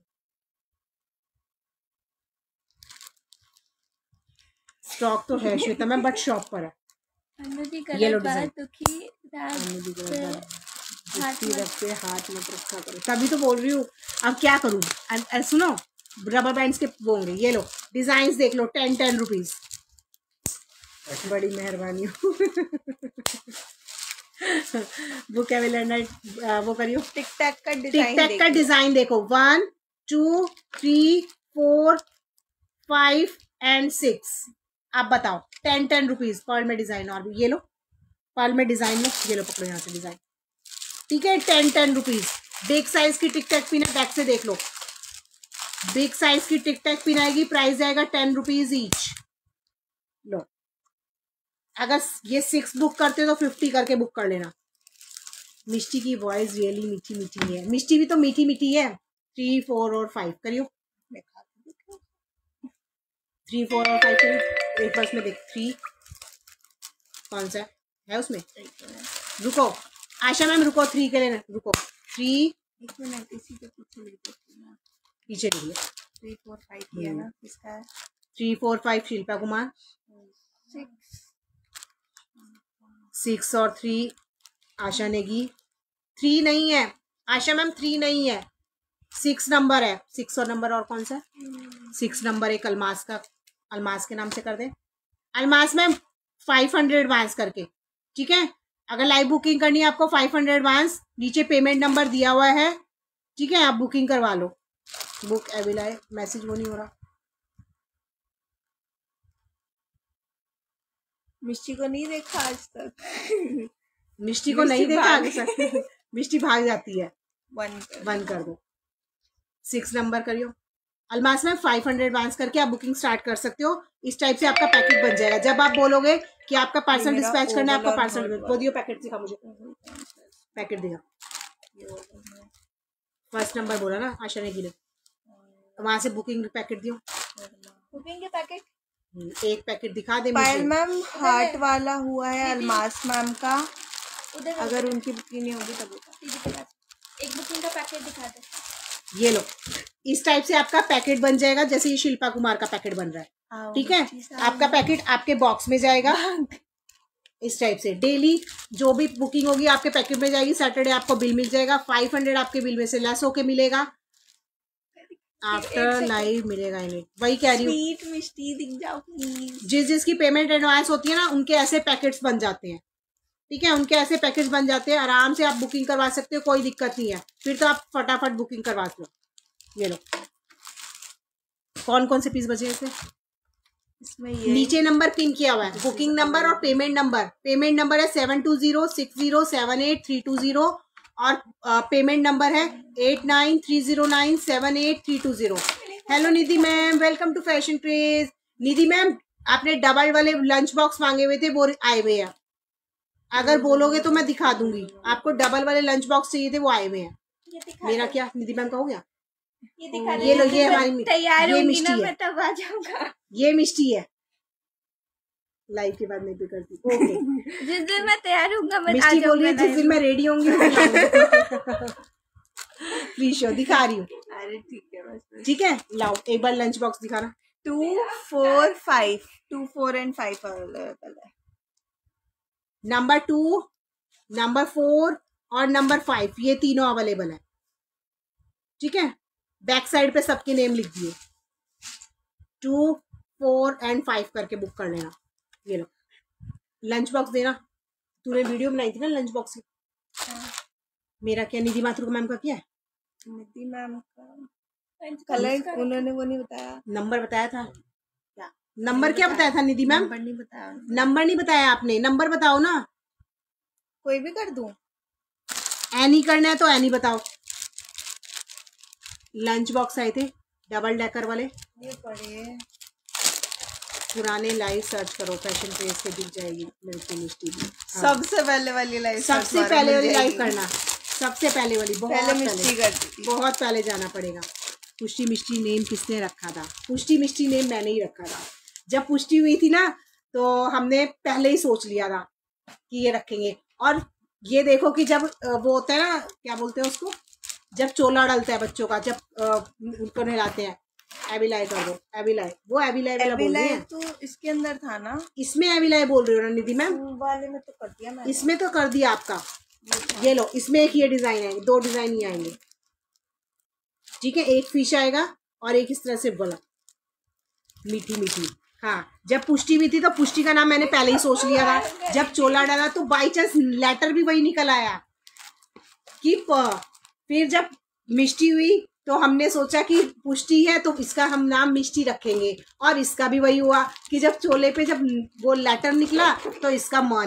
स्टॉक तो है श्वेता मैम, बट शॉप पर है। ये लो डिजाइन, रखते हाथ में रखा करो, तभी तो बोल रही हूँ। अब क्या करूँ, सुनो, रबर बैंड्स के वो होंगे। ये लो डिजाइन देख लो, 10 रुपीज, बड़ी मेहरबानी हो वो क्या वो करियो, टिक टैक का डिजाइन देखो, 1 2 3 4 5 एंड 6। आप बताओ, 10 रुपीज पर्ल में डिजाइन। और भी ये लो पर्ल में डिजाइन लो, ये लो पकड़ो यहाँ से डिजाइन। ठीक है, 10 रुपीज। बिग साइज की टिक टैक पिन है, बैक से देख लो, बिग साइज की टिक टैक पिन आएगी, प्राइस आएगा 10 रुपीज ईच। लो अगर ये 6 बुक करते हो तो 50 करके बुक कर लेना। मिष्टी की वॉइस रियली मीठी मीठी है। मिष्टी भी तो मीठी मीठी है। 3, 4 और 5 करियो। 3, 4 और 5 करियो। एक बार उसमें देख 3 कौन सा है उसमें। रुको आशा मैम रुको, 3 के लेना। रुको 3 इसी के पीछे पीछे लिखिए। 3, 4, 5 किया ना, किसका है? 3, 4, 5 शिल्पा कुमार। 6 और 3 आशा नेगी। 3 नहीं है आशा मैम, 3 नहीं है, 6 नंबर है। 6 और नंबर और कौन सा है? 6 नंबर एक अलमास का, अलमास के नाम से कर दे। अलमास मैम 500 एडवांस करके, ठीक है। अगर लाइव बुकिंग करनी है आपको 500 एडवांस, नीचे पेमेंट नंबर दिया हुआ है, ठीक है। आप बुकिंग करवा लो। बुक अवेलेबल, मैसेज वो नहीं हो रहा। मिष्टी को नहीं देखा आज तक। मिष्टी को नहीं देखा आगे तक। मिष्टी भाग जाती है। बंद कर दो। 6 नंबर करियो। अलमास में 500 एडवांस करके आप बुकिंग स्टार्ट कर सकते हो। इस टाइप से आपका पैकेट बन जाएगा। जब आप बोलोगे कि आपका पार्सल डिस्पैच करना है, आपका पार्सल वो दियो। पैकेट दिखा मुझे, पैकेट दिखा। फर्स्ट नंबर बोला ना आशा ने की, वहां से बुकिंग पैकेट दियो। बुकिंग के पैकेट एक पैकेट दिखा दे पायल मैम। हार्ट वाला हुआ है अलमास मैम का। अगर उनकी बुकिंग नहीं होगी तब एक बुकिंग का पैकेट दिखा दे। ये लो, इस टाइप से आपका पैकेट बन जाएगा, जैसे ये शिल्पा कुमार का पैकेट बन रहा है, ठीक है। आपका पैकेट आपके बॉक्स में जाएगा इस टाइप से। डेली जो भी बुकिंग होगी आपके पैकेट में जाएगी। सैटरडे आपको बिल मिल जाएगा। 500 आपके बिल में से लेस होके मिलेगा। आफ्टर लाइव मिलेगा इन्हें, वही कह रही हूँ। मिष्टी दिख जाओ प्लीज। जिस जिसकी पेमेंट एडवांस होती है ना, उनके ऐसे पैकेट्स बन जाते हैं, ठीक है। उनके ऐसे पैकेज बन जाते हैं। आराम से आप बुकिंग करवा सकते हो, कोई दिक्कत नहीं है। फिर तो आप फटाफट बुकिंग करवा लो। ये लो, कौन कौन से पीस बचे हैं इसमें? ये नीचे नंबर पिन किया हुआ है, बुकिंग नंबर और पेमेंट नंबर। पेमेंट नंबर है 7206078320 और पेमेंट नंबर है 8930978320। Hello Nidhi ma'am, welcome to fashion craze. Nidhi ma'am, आपने डबल वाले लंच बॉक्स मांगे हुए थे, वो आए हुए हैं। अगर बोलोगे तो मैं दिखा दूंगी। आपको डबल वाले लंच बॉक्स चाहिए थे, वो आए हुए हैं। मेरा क्या निधि मैम का हो गया? ये लो, ये हमारी तैयार ये होंगी मिष्टी ना, है। मैं तब आ जाऊंगा। ये मिष्टी है। लाइव के बाद नहीं भी करती। ओके। जिस दिन मैं तैयार होऊंगा मैं आ मिष्टी बोल रही है जाऊंगा। जिस दिन मैं रेडी होंगी प्लीज शो दिखा रही हूँ। अरे ठीक है बस। ठीक है, लाओ एक बार लंच बॉक्स दिखाना। 2, 4, 5 2, 4 एंड 5 अवेलेबल है। नंबर 2, नंबर 4 और नंबर 5 ये तीनों अवेलेबल है, ठीक है। बैक साइड पे सबके नेम लिख दिए। 2, 4 एंड 5 करके बुक कर लेना। ये लो, लंच बॉक्स देना। तूने वीडियो बनाई थी ना लंच बॉक्स की। मेरा क्या, निधि माथुर मैम का क्या है? निधि मैम का कलर उन्होंने वो नहीं बताया। नंबर बताया था क्या? नंबर क्या बताया था निधि मैम? नंबर नहीं बताया। नंबर नहीं बताया आपने, नंबर बताओ ना। कोई भी कर दूं? एनी करना है तो एनी बताओ। लंच बॉक्स आए थे डबल डेकर वाले, ये पढ़े पुराने लाइव सर्च करो, फैशन पेज पे दिख जाएगी लड़की मिष्टी भी। सबसे पहले वाली लाइव। सबसे पहले वाली लाइव करना, सबसे पहले वाली। बहुत पहले मिष्टी करती थी। बहुत पहले जाना पड़ेगा। पुष्टि मिष्टी नेम किसने रखा था? पुष्टि मिष्टी नेम मैंने ही रखा था। जब पुष्टि हुई थी ना, तो हमने पहले ही सोच लिया था कि ये रखेंगे। और ये देखो कि जब वो होता है ना, क्या बोलते हैं उसको, जब चोला डलता है बच्चों का, जब उनको नहलाते हैं, एबिलाई कर दो। एबिलाई, वो एबिलाई वाला बोल रही है। तो इसके अंदर था ना, इसमें एबिलाई बोल रही हो ना निधि मैम? वाले में तो कर दिया मैंने। इसमें तो कर दिया आपका। ये लो, इसमें एक ये डिजाइन है, 2 डिजाइन ही आएंगे, ठीक है। एक फिश आएगा और एक इस तरह से बोला मीठी मीठी। हाँ, जब पुष्टि हुई थी तो पुष्टि का नाम मैंने पहले ही सोच लिया था। जब चोला डाला तो बाई चांस लेटर भी वही निकल आया कि फिर जब मिष्टी हुई तो हमने सोचा कि पुष्टि है तो इसका हम नाम मिष्टी रखेंगे। और इसका भी वही हुआ कि जब चोले पे जब वो लेटर निकला तो इसका मान